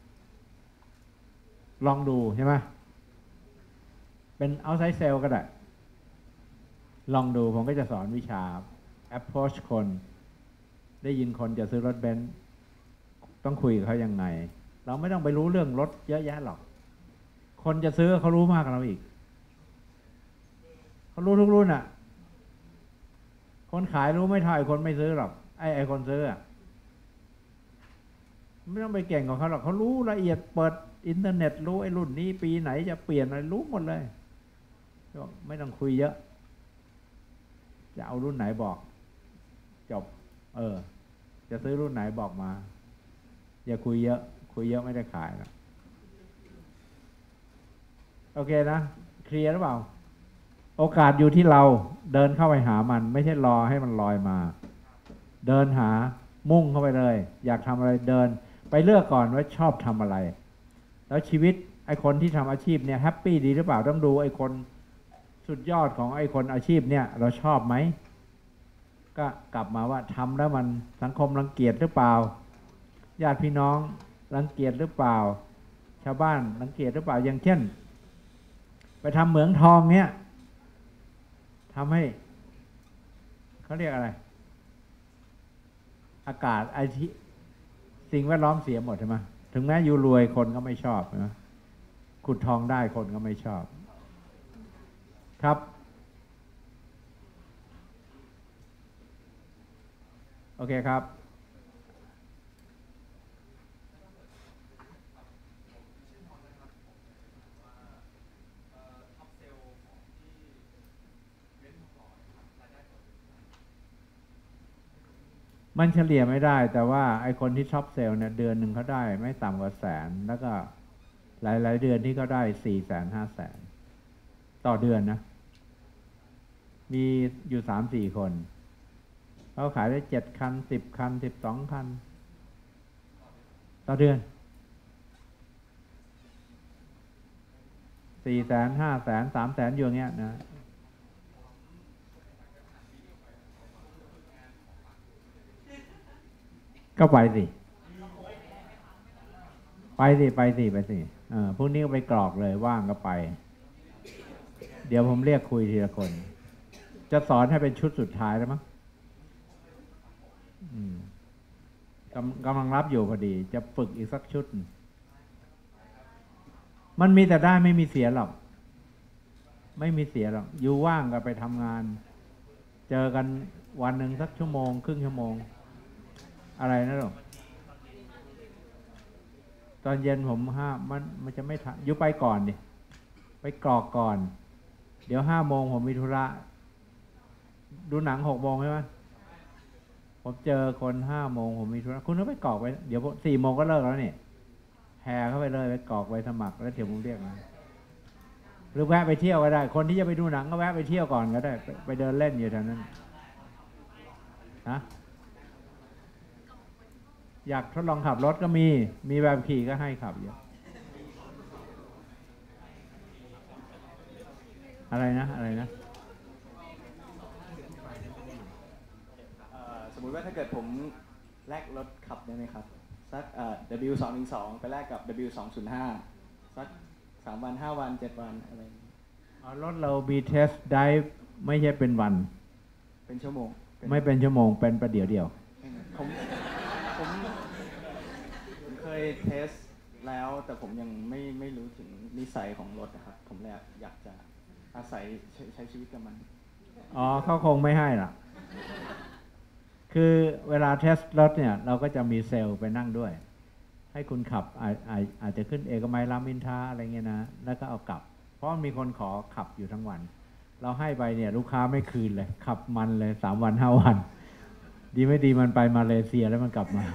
ลองดูใช่ไหมเป็นเอาไซต์เซลล์ก็ได้ลองดูผมก็จะสอนวิชา approach คนได้ยินคนจะซื้อรถเบนซ์ต้องคุยกับเขายังไงเราไม่ต้องไปรู้เรื่องรถเยอะแยะหรอกคนจะซื้อเขารู้มากกว่าเราอีกเขารู้ทุกรุ่นอ่ะคนขายรู้ไม่เท่าไอ้คนไม่ซื้อหรอกไอ้ไอ้คนซื้ออ่ะไม่ต้องไปเก่งกับเขาหรอกเขารู้ละเอียดเปิดอินเทอร์เน็ตรู้ไอ้รุ่นนี้ปีไหนจะเปลี่ยนอะไรรู้หมดเลยไม่ต้องคุยเยอะจะเอารุ่นไหนบอกจบเออจะซื้อรุ่นไหนบอกมาอย่าคุยเยอะคุยเยอะไม่ได้ขายนะโอเคนะเคลียร์หรือเปล่าโอกาสอยู่ที่เราเดินเข้าไปหามันไม่ใช่รอให้มันลอยมาเดินหามุ่งเข้าไปเลยอยากทำอะไรเดินไปเลือกก่อนว่าชอบทำอะไรแล้วชีวิตไอ้คนที่ทำอาชีพเนี่ยแฮปปี้ดีหรือเปล่าต้องดูไอ้คนสุดยอดของไอ้คนอาชีพเนี่ยเราชอบไหมก็กลับมาว่าทำแล้วมันสังคมรังเกียจหรือเปล่าญาติพี่น้องรังเกียจหรือเปล่าชาวบ้านรังเกียจหรือเปล่าอย่างเช่นไปทำเหมืองทองเนี่ยทำให้เขาเรียกอะไรอากาศไอที่สิ่งแวดล้อมเสียหมดใช่ไหมถึงแม้อยู่รวยคนก็ไม่ชอบนะขุดทองได้คนก็ไม่ชอบครับโอเคครับมันเฉลี่ยไม่ได้แต่ว่าไอคนที่ช็อปเซลล์เนี่ยเดือนหนึ่งเขาได้ไม่ต่ำกว่าแสนแล้วก็หลายๆเดือนที่เขาได้สี่แสนห้าแสนต่อเดือนนะมีอยู่สามสี่คนเขาขายได้เจ็ดคันสิบคันสิบสองคันต่อเดือนสี่แสนห้าแสนสามแสนอยู่อย่างเงี้ยนะก็ไปสิไปสิไปสิไปสิเออพวกนี้ก็ไปกรอกเลยว่างก็ไปเดี๋ยวผมเรียกคุยทีละคนจะสอนให้เป็นชุดสุดท้ายแล้วมั้งกำกำลังรับอยู่พอดีจะฝึกอีกสักชุดมันมีแต่ได้ไม่มีเสียหรอกไม่มีเสียหรอกอยู่ว่างก็ไปทำงานเจอกันวันหนึ่งสักชั่วโมงครึ่งชั่วโมงอะไรนะหรอตอนเย็นผมห้ามันมันจะไม่ทันอยู่ไปก่อนดิไปกรอกก่อนเดี๋ยวห้าโมงผมมีธุระดูหนังหกโมงใช่ไหมผมเจอคนห้าโมงผมมีธุระคุณก็ไปกรอกไปเดี๋ยวสี่โมงก็เลิกแล้วนี่แห่เข้าไปเลยไปกรอกไปสมัครแล้วเดี๋ยวผมเรียกนะหรือแวะไปเที่ยวก็ได้คนที่จะไปดูหนังก็แวะไปเที่ยวก่อนก็ได้ไปไปเดินเล่นอยู่แถวนั้นฮะอยากทดลองขับรถก็มีมีแบบขี่ก็ให้ขับเยอะอะไรนะอะไรนะสมมุติว่าถ้าเกิดผมแลกรถขับได้ไหมครับสัก ดับเบิลยู สองหนึ่งสอง ไปแลกกับ ดับเบิลยู สองศูนย์ห้า สักสามวันห้าวันเจ็ดวันอะไรรถเรามีเทสได้ไม่ใช่เป็นวันเป็นชั่วโมงไม่เป็นชั่วโมงเป็นประเดี๋ยวเดียวผมผมผมเคยเทสแล้วแต่ผมยังไม่ไม่รู้ถึงนิสัยของรถนะครับผมเลยอยากจะอาศัยใช้ใช้ชีวิตกับมันอ๋อเขาคงไม่ให้ล่ะคือเวลาเทสรถเนี่ยเราก็จะมีเซลล์ไปนั่งด้วย ให้คุณขับอาอาอาจจะขึ้นเอกมัยรามอินทราอะไรเงี้ยนะแล้วก็เอากลับ เพราะมีคนขอขับอยู่ทั้งวัน เราให้ไปเนี่ยลูกค้าไม่คืนเลยขับมันเลยสามวันห้าวัน ดีไม่ดีมันไปมาเลเซียแล้วมันกลับมา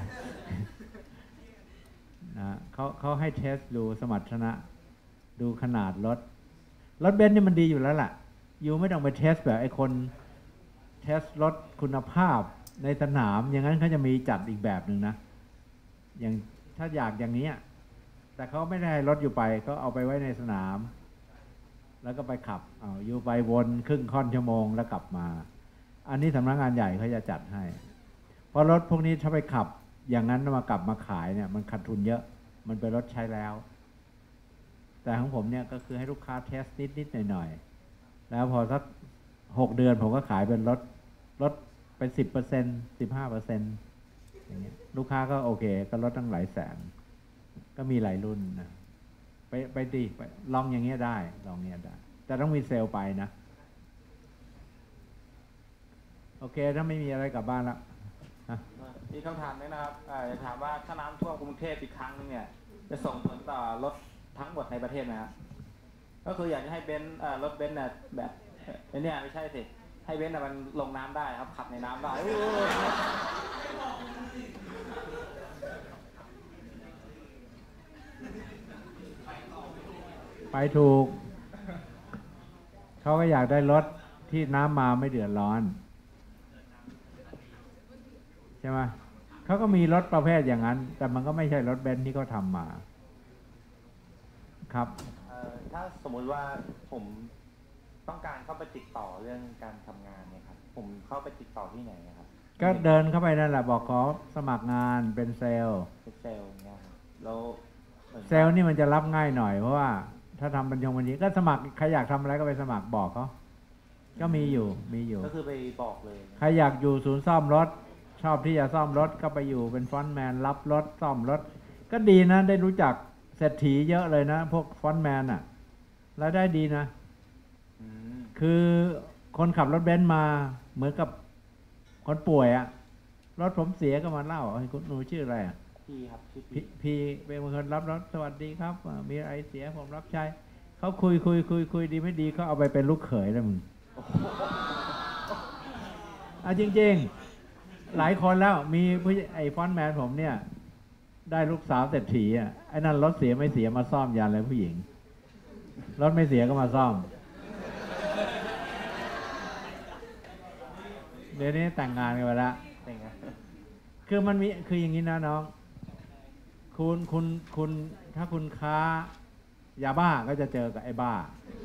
นะเขาเขาให้เทสดูสมรรถนะดูขนาดรถรถเบนซ์นี่มันดีอยู่แล้วล่ะยูไม่ต้องไปเทสแบบไอ้คนเทสรถคุณภาพในสนามอย่างนั้นเขาจะมีจัดอีกแบบหนึ่งนะอย่างถ้าอยากอย่างนี้แต่เขาไม่ได้รถอยู่ไปก็เอาไปไว้ในสนาม แล้วก็ไปขับเอาอยู่ไปวนครึ่งค่อนชั่วโมงแล้วกลับมา อันนี้สำนักงานใหญ่เขาจะจัดให้เพราะรถพวกนี้ถ้าไปขับอย่างนั้นมากลับมาขายเนี่ยมันขาดทุนเยอะมันเป็นรถใช้แล้วแต่ของผมเนี่ยก็คือให้ลูกค้าเทสนิดนิดหน่อยหน่อยแล้วพอสักหกเดือนผมก็ขายเป็นรถรถเป็นสิบเปอร์เซ็นต์สิบห้าเปอร์เซ็นต์อย่างเงี้ยลูกค้าก็โอเคก็ลดตั้งหลายแสนก็มีหลายรุ่นนะไปไปดีไปลองอย่างเงี้ยได้ลองเงี้ยได้แต่ต้องมีเซลล์ไปนะโอเคถ้าไม่มีอะไรกลับบ้านแล้วมีคำถามนี้นะครับจะถามว่าถ้าน้ำท่วมกรุงเทพอีกครั้งนึงเนี่ยจะส่งผลต่อรถทั้งหมดในประเทศไหมครับก็คืออยากจะให้เบนซ์รถเบนซ์เนี่ยแบบเนี่ยไม่ใช่สิให้เบนซ์มันลงน้ำได้ครับขับในน้ำได้ไปถูกเขาก็อยากได้รถที่น้ำมาไม่เดือดร้อนใช่ไหมเขาก็มีรถประเภทอย่างนั้น แต่มันก็ไม่ใช่รถเบนซ์ที่เขาทำมาครับถ้าสมมุติว่าผมต้องการเข้าไปติดต่อเรื่องการทำงานเนี่ยครับผมเข้าไปติดต่อที่ไหนครับก็เดินเข้าไปนั่นแหละบอกขอสมัครงานเป็นเซลล์เป็นเซลล์เนี่ยครับแล้วเซลล์นี่มันจะรับง่ายหน่อยเพราะว่าถ้าทำบัญชงบัญชีก็สมัครใครอยากทำอะไรก็ไปสมัครบอกเขาก็มีอยู่มีอยู่ก็คือไปบอกเลยใครอยากอยู่ศูนย์ซ่อมรถชอบที่จะซ่อมรถก็ไปอยู่เป็นฟรอนต์แมนรับรถซ่อมรถก็ดีนะได้รู้จักเศรษฐีเยอะเลยนะพวกฟรอนต์แมนอ่ะรายได้ดีนะคือคนขับรถเบนซ์มาเหมือนกับคนป่วยอ่ะรถผมเสียก็มาเล่าไอ้คุณหนูชื่ออะไรอ่ะพี่ครับชื่อพี่พี่เป็นคนรับรถสวัสดีครับมีอะไรเสียผมรับใช้เขาคุยคุยคุยคุยดีไม่ดีเขาเอาไปเป็นลูกเขยแล้วมึงอ่ะจริงๆหลายคนแล้วมีผู้ไอ้ฟอนต์แมนผมเนี่ยได้ลูกสาวเศรษฐีอ่ะไอ้นั่นรถเสียไม่เสียมาซ่อมยานเลยผู้หญิงรถไม่เสียก็มาซ่อมเดี๋ยวนี้แต่งงานกันไปแล้วแต่งงานคือมันมีคืออย่างนี้นะน้องคุณคุณคุณถ้าคุณค้ายาบ้าก็จะเจอกับไอ้บ้า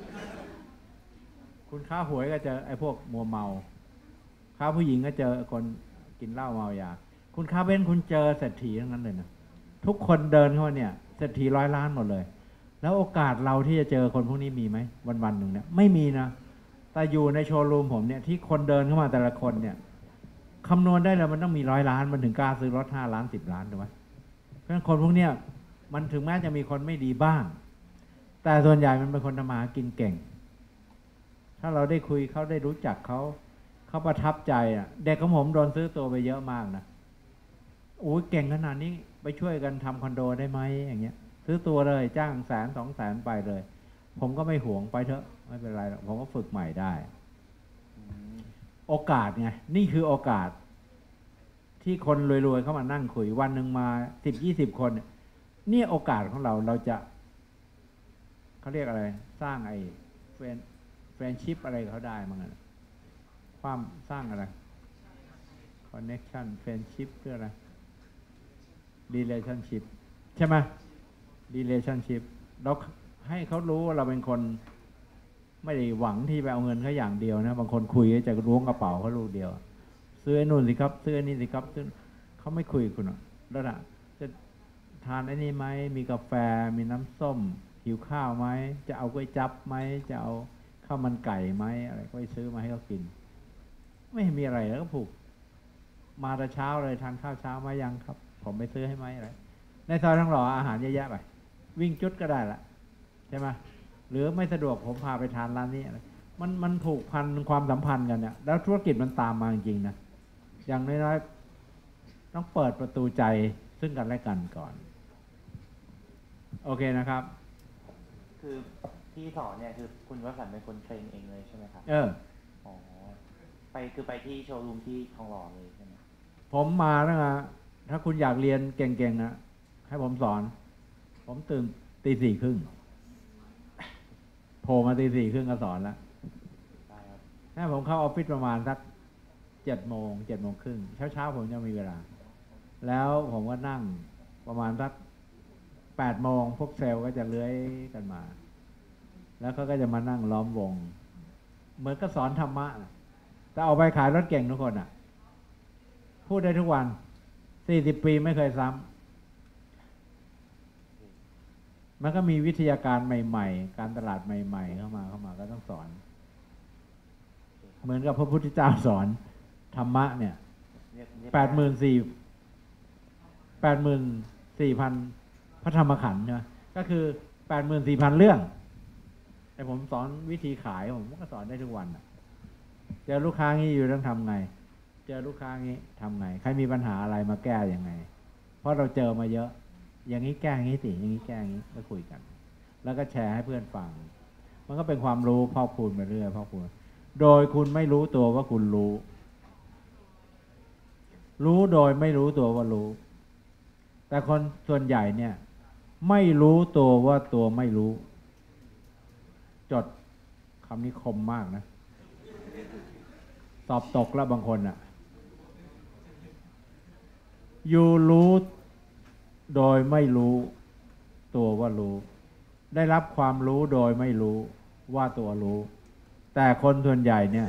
คุณค้าหวยก็เจอไอ้พวกมัวเมาค้าผู้หญิงก็เจอคนกินเหล้าเมายาคุณค้าเบ้นคุณเจอเศรษฐีทั้งนั้นเลยนะทุกคนเดินเข้ามาเนี่ยเศรษฐีร้อยล้านหมดเลยแล้วโอกาสเราที่จะเจอคนพวกนี้มีไหมวันวันหนึ่งเนี่ยไม่มีนะแต่อยู่ในโชว์รูมผมเนี่ยที่คนเดินเข้ามาแต่ละคนเนี่ยคำนวณได้เลยมันต้องมีร้อยล้านมันถึงกล้าซื้อรถห้าล้านสิบล้านถูกไหมเพราะฉะนั้นคนพวกเนี้ยมันถึงแม้จะมีคนไม่ดีบ้างแต่ส่วนใหญ่มันเป็นคนทำมาหากินเก่งถ้าเราได้คุยเขาได้รู้จักเขาเขาประทับใจอ่ะเด็กของผมโดนซื้อตัวไปเยอะมากนะโอ้ยเก่งขนาดนี้ไปช่วยกันทำคอนโดได้ไหมอย่างเงี้ยซื้อตัวเลยจ้างแสนสองแสนไปเลยผมก็ไม่หวงไปเถอะไม่เป็นไรหรอกผมก็ฝึกใหม่ได้โอกาสไงนี่คือโอกาสที่คนรวยๆเข้ามานั่งคุยวันหนึ่งมาสิบยี่สิบคนนี่โอกาสของเราเราจะเขาเรียกอะไรสร้างไอ้เฟรนเฟรนชิพอะไรเขาได้มั้งอ่ะความสร้างอะไรคอนเนคชั่นเฟรนชิพเพื่ออะไรรีเลชั่นชิพใช่ไหมรีเลชั่นชิพเราให้เขารู้ว่าเราเป็นคนไม่ได้หวังที่ไปเอาเงินเขาอย่างเดียวนะบางคนคุยจะล้วงกระเป๋าเขาลูกเดียวซื้อไอ้นู่นสิครับซื้อไอ้นี่สิครับเขาไม่คุยคุณหรอกแล้วนะจะทานไอ้นี่ไหมมีกาแฟมีน้ำส้มหิวข้าวไหมจะเอาก๋วยจั๊บไหมจะเอาข้าวมันไก่ไหมอะไรก็ไปซื้อมาให้เขากินไม่มีอะไรแล้วก็ผูกมาแต่เช้าเลยทานข้าวเช้ามายังครับผมไปซื้อให้ไหมอะไรในซอยทั้งหล่ออาหารเยอะแยะไปวิ่งจุดก็ได้ละใช่ไหมหรือไม่สะดวกผมพาไปทานร้านนี้อะไรมันมันผูกพันความสัมพันธ์กันเนี่ยแล้วธุรกิจมันตามมาจริงๆนะอย่างน้อยๆต้องเปิดประตูใจซึ่งกันและกันก่อน โอเคนะครับคือที่สอนเนี่ยคือคุณวสันต์เป็นคนเทรนเองเลยใช่ไหมครับเอออ๋อไปคือไปที่โชว์รูมที่ทองหล่อเลยใช่ไหมผมมาแล้วนะถ้าคุณอยากเรียนเก่งๆนะให้ผมสอน ผมตื่นตีสี่ครึ่งโผล่มาตีสี่ครึ่งก็สอนแล้วได้ครับถ้าผมเข้าออฟฟิศประมาณสักเจ็ดโมงเจ็ดโมงครึ่งเช้าเช้าผมจะมีเวลา แล้วผมก็นั่งประมาณสักแปดโมงพวกเซลล์ก็จะเลื้อยกันมา แล้วเขาก็จะมานั่งล้อมวง เหมือนก็สอนธรรมะนะแต่เอาไปขายรถเก่งทุกคนอ่ะ พูดได้ทุกวันสี่สิบปีไม่เคยซ้ำมันก็มีวิทยาการใหม่ๆ การตลาดใหม่ๆเข้ามาเข้ามาก็ต้องสอน เหมือนกับพระพุทธเจ้าสอนธรรมะเนี่ยเรียกเรียกแปดหมื่นสี่แปดหมื่นสี่พันพระธรรมขันธ์ใช่ไหมก็คือแปดหมื่นสี่พันเรื่องแต่ผมสอนวิธีขายผมก็สอนได้ทุกวันอะเจอลูกค้างี้อยู่ต้องทำไง เจอลูกค้างี้ทำไงใครมีปัญหาอะไรมาแก้ยังไง เพราะเราเจอมาเยอะ อย่างนี้แก้อย่างนี้สิอย่างนี้แก้อย่างนี้ก็คุยกัน แล้วก็แชร์ให้เพื่อนฟัง มันก็เป็นความรู้พอกพูนไปเรื่อยพอกพูนโดยคุณไม่รู้ตัวว่าคุณรู้ รู้โดยไม่รู้ตัวว่ารู้ แต่คนส่วนใหญ่เนี่ยไม่รู้ตัวว่าตัวไม่รู้ จดคำนี้คมมากนะ สอบตกแล้วบางคนอ่ะ อยู่รู้โดยไม่รู้ตัวว่ารู้ ได้รับความรู้โดยไม่รู้ว่าตัวรู้ แต่คนส่วนใหญ่เนี่ย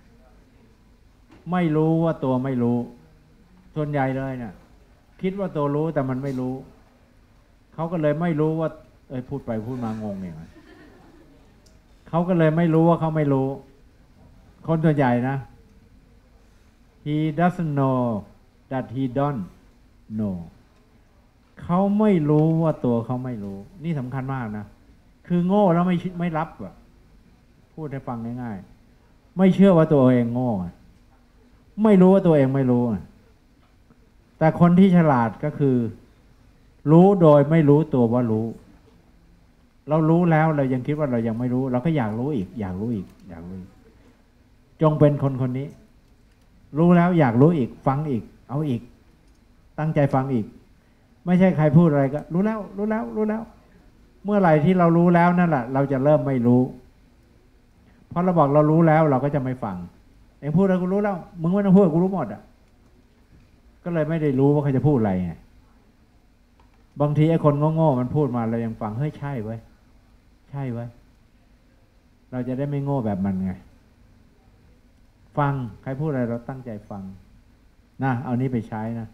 ไม่รู้ว่าตัวไม่รู้ส่วนใหญ่เลยเนี่ยคิดว่าตัวรู้แต่มันไม่รู้เขาก็เลยไม่รู้ว่าเอ้ยพูดไปพูดมางงเองเขาก็เลยไม่รู้ว่าเขาไม่รู้คนส่วนใหญ่นะ he doesn't know that he don't know เขาไม่รู้ว่าตัวเขาไม่รู้นี่สำคัญมากนะคือโง่แล้วไม่ไม่รับอะพูดให้ฟังง่ายๆไม่เชื่อว่าตัวเองโง่ไม่รู้ว่าตัวเองไม่รู้แต่คนที่ฉลาดก็คือรู้โดยไม่รู้ตัวว่ารู้เรารู้แล้วเรายังคิดว่าเรายังไม่รู้เราก็อยากรู้อีกอยากรู้อีกอยากรู้อีกจงเป็นคนคนนี้รู้แล้วอยากรู้อีกฟังอีกเอาอีกตั้งใจฟังอีกไม่ใช่ใครพูดอะไรก็รู้แล้วรู้แล้วรู้แล้วเมื่อไหร่ที่เรารู้แล้วนั่นแหละเราจะเริ่มไม่รู้เพราะเราบอกเรารู้แล้วเราก็จะไม่ฟังเองพูดอะไรกูรู้แล้วมึงไม่ต้องพูดกูรู้หมดอ่ะก็เลยไม่ได้รู้ว่าเขาจะพูดอะไรไงบางทีไอ้คนโง่ๆมันพูดมาเรายังฟังเฮ้ยใช่เว้ยใช่เว้ยเราจะได้ไม่โง่แบบมันไงฟังใครพูดอะไรเราตั้งใจฟังนะเอานี้ไปใช้นะ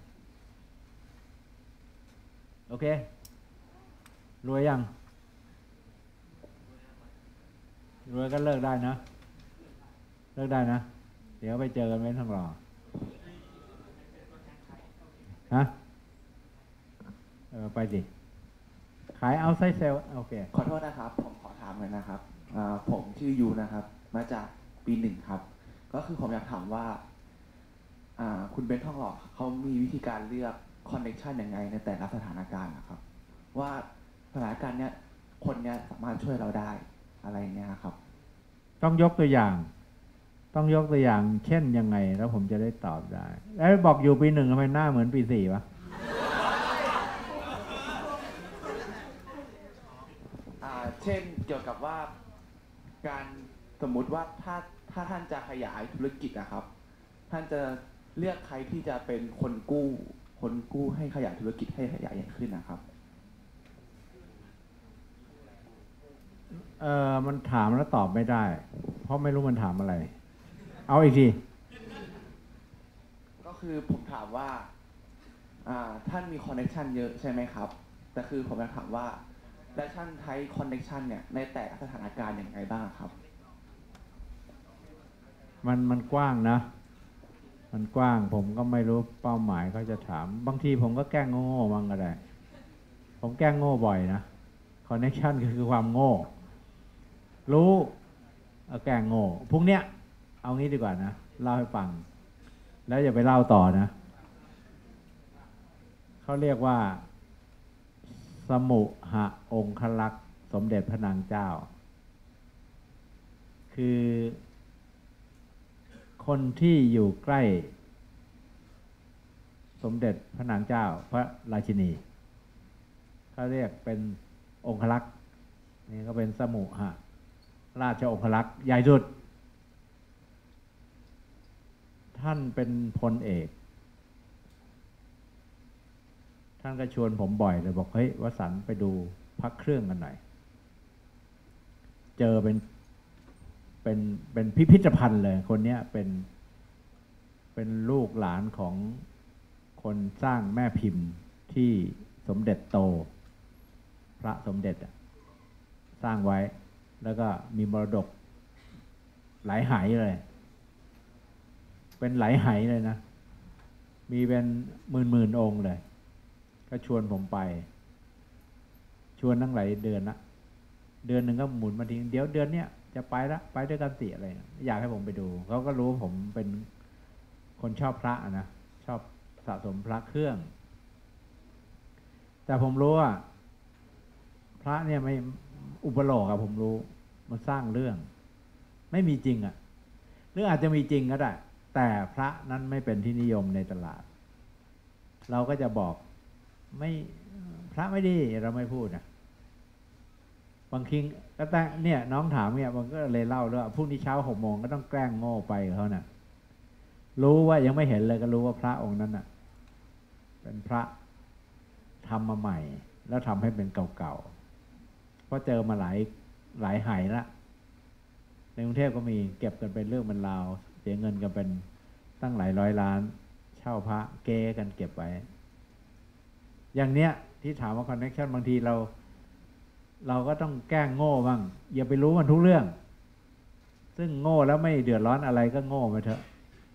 โอเครวยยังรวยก็เลิกได้นะเลิกได้นะเดี๋ยวไปเจอกันไม่ต้องรอฮะเออไปสิขายเอาไซเซลโอเคขอโทษนะครับผมขอถามหน่อยนะครับอ่าผมชื่อยูนะครับมาจากปีหนึ่งครับก็คือผมอยากถามว่าอ่าคุณเบนซ์ทองหล่อเขามีวิธีการเลือกคอนเนคชันยังไงในแต่ละสถานการณ์นะครับว่าสถานการณ์เนี้ยคนเนี้ยสามารถช่วยเราได้อะไรเงี้ยครับต้องยกตัวอย่างต้องยกตัวอย่างเช่นยังไงแล้วผมจะได้ตอบได้แล้วบอกอยู่ปีหนึ่งทำไมหน้าเหมือนปีสี่วะอ่าเช่นเกี่ยวกับว่าการสมมุติว่าถ้าถ้าท่านจะขยายธุรกิจนะครับท่านจะเลือกใครที่จะเป็นคนกู้ คนกู้ให้ขยายธุรกิจให้ขยายใหญ่ขึ้นนะครับเออมันถามแล้วตอบไม่ได้เพราะไม่รู้มันถามอะไรเอาอีกทีก็คือผมถามว่าอ่าท่านมีคอนเนคชันเยอะใช่ไหมครับแต่คือผมอยากถามว่าและท่านใช้คอนเนคชันเนี่ยในแต่ละสถานการณ์อย่างไรบ้างครับมันมันกว้างนะมันกว้างผมก็ไม่รู้เป้าหมายเขาจะถามบางทีผมก็แกล้งโง่ๆบ้างก็ได้ผมแกล้งโง่บ่อยนะคอนเนคชันคือความโง่รู้เอาแกล้งโง่พวกเนี้ยเอางี้ดีกว่านะเล่าให้ฟังแล้วอย่าไปเล่าต่อนะเขาเรียกว่าสมุหะองคลักษ์สมเด็จพระนางเจ้า คือคนที่อยู่ใกล้สมเด็จพระนางเจ้าพระราชินีเขาเรียกเป็นองคลักษ์นี่ก็เป็นสมุหะราชองคลักษ์ใหญ่สุดท่านเป็นพลเอกท่านก็ชวนผมบ่อยเลยบอกเฮ้ยวสันต์ไปดูพระเครื่องกันหน่อยเจอเป็นเป็นเป็นพิพิธภัณฑ์เลยคนเนี้ยเป็นเป็นลูกหลานของคนสร้างแม่พิมพ์ที่สมเด็จโตพระสมเด็จสร้างไว้แล้วก็มีมรดกหลายหายเลยเป็นหลายหายเลยนะมีเป็นหมื่นหมื่นองค์เลยก็ชวนผมไปชวนตั้งหลายเดือนละเดือนหนึ่งก็หมุนมาทีเดี๋ยวเดือนเนี้ยจะไปละไปด้วยกันสิอะไรอยากให้ผมไปดูเขาก็รู้ผมเป็นคนชอบพระนะชอบสะสมพระเครื่องแต่ผมรู้ว่าพระเนี่ยไม่อุปโลกอะผมรู้มันสร้างเรื่องไม่มีจริงอะหรืออาจจะมีจริงก็ได้แต่พระนั้นไม่เป็นที่นิยมในตลาดเราก็จะบอกไม่พระไม่ดีเราไม่พูดนะบางทีก็แต่เนี่ยน้องถามเนี่ยมันก็เลยเล่าด้วยพรุ่งนี้เช้าหกโมงก็ต้องแกล้งโง่ไปเขานะ่ะรู้ว่ายังไม่เห็นเลยก็รู้ว่าพระองค์นั้นน่ะเป็นพระทำมาใหม่แล้วทำให้เป็นเก่าๆเพราะเจอมาหลายหลายหายละในกรุงเทพก็มีเก็บกันเป็นเรื่องเป็นราวเสียเงินกันเป็นตั้งหลายร้อยล้านเช่าพระเก้กันเก็บไว้อย่างเนี้ยที่ถามว่าคอนเนคชั่นบางทีเราเราก็ต้องแกล้งโง่บ้างอย่าไปรู้มันทุกเรื่องซึ่งโง่แล้วไม่เดือดร้อนอะไรก็โง่ไปเถอะ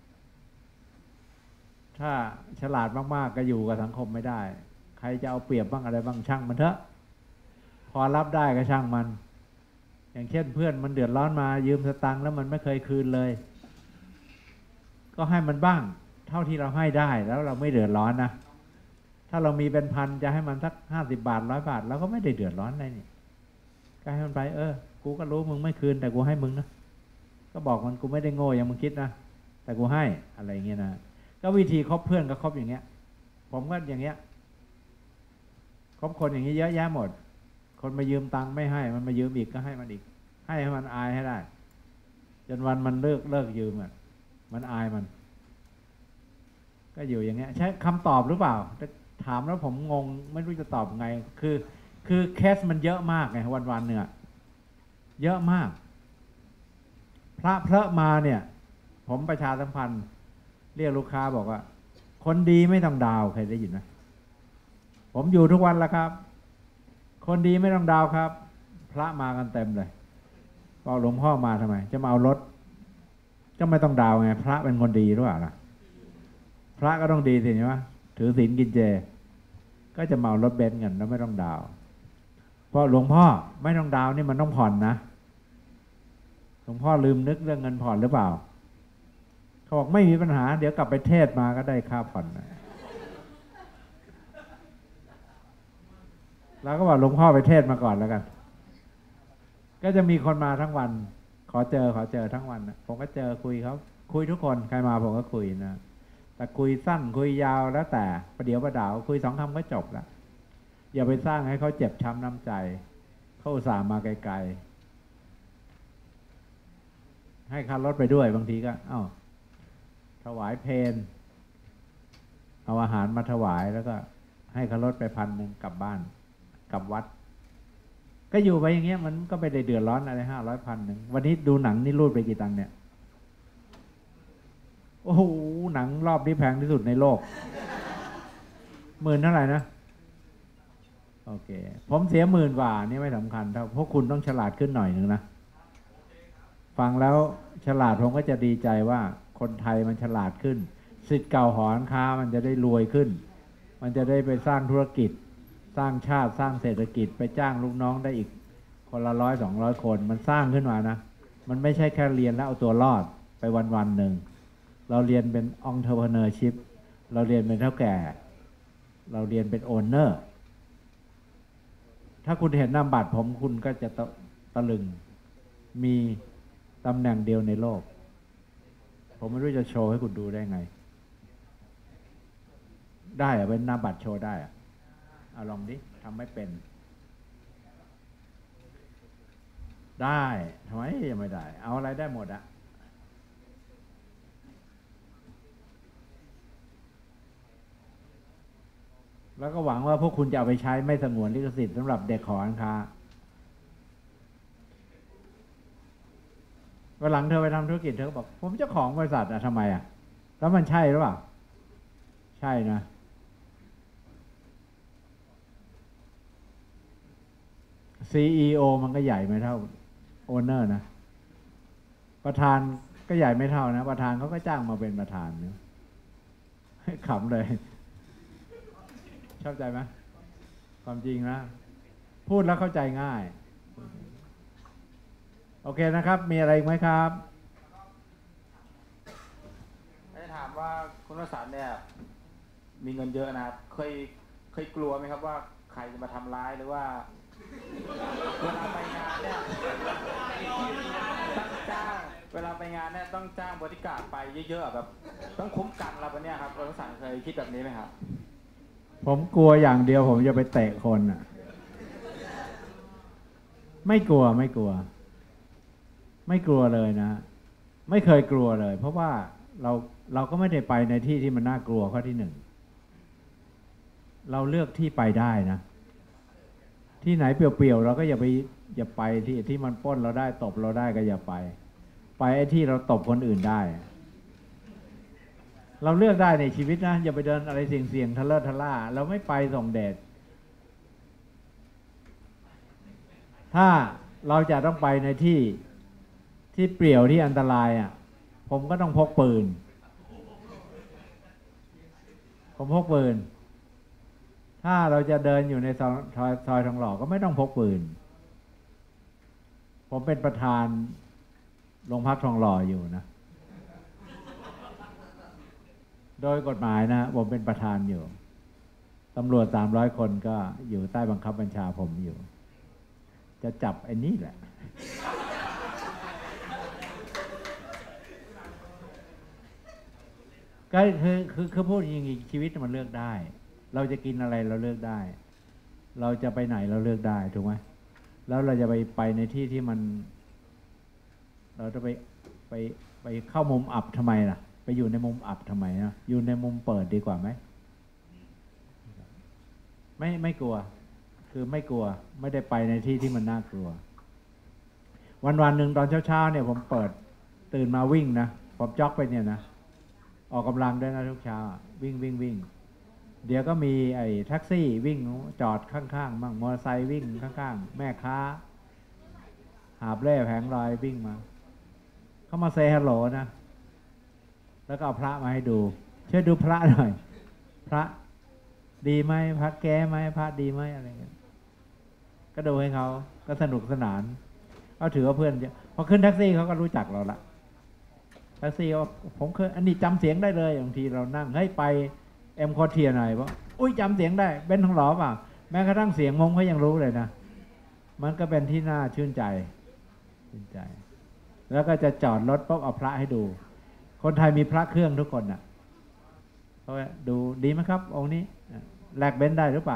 ถ้าฉลาดมากๆก็อยู่กับสังคมไม่ได้ใครจะเอาเปรียบบ้างอะไรบ้างช่างมันเถอะพอรับได้ก็ช่างมันอย่างเช่นเพื่อนมันเดือดร้อนมายืมสตังค์แล้วมันไม่เคยคืนเลยก็ให้มันบ้างเท่าที่เราให้ได้แล้วเราไม่เดือดร้อนนะถ้าเรามีเป็นพันจะให้มันสักห้าสิบบาทร้อยบาทเราก็ไม่ได้เดือดร้อนอะไรนี่ก็ให้มันไปเออกูก็รู้มึงไม่คืนแต่กูให้มึงนะก็บอกมันกูไม่ได้โง่อย่างมึงคิดนะแต่กูให้อะไรเงี้ยนะก็วิธีคบเพื่อนก็คบอย่างเงี้ยผมก็อย่างเงี้ยคบคนอย่างนี้เยอะแยะหมดคนมายืมตังค์ไม่ให้มันมายืมอีกก็ให้มันอีกให้ให้มันอายให้ได้จนวันมันเลิกเลิกยืมอ่ะมันอายมันก็อยู่อย่างเงี้ยใช้คำตอบหรือเปล่าถามแล้วผมงงไม่รู้จะตอบไงคือคือเคสมันเยอะมากไงวันวันเนี่ยเยอะมากพระเพระมาเนี่ยผมประชาสัมพันธ์เรียกลูกค้าบอกว่าคนดีไม่ต้องดาวใครได้ยินไหมผมอยู่ทุกวันแล้วครับคนดีไม่ต้องดาวครับพระมากันเต็มเลยบอกหลวงพ่อมาทำไมจะมาเอารถก็ไม่ต้องดาวไงพระเป็นคนดีหรือเปล่าล่ะพระก็ต้องดีสิใช่ไหมถือศีลกินเจก็จะเมารถเบนซ์กันแล้วไม่ต้องดาวเพราะหลวงพ่อไม่ต้องดาวนี่มันต้องผ่อนนะหลวงพ่อลืมนึกเรื่องเงินผ่อนหรือเปล่าเขาบอกไม่มีปัญหาเดี๋ยวกลับไปเทศมาก็ได้ค่าผ่อนนะแล้วก็บอกหลวงพ่อไปเทศมาก่อนแล้วกันก็จะมีคนมาทั้งวันขอเจอขอเจอทั้งวันนะผมก็เจอคุยเขาคุยทุกคนใครมาผมก็คุยนะแต่คุยสั้นคุยยาวแล้วแต่ประเดี๋ยวประดาวคุยสองคำก็จบแล้วอย่าไปสร้างให้เขาเจ็บช้ำน้ำใจเขาอุตส่าห์มาไกลๆให้ค่ารถไปด้วยบางทีก็อ้าวถวายเพลเอาอาหารมาถวายแล้วก็ให้ค่ารถไปพันหนึ่งกลับบ้านกลับวัดก็อยู่ไปอย่างเงี้ยมันก็ไม่ได้เดือดร้อนอะไรห้าร้อยพันหนึ่งวันนี้ดูหนังนี่รูดไปกี่ตังค์เนี่ยโอ้โหหนังรอบนี้แพงที่สุดในโลกหมื่นเท่าไหร่นะโอเคผมเสียหมื่นกว่านี่ไม่สำคัญเท่าเพราะคุณต้องฉลาดขึ้นหน่อยหนึ่งนะฟังแล้วฉลาดผมก็จะดีใจว่าคนไทยมันฉลาดขึ้นศิษย์เก่าหอการค้ามันจะได้รวยขึ้นมันจะได้ไปสร้างธุรกิจสร้างชาติสร้างเศรษฐกิจไปจ้างลูกน้องได้อีกคนละร้อยสองร้อยคนมันสร้างขึ้นมานะมันไม่ใช่แค่เรียนแล้วเอาตัวรอดไปวันวันหนึ่งเราเรียนเป็น entrepreneurship เราเรียนเป็นเท่าแก่เราเรียนเป็น owner ถ้าคุณเห็นนามบัตรผมคุณก็จะตะตะลึงมีตำแหน่งเดียวในโลกผมไม่รู้จะโชว์ให้คุณดูได้ไงได้อะเป็นนามบัตรโชว์ได้อะเอาลองดิทำไม่เป็นได้ทำไมยังไม่ได้เอาอะไรได้หมดอะแล้วก็หวังว่าพวกคุณจะเอาไปใช้ไม่สงวนลิขสิทธิ์สำหรับเด็กขอการค้าวันหลังเธอไปทำธุรกิจเธอก็บอกผมเจ้าของบริษัทอะทำไมอะแล้วมันใช่หรือเปล่าใช่นะซี อี โอ มันก็ใหญ่ไม่เท่าโอเนอร์นะประธานก็ใหญ่ไม่เท่านะประธานเขาก็จ้างมาเป็นประธานเนี่ยขำเลยชอบใจไหมความจริงนะพูดแล้วเข้าใจง่ายโอเคนะครับมีอะไรอีกไหมครับจะถามว่าคุณวสันต์เนี่ยมีเงินเยอะนะครับเคยเคยกลัวไหมครับว่าใครจะมาทำร้ายหรือว่าเวลาไปงานเนี่ยต้องจ้างเวลาไปงานเนี่ยต้องจ้างบริการดไปเยอะๆแบบต้องคุ้มกันเราแบบเนี้ยครับคุณวสันต์เคยคิดแบบนี้ไหมครับผมกลัวอย่างเดียวผมจะไปเตะคนอ่ะไม่กลัวไม่กลัวไม่กลัวเลยนะไม่เคยกลัวเลยเพราะว่าเราเราก็ไม่ได้ไปในที่ที่มันน่ากลัวข้อที่หนึ่งเราเลือกที่ไปได้นะที่ไหนเปลี่ยวๆเราก็อย่าไปอย่าไปที่ที่มันปล้นเราได้ตบเราได้ก็อย่าไปไปไอ้ที่เราตบคนอื่นได้เราเลือกได้ในชีวิตนะอย่าไปเดินอะไรเสี่ยงๆทะเลาะทะล่าเราไม่ไปส่งเดชถ้าเราจะต้องไปในที่ที่เปลี่ยวที่อันตรายอ่ะผมก็ต้องพกปืนผมพกปืนถ้าเราจะเดินอยู่ในซอยซอยทองหล่อก็ไม่ต้องพกปืนผมเป็นประธานโรงพักทองหล่ออยู่นะโดยกฎหมายนะผมเป็นประธานอยู่ตำรวจสามร้อยคนก็อยู่ใต้บังคับบัญชาผมอยู่จะจับไอ้นี่แหละก็คือคือคือพูดจริงๆชีวิตมันเลือกได้เราจะกินอะไรเราเลือกได้เราจะไปไหนเราเลือกได้ถูกไหมแล้วเราจะไปไปในที่ที่มันเราจะไปไปไปเข้ามุมอับทำไมล่ะไปอยู่ในมุมอับทำไมนะอยู่ในมุมเปิดดีกว่าไหมไม่ไม่กลัวคือไม่กลัวไม่ได้ไปในที่ที่มันน่ากลัววันวันหนึ่งตอนเช้าๆเนี่ยผมเปิดตื่นมาวิ่งนะผมจ็อกไปเนี่ยนะออกกำลังด้วยนะทุกเช้าวิ่งวิ่งวิ่งเดี๋ยวก็มีไอ้แท็กซี่วิ่งจอดข้างๆบ้างมอเตอร์ไซค์วิ่งข้างๆแม่ค้าหาบเล่แผงลอยวิ่งมาเข้ามาเซฮัลโหลนะแล้วก็เอาพระมาให้ดูช่วยดูพระหน่อยพระดีไหมพระแก้ไหมพระดีไหมอะไรเงี้ยก็ดูให้เขาก็สนุกสนานเขาถือว่าเพื่อนพอขึ้นแท็กซี่เขาก็รู้จักเราละแท็กซี่ว่าผมเคยอันนี้จำเสียงได้เลยบางทีเรานั่งให้ไปเอ็มคอเทียหน่อยว่าอุ้ยจำเสียงได้เบ้นทองหล่อเปล่าแม้กระทั่งเสียงมงเขายังรู้เลยนะมันก็เป็นที่น่าชื่นใจชื่นใจแล้วก็จะจอดรถปุ๊บเอาพระให้ดูคนไทยมีพระเครื่องทุกคนน่ะเขาดูดีไหมครับองค์นี้แลกเบ้นได้หรือเปล่า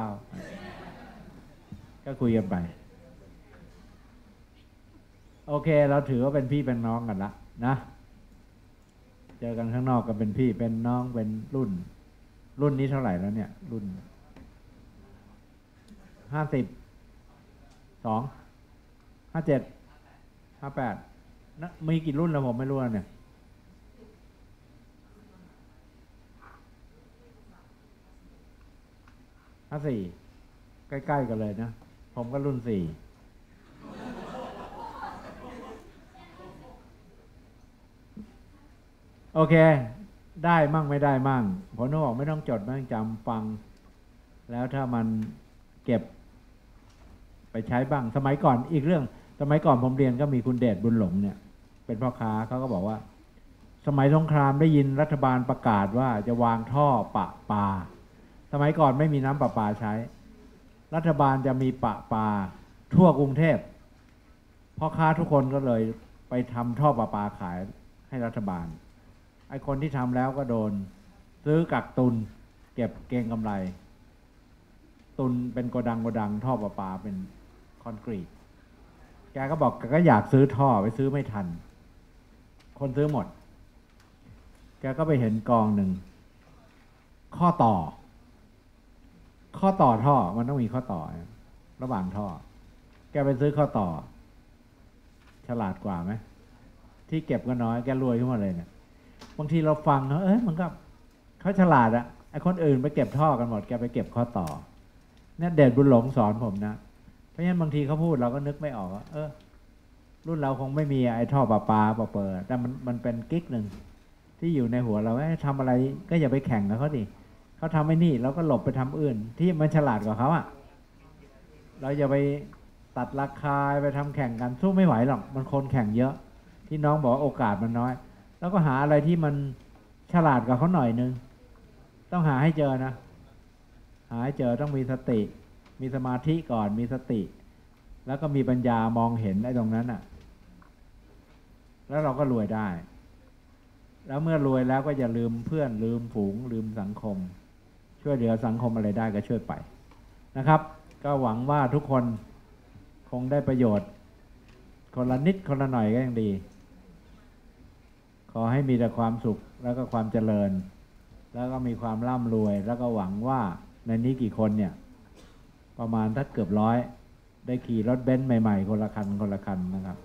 ก็คุยกันไปโอเคเราถือว่าเป็นพี่เป็นน้องกันละนะเจอกันข้างนอกก็เป็นพี่เป็นน้องเป็นรุ่นรุ่นนี้เท่าไหร่แล้วเนี่ยรุ่นห้าสิบสองห้าเจ็ดห้าแปดนะมีกี่รุ่นแล้วผมไม่รู้เนี่ยห้าสี่ใกล้ๆกันเลยนะผมก็รุ่นสี่โอเคได้มั่งไม่ได้มั่งผมต้องบอกไม่ต้องจดไม่ต้องจำฟังแล้วถ้ามันเก็บไปใช้บ้างสมัยก่อนอีกเรื่องสมัยก่อนผมเรียนก็มีคุณเดชบุญหลงเนี่ยเป็นพ่อค้าเขาก็บอกว่าสมัยสงครามได้ยินรัฐบาลประกาศว่าจะวางท่อปะปาสมัยก่อนไม่มีน้ำประปาใช้รัฐบาลจะมีปะปาทั่วกรุงเทพพ่อค้าทุกคนก็เลยไปทำท่อประปาขายให้รัฐบาลไอ้คนที่ทำแล้วก็โดนซื้อกักตุนเก็บเก็งกำไรตุนเป็นโกดังโกดังท่อประปาเป็นคอนกรีตแกก็บอกแกก็อยากซื้อท่อไปซื้อไม่ทันคนซื้อหมดแกก็ไปเห็นกองหนึ่งข้อต่อข้อต่อท่อมันต้องมีข้อต่อระหว่างท่อแกไปซื้อข้อต่อฉลาดกว่าไหมที่เก็บก็น้อยแกรวยขึ้นมาเลยเนี่ยบางทีเราฟังเอ้ยมันก็เขาฉลาดอะไอคนอื่นไปเก็บท่อกันหมดแกไปเก็บข้อต่อเนี่ยเดชบุญหลงสอนผมนะเพราะฉะนั้นบางทีเขาพูดเราก็นึกไม่ออกว่าเออรุ่นเราคงไม่มีไอ้ท่อประปาปะเปิดแต่มันมันเป็นกิ๊กหนึ่งที่อยู่ในหัวเราว่าทำอะไรก็อย่าไปแข่งกับเขาดิเขาทำไม่นี่เราก็หลบไปทำอื่นที่มันฉลาดกว่าเขาอะเราอย่าไปตัดราคาไปทำแข่งกันสู้ไม่ไหวหรอกมันคนแข่งเยอะที่น้องบอกโอกาสมันน้อยแล้วก็หาอะไรที่มันฉลาดกว่าเขาหน่อยนึงต้องหาให้เจอนะหาให้เจอต้องมีสติมีสมาธิก่อนมีสติแล้วก็มีปัญญามองเห็นไอ้ตรงนั้นอ่ะแล้วเราก็รวยได้แล้วเมื่อรวยแล้วก็อย่าลืมเพื่อนลืมฝูงลืมสังคมช่วยเหลือสังคมอะไรได้ก็ช่วยไปนะครับก็หวังว่าทุกคนคงได้ประโยชน์คนละนิดคนละหน่อยก็ยังดีขอให้มีแต่ความสุขแล้วก็ความเจริญแล้วก็มีความร่ำรวยแล้วก็หวังว่าในนี้กี่คนเนี่ยประมาณถ้าเกือบร้อยได้ขี่รถเบนซ์ใหม่ๆคนละคันคนละคันนะครับ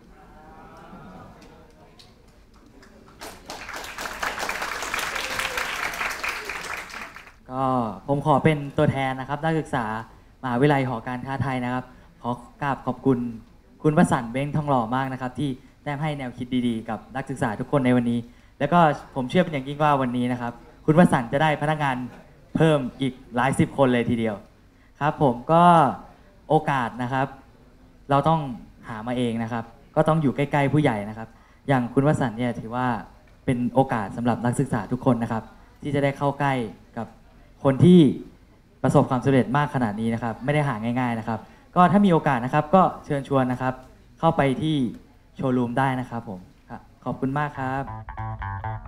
ก็ผมขอเป็นตัวแทนนะครับนักศึกษามหาวิทยาลัยหอการค้าไทยนะครับขอกราบขอบคุณคุณวสันต์ เบ้งทองหล่อมากนะครับที่ได้ให้แนวคิดดีๆกับนักศึกษาทุกคนในวันนี้แล้วก็ผมเชื่อเป็นอย่างยิ่งว่าวันนี้นะครับคุณวสันต์จะได้พนักงานเพิ่มอีกหลายสิบคนเลยทีเดียวครับผมก็โอกาสนะครับเราต้องหามาเองนะครับก็ต้องอยู่ใกล้ๆผู้ใหญ่นะครับอย่างคุณวสันต์เนี่ยถือว่าเป็นโอกาสสำหรับนักศึกษาทุกคนนะครับที่จะได้เข้าใกล้กับคนที่ประสบความสำเร็จมากขนาดนี้นะครับไม่ได้หาง่ายๆนะครับก็ถ้ามีโอกาสนะครับก็เชิญชวนนะครับเข้าไปที่โชว์รูมได้นะครับผมขอบคุณมากครับ